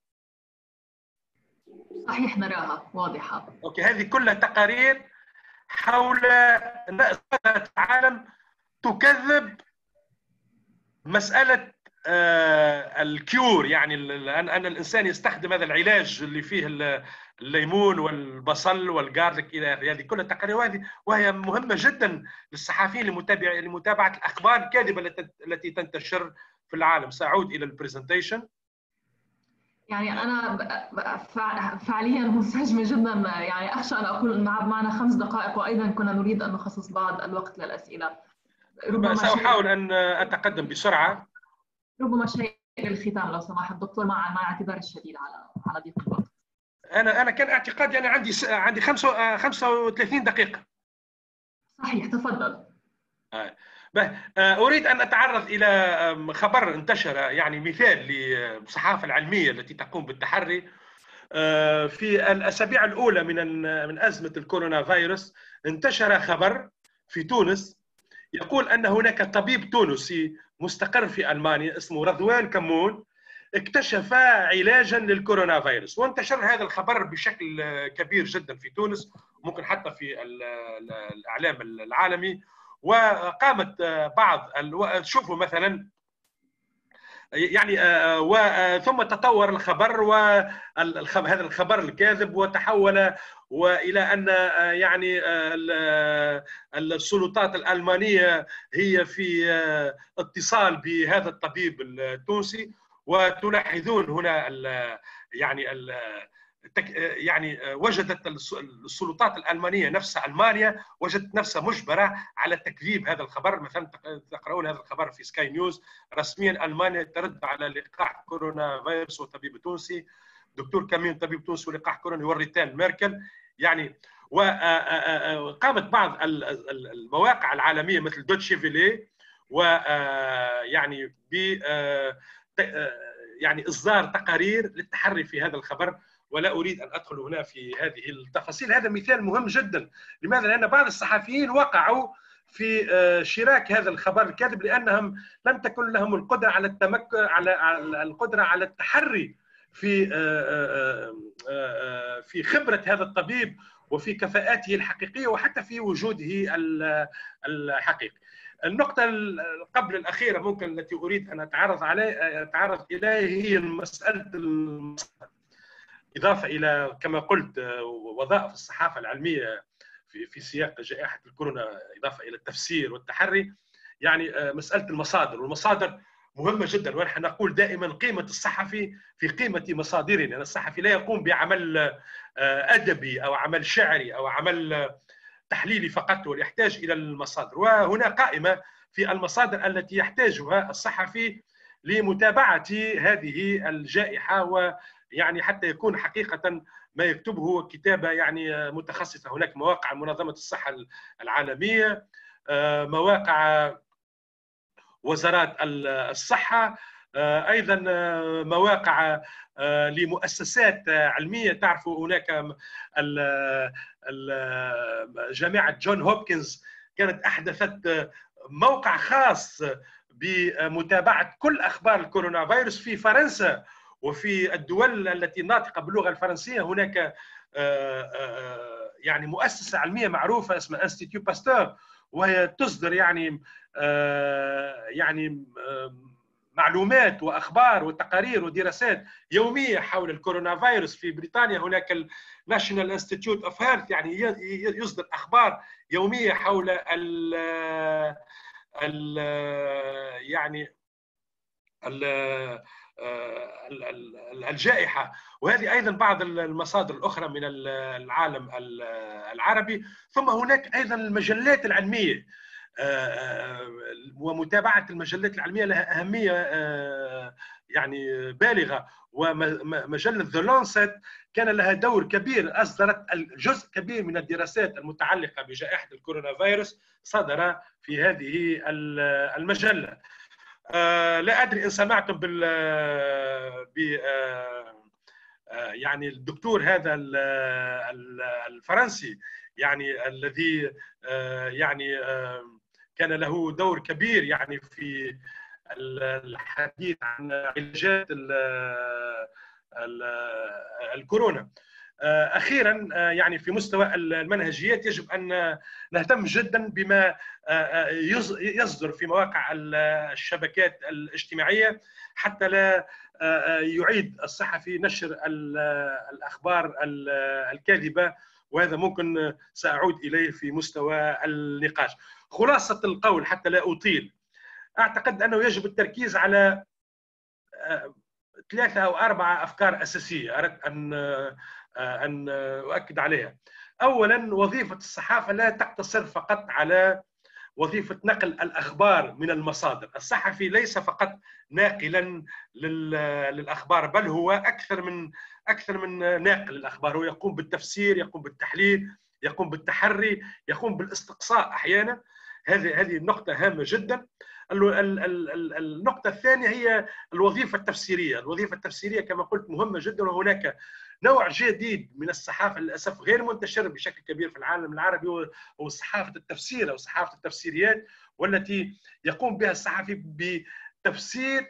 B: صحيح نراها واضحه.
H: اوكي، هذه كلها تقارير حول العالم تكذب مسألة الكيور، يعني أن الإنسان يستخدم هذا العلاج اللي فيه الليمون والبصل والجارليك إلى آخره. هذه كلها تقارير، وهي مهمة جدا للصحفيين لمتابعة الأخبار الكاذبة التي تنتشر في العالم. سأعود إلى البرزنتيشن.
B: يعني أنا فعليا منسجمة جدا، يعني أخشى أن أقول معنا خمس دقائق، وأيضا كنا نريد أن نخصص بعض الوقت للأسئلة.
H: ربما سأحاول أن أتقدم بسرعة.
B: ربما شيء للختام لو سمحت دكتور، مع مع اعتذار الشديد على على ضيق الوقت.
H: أنا أنا كان اعتقادي أنا عندي عندي خمسة وثلاثين دقيقة.
B: صحيح، تفضل.
H: آه. أريد أن أتعرض إلى خبر انتشر، يعني مثال للصحافة العلمية التي تقوم بالتحري في الأسابيع الأولى من من أزمة الكورونا فيروس. انتشر خبر في تونس يقول أن هناك طبيب تونسي مستقر في ألمانيا اسمه رضوان كمون اكتشف علاجا للكورونا فيروس، وانتشر هذا الخبر بشكل كبير جدا في تونس، ممكن حتى في الإعلام العالمي. وقامت بعض شوفوا مثلا يعني ثم تطور الخبر، وهذا الخبر الكاذب وتحول والى ان يعني السلطات الالمانيه هي في اتصال بهذا الطبيب التونسي، وتلاحظون هنا يعني يعني وجدت السلطات الألمانية نفسها، ألمانيا وجدت نفسها مجبرة على تكذيب هذا الخبر. مثلا تقرؤون هذا الخبر في سكاي نيوز: رسميا ألمانيا ترد على لقاح كورونا فيروس وطبيب تونسي، دكتور كمين طبيب تونسي ولقاح كورونا يوريتان ميركل. يعني وقامت بعض المواقع العالمية مثل دوتشي فيلي ويعني ب يعني إصدار تقارير للتحري في هذا الخبر، ولا أريد أن أدخل هنا في هذه التفاصيل. هذا مثال مهم جدا. لماذا؟ لأن بعض الصحفيين وقعوا في شراك هذا الخبر الكاذب، لأنهم لم تكن لهم القدرة على التمكن على القدرة على التحري في في خبرة هذا الطبيب وفي كفاءاته الحقيقية وحتى في وجوده الحقيقي. النقطة قبل الأخيرة ممكن التي أريد أن أتعرض عليه أتعرض إليها هي مسألة المصادر. إضافة إلى كما قلت وظائف الصحافة العلمية في في سياق جائحة الكورونا، إضافة إلى التفسير والتحري، يعني مسألة المصادر، والمصادر مهمة جدا. ونحن نقول دائما قيمة الصحفي في قيمة مصادره، لأن الصحفي لا يقوم بعمل أدبي أو عمل شعري أو عمل تحليلي فقط، ويحتاج إلى المصادر. وهنا قائمة في المصادر التي يحتاجها الصحفي لمتابعة هذه الجائحة، ويعني حتى يكون حقيقة ما يكتبه كتابة يعني متخصصة. هناك مواقع منظمة الصحة العالمية، مواقع وزارات الصحة، أيضا مواقع لمؤسسات علمية. تعرفوا هناك جامعة جون هوبكنز كانت أحدثت موقع خاص بمتابعة كل أخبار الكورونا فيروس في فرنسا وفي الدول التي ناطقة باللغة الفرنسية. هناك يعني مؤسسة علمية معروفة اسمها انستيتيو باستور، وهي تصدر يعني يعني معلومات واخبار وتقارير ودراسات يوميه حول الكورونا فيروس. في بريطانيا هناك الناشونال انستيتيوت اوف هيلث، يعني يصدر اخبار يوميه حول ال ال يعني ال الجائحة. وهذه أيضا بعض المصادر الأخرى من العالم العربي. ثم هناك أيضا المجلات العلمية، ومتابعة المجلات العلمية لها أهمية يعني بالغة. ومجلة ذا لانست كان لها دور كبير، أصدرت جزء كبير من الدراسات المتعلقة بجائحة الكورونا فيروس صدر في هذه المجلة. لا أدري إن سمعتم بال ب يعني الدكتور هذا الفرنسي يعني الذي يعني كان له دور كبير يعني في الحديث عن علاجات الكورونا. أخيرا يعني في مستوى المنهجيات يجب أن نهتم جدا بما يصدر في مواقع الشبكات الاجتماعية، حتى لا يعيد الصحفي نشر الأخبار الكاذبة، وهذا ممكن سأعود إليه في مستوى النقاش. خلاصة القول حتى لا أطيل، أعتقد أنه يجب التركيز على ثلاثة أو أربعة أفكار أساسية أردت أن أن أؤكد عليها. أولا، وظيفة الصحافة لا تقتصر فقط على وظيفة نقل الأخبار من المصادر. الصحفي ليس فقط ناقلا للأخبار، بل هو أكثر من أكثر من ناقل الأخبار. هو يقوم بالتفسير، يقوم بالتحليل، يقوم بالتحري، يقوم بالاستقصاء أحيانا. هذه هذه النقطة هامة جدا. النقطة الثانية هي الوظيفة التفسيرية. الوظيفة التفسيرية كما قلت مهمة جدا، وهناك نوع جديد من الصحافة للأسف غير منتشر بشكل كبير في العالم العربي، هو صحافة التفسير أو صحافة التفسيريات، والتي يقوم بها الصحفي بتفسير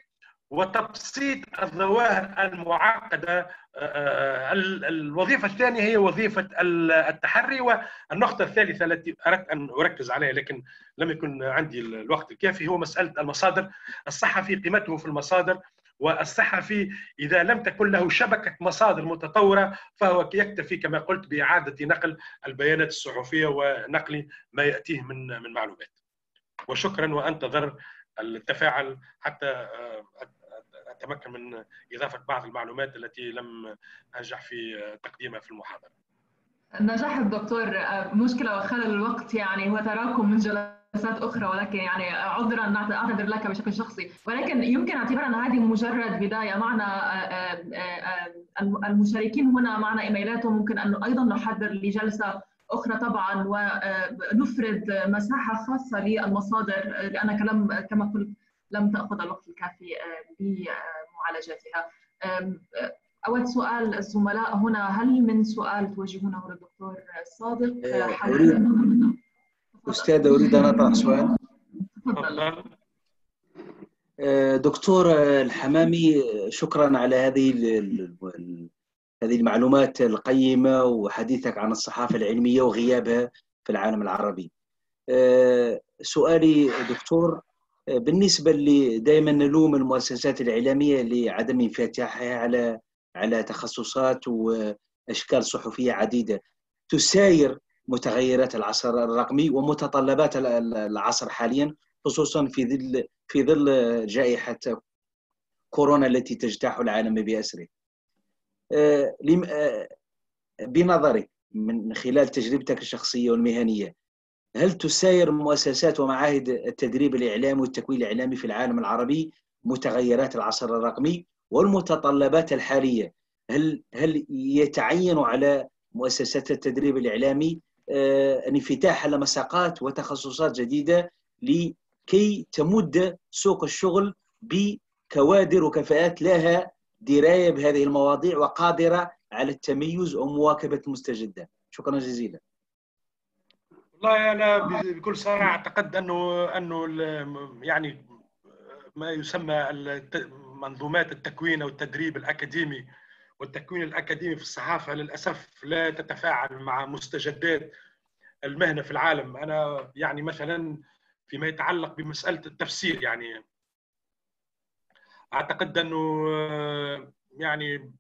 H: وتبسيط الظواهر المعقدة. الوظيفة الثانية هي وظيفة التحري. والنقطة الثالثة التي أردت أن أركز عليها لكن لم يكن عندي الوقت الكافي هو مسألة المصادر. الصحفي قيمته في المصادر، والصحفي إذا لم تكن له شبكة مصادر متطورة فهو يكتفي كما قلت بإعادة نقل البيانات الصحفية ونقل ما يأتيه من من معلومات. وشكرا، وأنتظر التفاعل حتى أتمكن من إضافة بعض المعلومات التي لم أنجح في تقديمها في المحاضرة.
B: نجاح الدكتور. مشكلة وخلل الوقت يعني هو تراكم من جلسات أخرى، ولكن يعني عذرا أعتذر لك بشكل شخصي، ولكن يمكن اعتبار أن هذه مجرد بداية. معنا المشاركين هنا، معنا إيميلاتهم، ممكن أن أيضا نحضر لجلسة أخرى طبعا ونفرد مساحة خاصة للمصادر، لأنك لم كما قلت لم تأخذ الوقت الكافي لمعالجتها. أود سؤال الزملاء هنا، هل من سؤال توجهونه للدكتور صادق؟
G: أريد أستاذ أريد أن أطرح سؤال.
B: تفضل.
G: دكتور الحمامي، شكرا على هذه هذه المعلومات القيمة وحديثك عن الصحافة العلمية وغيابها في العالم العربي. سؤالي دكتور، بالنسبة اللي دائما نلوم المؤسسات الإعلامية لعدم انفتاحها على على تخصصات وأشكال صحفية عديدة تساير متغيرات العصر الرقمي ومتطلبات العصر حاليا، خصوصا في ظل في ظل جائحة كورونا التي تجتاح العالم بأسره. بنظرك من خلال تجربتك الشخصية والمهنية، هل تساير مؤسسات ومعاهد التدريب الإعلامي والتكوين الإعلامي في العالم العربي متغيرات العصر الرقمي والمتطلبات الحالية؟ هل هل يتعين على مؤسسات التدريب الإعلامي الانفتاح على مساقات وتخصصات جديدة لكي تمد سوق الشغل بكوادر وكفاءات لها دراية بهذه المواضيع وقادرة على التميز ومواكبة المستجدات؟ شكرا جزيلا.
H: والله أنا بكل صراحة أعتقد أنه أنه يعني ما يسمى منظومات التكوين أو التدريب الأكاديمي والتكوين الأكاديمي في الصحافة للأسف لا تتفاعل مع مستجدات المهنة في العالم. أنا يعني مثلا فيما يتعلق بمسألة التفسير، يعني أعتقد أنه يعني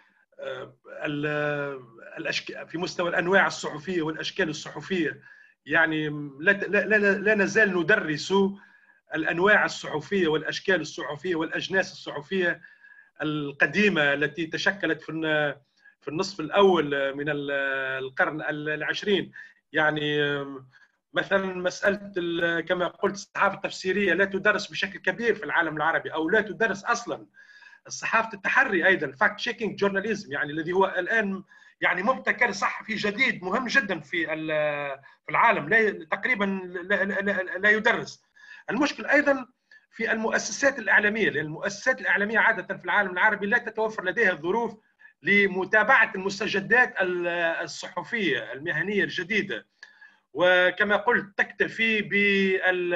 H: الأشكال في مستوى الأنواع الصحفية والأشكال الصحفية، يعني لا لا لا نزال ندرس الأنواع الصحفية والأشكال الصحفية والأجناس الصحفية القديمة التي تشكلت في في النصف الأول من القرن العشرين. يعني مثلا مسألة كما قلت الصحافة التفسيرية لا تدرس بشكل كبير في العالم العربي أو لا تدرس أصلا. الصحافة التحري أيضا فاكت تشيكينج جورناليزم، يعني الذي هو الآن يعني مبتكر صحفي جديد مهم جدا في في العالم، لا تقريبا لا, لا, لا يدرس. المشكل أيضا في المؤسسات الإعلامية، لأن المؤسسات الإعلامية عادة في العالم العربي لا تتوفر لديها الظروف لمتابعة المستجدات الصحفية المهنية الجديدة، وكما قلت تكتفي بال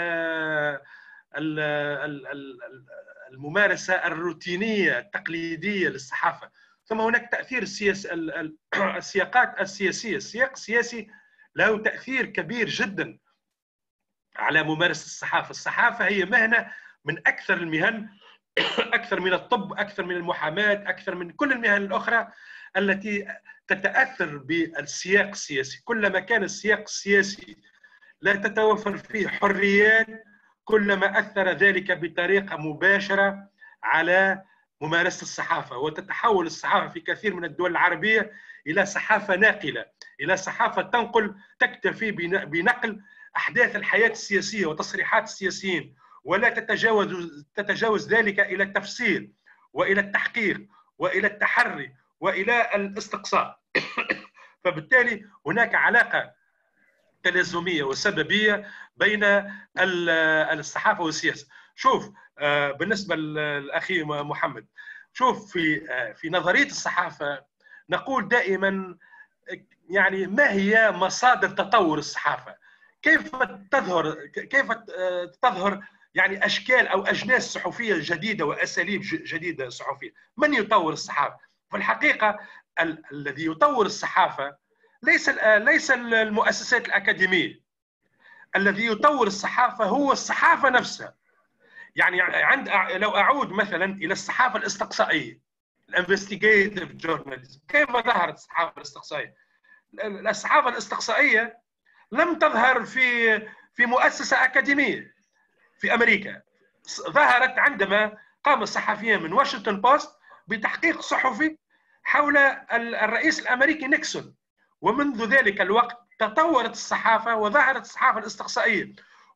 H: الممارسة الروتينية التقليدية للصحافة. ثم هناك تأثير السياس السياقات السياسية. السياق السياسي له تأثير كبير جدا على ممارسة الصحافة. الصحافة هي مهنة من أكثر المهن، أكثر من الطب، أكثر من المحاماة، أكثر من كل المهن الأخرى التي تتأثر بالسياق السياسي. كلما كان السياق السياسي لا تتوفر فيه حريات كلما أثر ذلك بطريقة مباشرة على ممارسة الصحافة، وتتحول الصحافة في كثير من الدول العربية إلى صحافة ناقلة، إلى صحافة تنقل تكتفي بنقل أحداث الحياة السياسية وتصريحات السياسيين، ولا تتجاوز تتجاوز ذلك إلى التفسير وإلى التحقيق وإلى التحري وإلى الاستقصاء. فبالتالي هناك علاقة تلازمية وسببية بين الصحافة والسياسة. شوف بالنسبة للأخي محمد، شوف في في نظرية الصحافة نقول دائما يعني ما هي مصادر تطور الصحافة؟ كيف تظهر كيف تظهر يعني اشكال او اجناس صحفيه جديده واساليب جديده صحفيه. من يطور الصحافه؟ في الحقيقه ال الذي يطور الصحافه ليس ليس المؤسسات الاكاديميه. الذي يطور الصحافه هو الصحافه نفسها. يعني عند لو اعود مثلا الى الصحافه الاستقصائيه، الانفستيجيتيف جورناليزم، كيف ظهرت الصحافه الاستقصائيه؟ الصحافه الاستقصائيه لم تظهر في في مؤسسه اكاديميه في امريكا. ظهرت عندما قام الصحفيين من واشنطن بوست بتحقيق صحفي حول الرئيس الامريكي نيكسون، ومنذ ذلك الوقت تطورت الصحافه وظهرت الصحافه الاستقصائيه.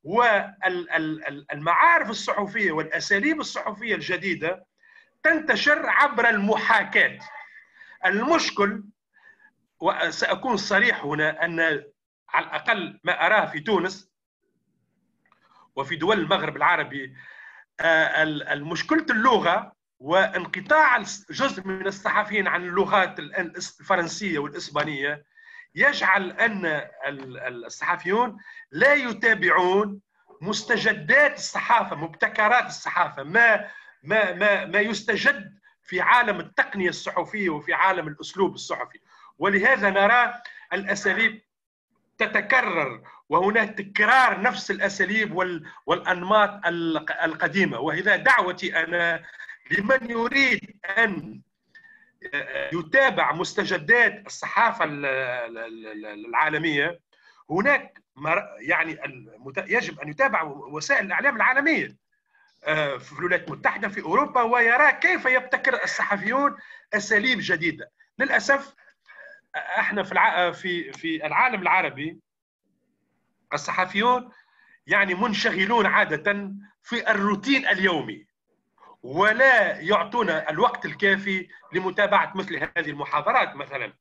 H: والمعارف الصحفيه والاساليب الصحفيه الجديده تنتشر عبر المحاكاه. المشكل، وساكون صريح هنا، ان على الاقل ما اراه في تونس وفي دول المغرب العربي، المشكلة اللغة وانقطاع جزء من الصحفيين عن اللغات الفرنسية والإسبانية يجعل أن الصحفيون لا يتابعون مستجدات الصحافة، مبتكرات الصحافة، ما ما ما ما يستجد في عالم التقنية الصحفية وفي عالم الأسلوب الصحفي. ولهذا نرى الأساليب تتكرر، وهناك تكرار نفس الأساليب والأنماط القديمة. وإذا دعوتي أنا لمن يريد أن يتابع مستجدات الصحافة العالمية، هناك يعني يجب أن يتابع وسائل الإعلام العالمية في الولايات المتحدة، في أوروبا، ويرى كيف يبتكر الصحفيون أساليب جديدة. للأسف احنا في في في العالم العربي الصحفيون يعني منشغلون عادة في الروتين اليومي، ولا يعطونا الوقت الكافي لمتابعة مثل هذه المحاضرات مثلا،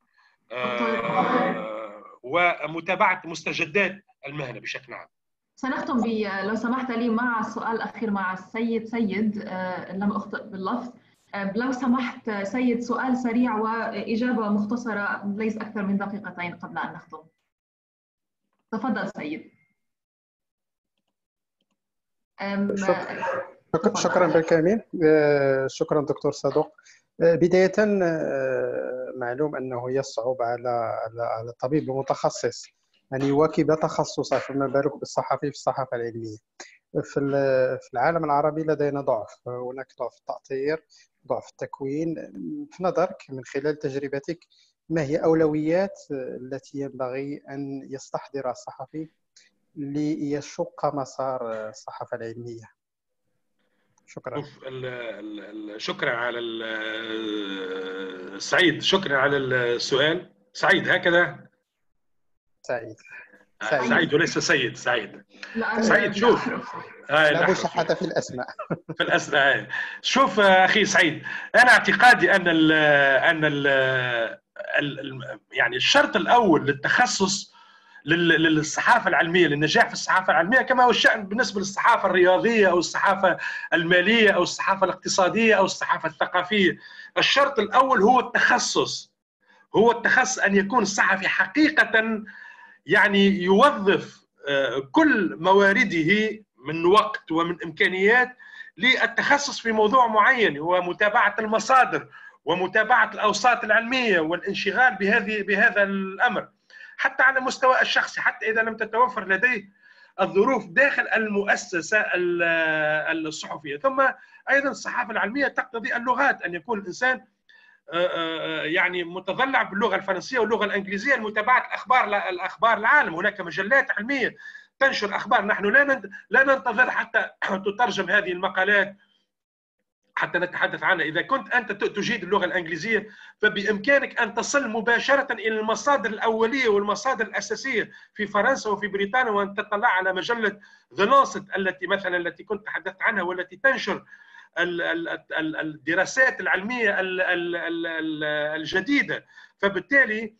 H: ومتابعة مستجدات المهنة بشكل عام.
B: سنختم ب لو سمحت لي مع السؤال الأخير مع السيد سيد، لم أخطئ باللفظ. لو سمحت سيد، سؤال سريع وإجابة مختصرة ليس أكثر من دقيقتين قبل أن نختم. تفضل سيد.
I: شكرا, شكرا بالكامل. شكرا دكتور صدوق. بداية معلوم أنه يصعب على على الطبيب المتخصص أن يواكب تخصصه، فما بالك بالصحفي في الصحافة العلمية. في العالم العربي لدينا ضعف، هناك ضعف التأطير، ضعف التكوين. في نظرك من خلال تجربتك، ما هي أولويات التي ينبغي أن يستحضرها الصحفي ليشق مسار الصحافة العلمية؟ شكرا.
H: شكرا على سعيد، شكرا على السؤال. سعيد هكذا؟
I: سعيد
H: سعيد, سعيد وليس سيد. سعيد
B: لا
H: سعيد شوف
I: آه لا بوش حتى في الأسماء.
H: في الأسماء. شوف أخي سعيد، أنا اعتقادي أن ال أن ال يعني الشرط الأول للتخصص للصحافة العلمية، للنجاح في الصحافة العلمية، كما هو الشأن بالنسبة للصحافة الرياضية أو الصحافة المالية أو الصحافة الاقتصادية أو الصحافة الثقافية، الشرط الأول هو التخصص. هو التخصص، أن يكون الصحفي حقيقة يعني يوظف كل موارده من وقت ومن إمكانيات للتخصص في موضوع معين، ومتابعة المصادر ومتابعة الأوساط العلمية والانشغال بهذه بهذا الأمر، حتى على المستوى الشخصي، حتى إذا لم تتوفر لديه الظروف داخل المؤسسة الصحفية. ثم أيضا الصحافة العلمية تقتضي اللغات، أن يكون الإنسان يعني متضلع باللغة الفرنسية واللغة الإنجليزية لمتابعة الأخبار الأخبار العالم. هناك مجلات علمية تنشر أخبار، نحن لا لا ننتظر حتى تترجم هذه المقالات حتى نتحدث عنها. إذا كنت أنت تجيد اللغة الإنجليزية فبإمكانك أن تصل مباشرة إلى المصادر الأولية والمصادر الأساسية في فرنسا وفي بريطانيا، وأن تطلع على مجلة The Lancet التي مثلا التي كنت تحدثت عنها، والتي تنشر الدراسات العلمية الجديدة. فبالتالي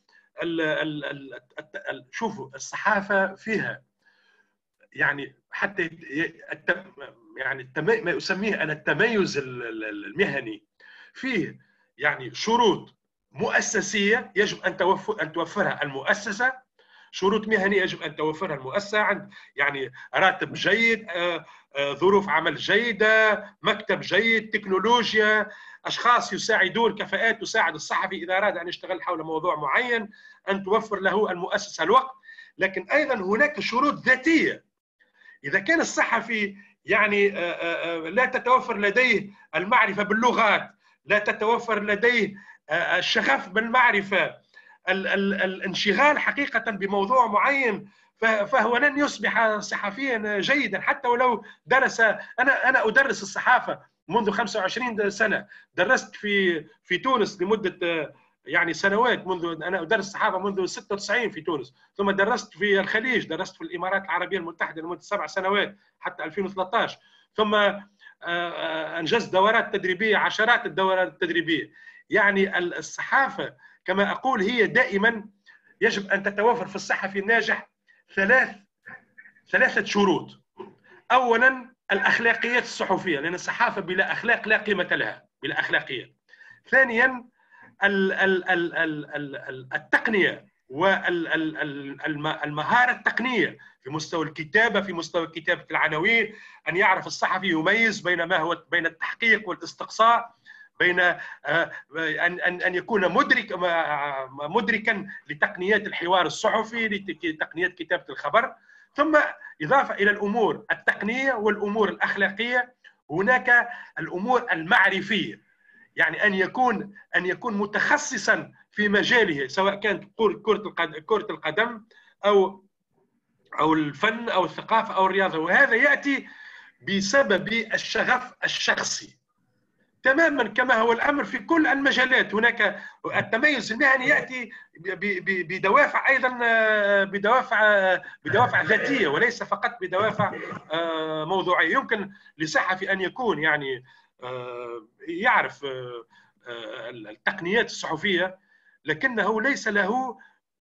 H: شوفوا الصحافة فيها يعني حتى يعني ما أسميه أنا التميز المهني، فيه يعني شروط مؤسسية يجب أن توفر أن توفرها المؤسسة، شروط مهنيه يجب ان توفرها المؤسسه، عند يعني راتب جيد، ظروف عمل جيده، مكتب جيد، تكنولوجيا، اشخاص يساعدون، كفاءات تساعد الصحفي اذا اراد ان يشتغل حول موضوع معين، ان توفر له المؤسسه الوقت. لكن ايضا هناك شروط ذاتيه. اذا كان الصحفي يعني لا تتوفر لديه المعرفه باللغات، لا تتوفر لديه الشغف بالمعرفه، الانشغال حقيقه بموضوع معين، فهو لن يصبح صحفيا جيدا حتى ولو درس. انا انا ادرس الصحافه منذ خمسة وعشرين سنه، درست في في تونس لمده يعني سنوات، منذ انا ادرس الصحافه منذ ستة وتسعين في تونس، ثم درست في الخليج، درست في الامارات العربيه المتحده لمده سبع سنوات حتى ألفين وثلاثة عشر، ثم انجزت دورات تدريبيه، عشرات الدورات التدريبيه. يعني الصحافه كما اقول هي دائما يجب ان تتوافر في الصحفي الناجح ثلاث ثلاثه شروط. اولا الاخلاقيات الصحفيه، لان الصحافه بلا اخلاق لا قيمه لها، بلا اخلاقيات. ثانيا التقنيه والمهاره التقنيه في مستوى الكتابه، في مستوى كتابه العناوين، ان يعرف الصحفي يميز بين ما هو بين التحقيق والاستقصاء، بين ان ان ان يكون مدرك مدركا لتقنيات الحوار الصحفي، لتقنيات كتابه الخبر. ثم اضافه الى الامور التقنيه والامور الاخلاقيه، هناك الامور المعرفيه، يعني ان يكون ان يكون متخصصا في مجاله، سواء كانت كرة القدم او او الفن او الثقافه او الرياضه، وهذا ياتي بسبب الشغف الشخصي تماما كما هو الامر في كل المجالات. هناك التميز المهني ياتي بدوافع ايضا بدوافع بدوافع ذاتيه وليس فقط بدوافع موضوعيه. يمكن لصحفي ان يكون يعني يعرف التقنيات الصحفيه، لكنه ليس له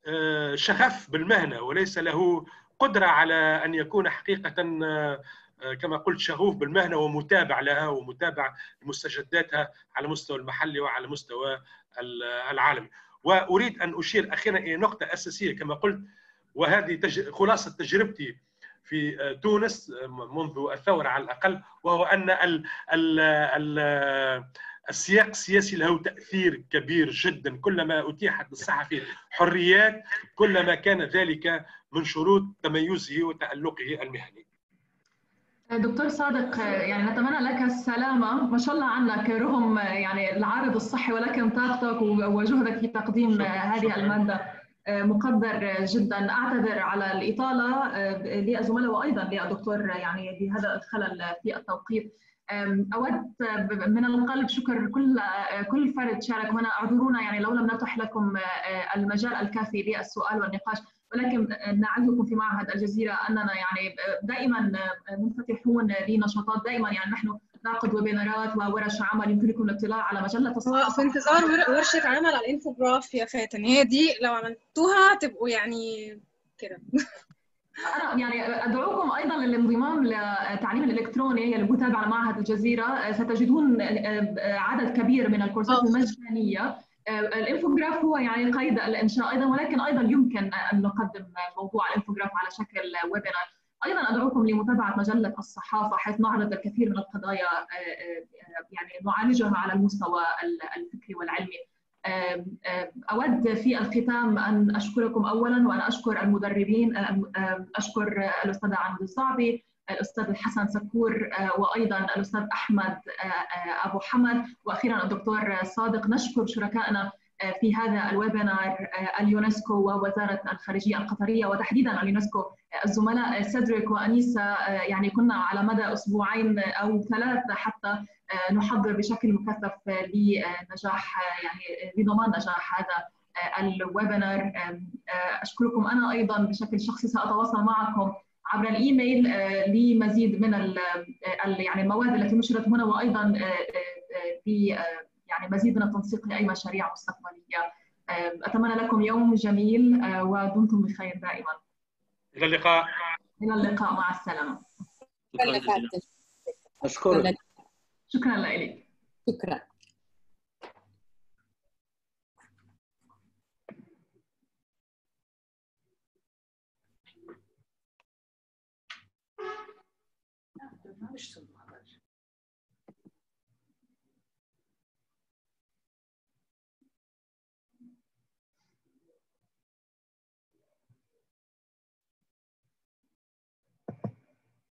H: شغف بالمهنه، وليس له قدره على ان يكون حقيقه كما قلت شغوف بالمهنه ومتابع لها ومتابع لمستجداتها على مستوى المحلي وعلى مستوى العالمي. واريد ان اشير اخيرا الى نقطه اساسيه كما قلت، وهذه تج... خلاصه تجربتي في تونس منذ الثوره على الاقل، وهو ان ال... ال... ال... السياق السياسي له تاثير كبير جدا. كلما اتيحت للصحفي حريات كلما كان ذلك من شروط تميزه وتالقه المهني.
B: دكتور صادق، يعني نتمنى لك السلامة، ما شاء الله عنك رغم يعني العارض الصحي، ولكن طاقتك وجهدك في تقديم شكرا. هذه شكرا. المادة مقدر جدا. أعتذر على الإطالة للزملاء وأيضا للدكتور يعني بهذا الخلل في التوقيت. أود من القلب شكر كل كل فرد شارك هنا. اعذرونا يعني لو لم نتح لكم المجال الكافي للسؤال والنقاش، ولكن نعدكم في معهد الجزيرة أننا يعني دائما منفتحون لنشاطات. دائما يعني نحن نعقد ويبينارات وورش عمل يمكنكم الاطلاع على مجلة الصحافة.
C: في انتظار ورشة عمل على الانفوجراف يا فاتن، هي دي لو عملتوها تبقوا يعني كده.
B: أنا يعني أدعوكم أيضا للانضمام للتعليم الإلكتروني اللي بتابع على معهد الجزيرة. ستجدون عدد كبير من الكورسات المجانية. الانفوجراف هو يعني قيد الانشاء ايضا، ولكن ايضا يمكن ان نقدم موضوع الانفوجراف على شكل ويبينار. ايضا ادعوكم لمتابعه مجله الصحافه، حيث نعرض الكثير من القضايا يعني نعالجها على المستوى الفكري والعلمي. اود في الختام ان اشكركم اولا، وان اشكر المدربين، اشكر الاستاذ عنود الزعبي، الأستاذ الحسن سكور، وأيضا الأستاذ أحمد أبو حمد، وأخيرا الدكتور صادق. نشكر شركائنا في هذا الويبينار اليونسكو ووزارة الخارجية القطرية، وتحديدا اليونسكو الزملاء سيدريك وأنيسة. يعني كنا على مدى أسبوعين أو ثلاثة حتى نحضر بشكل مكثف لنجاح يعني لضمان نجاح هذا الويبينار. أشكركم أنا أيضا بشكل شخصي، سأتواصل معكم عبر الايميل لمزيد من يعني المواد التي نشرت هنا، وايضا ب يعني مزيد من التنسيق لاي مشاريع مستقبليه. اتمنى لكم يوم جميل ودمتم بخير دائما.
H: الى اللقاء.
B: الى اللقاء، مع السلامه.
G: اشكرك.
B: شكرا لك.
E: شكرا.
B: ما بيشتغل.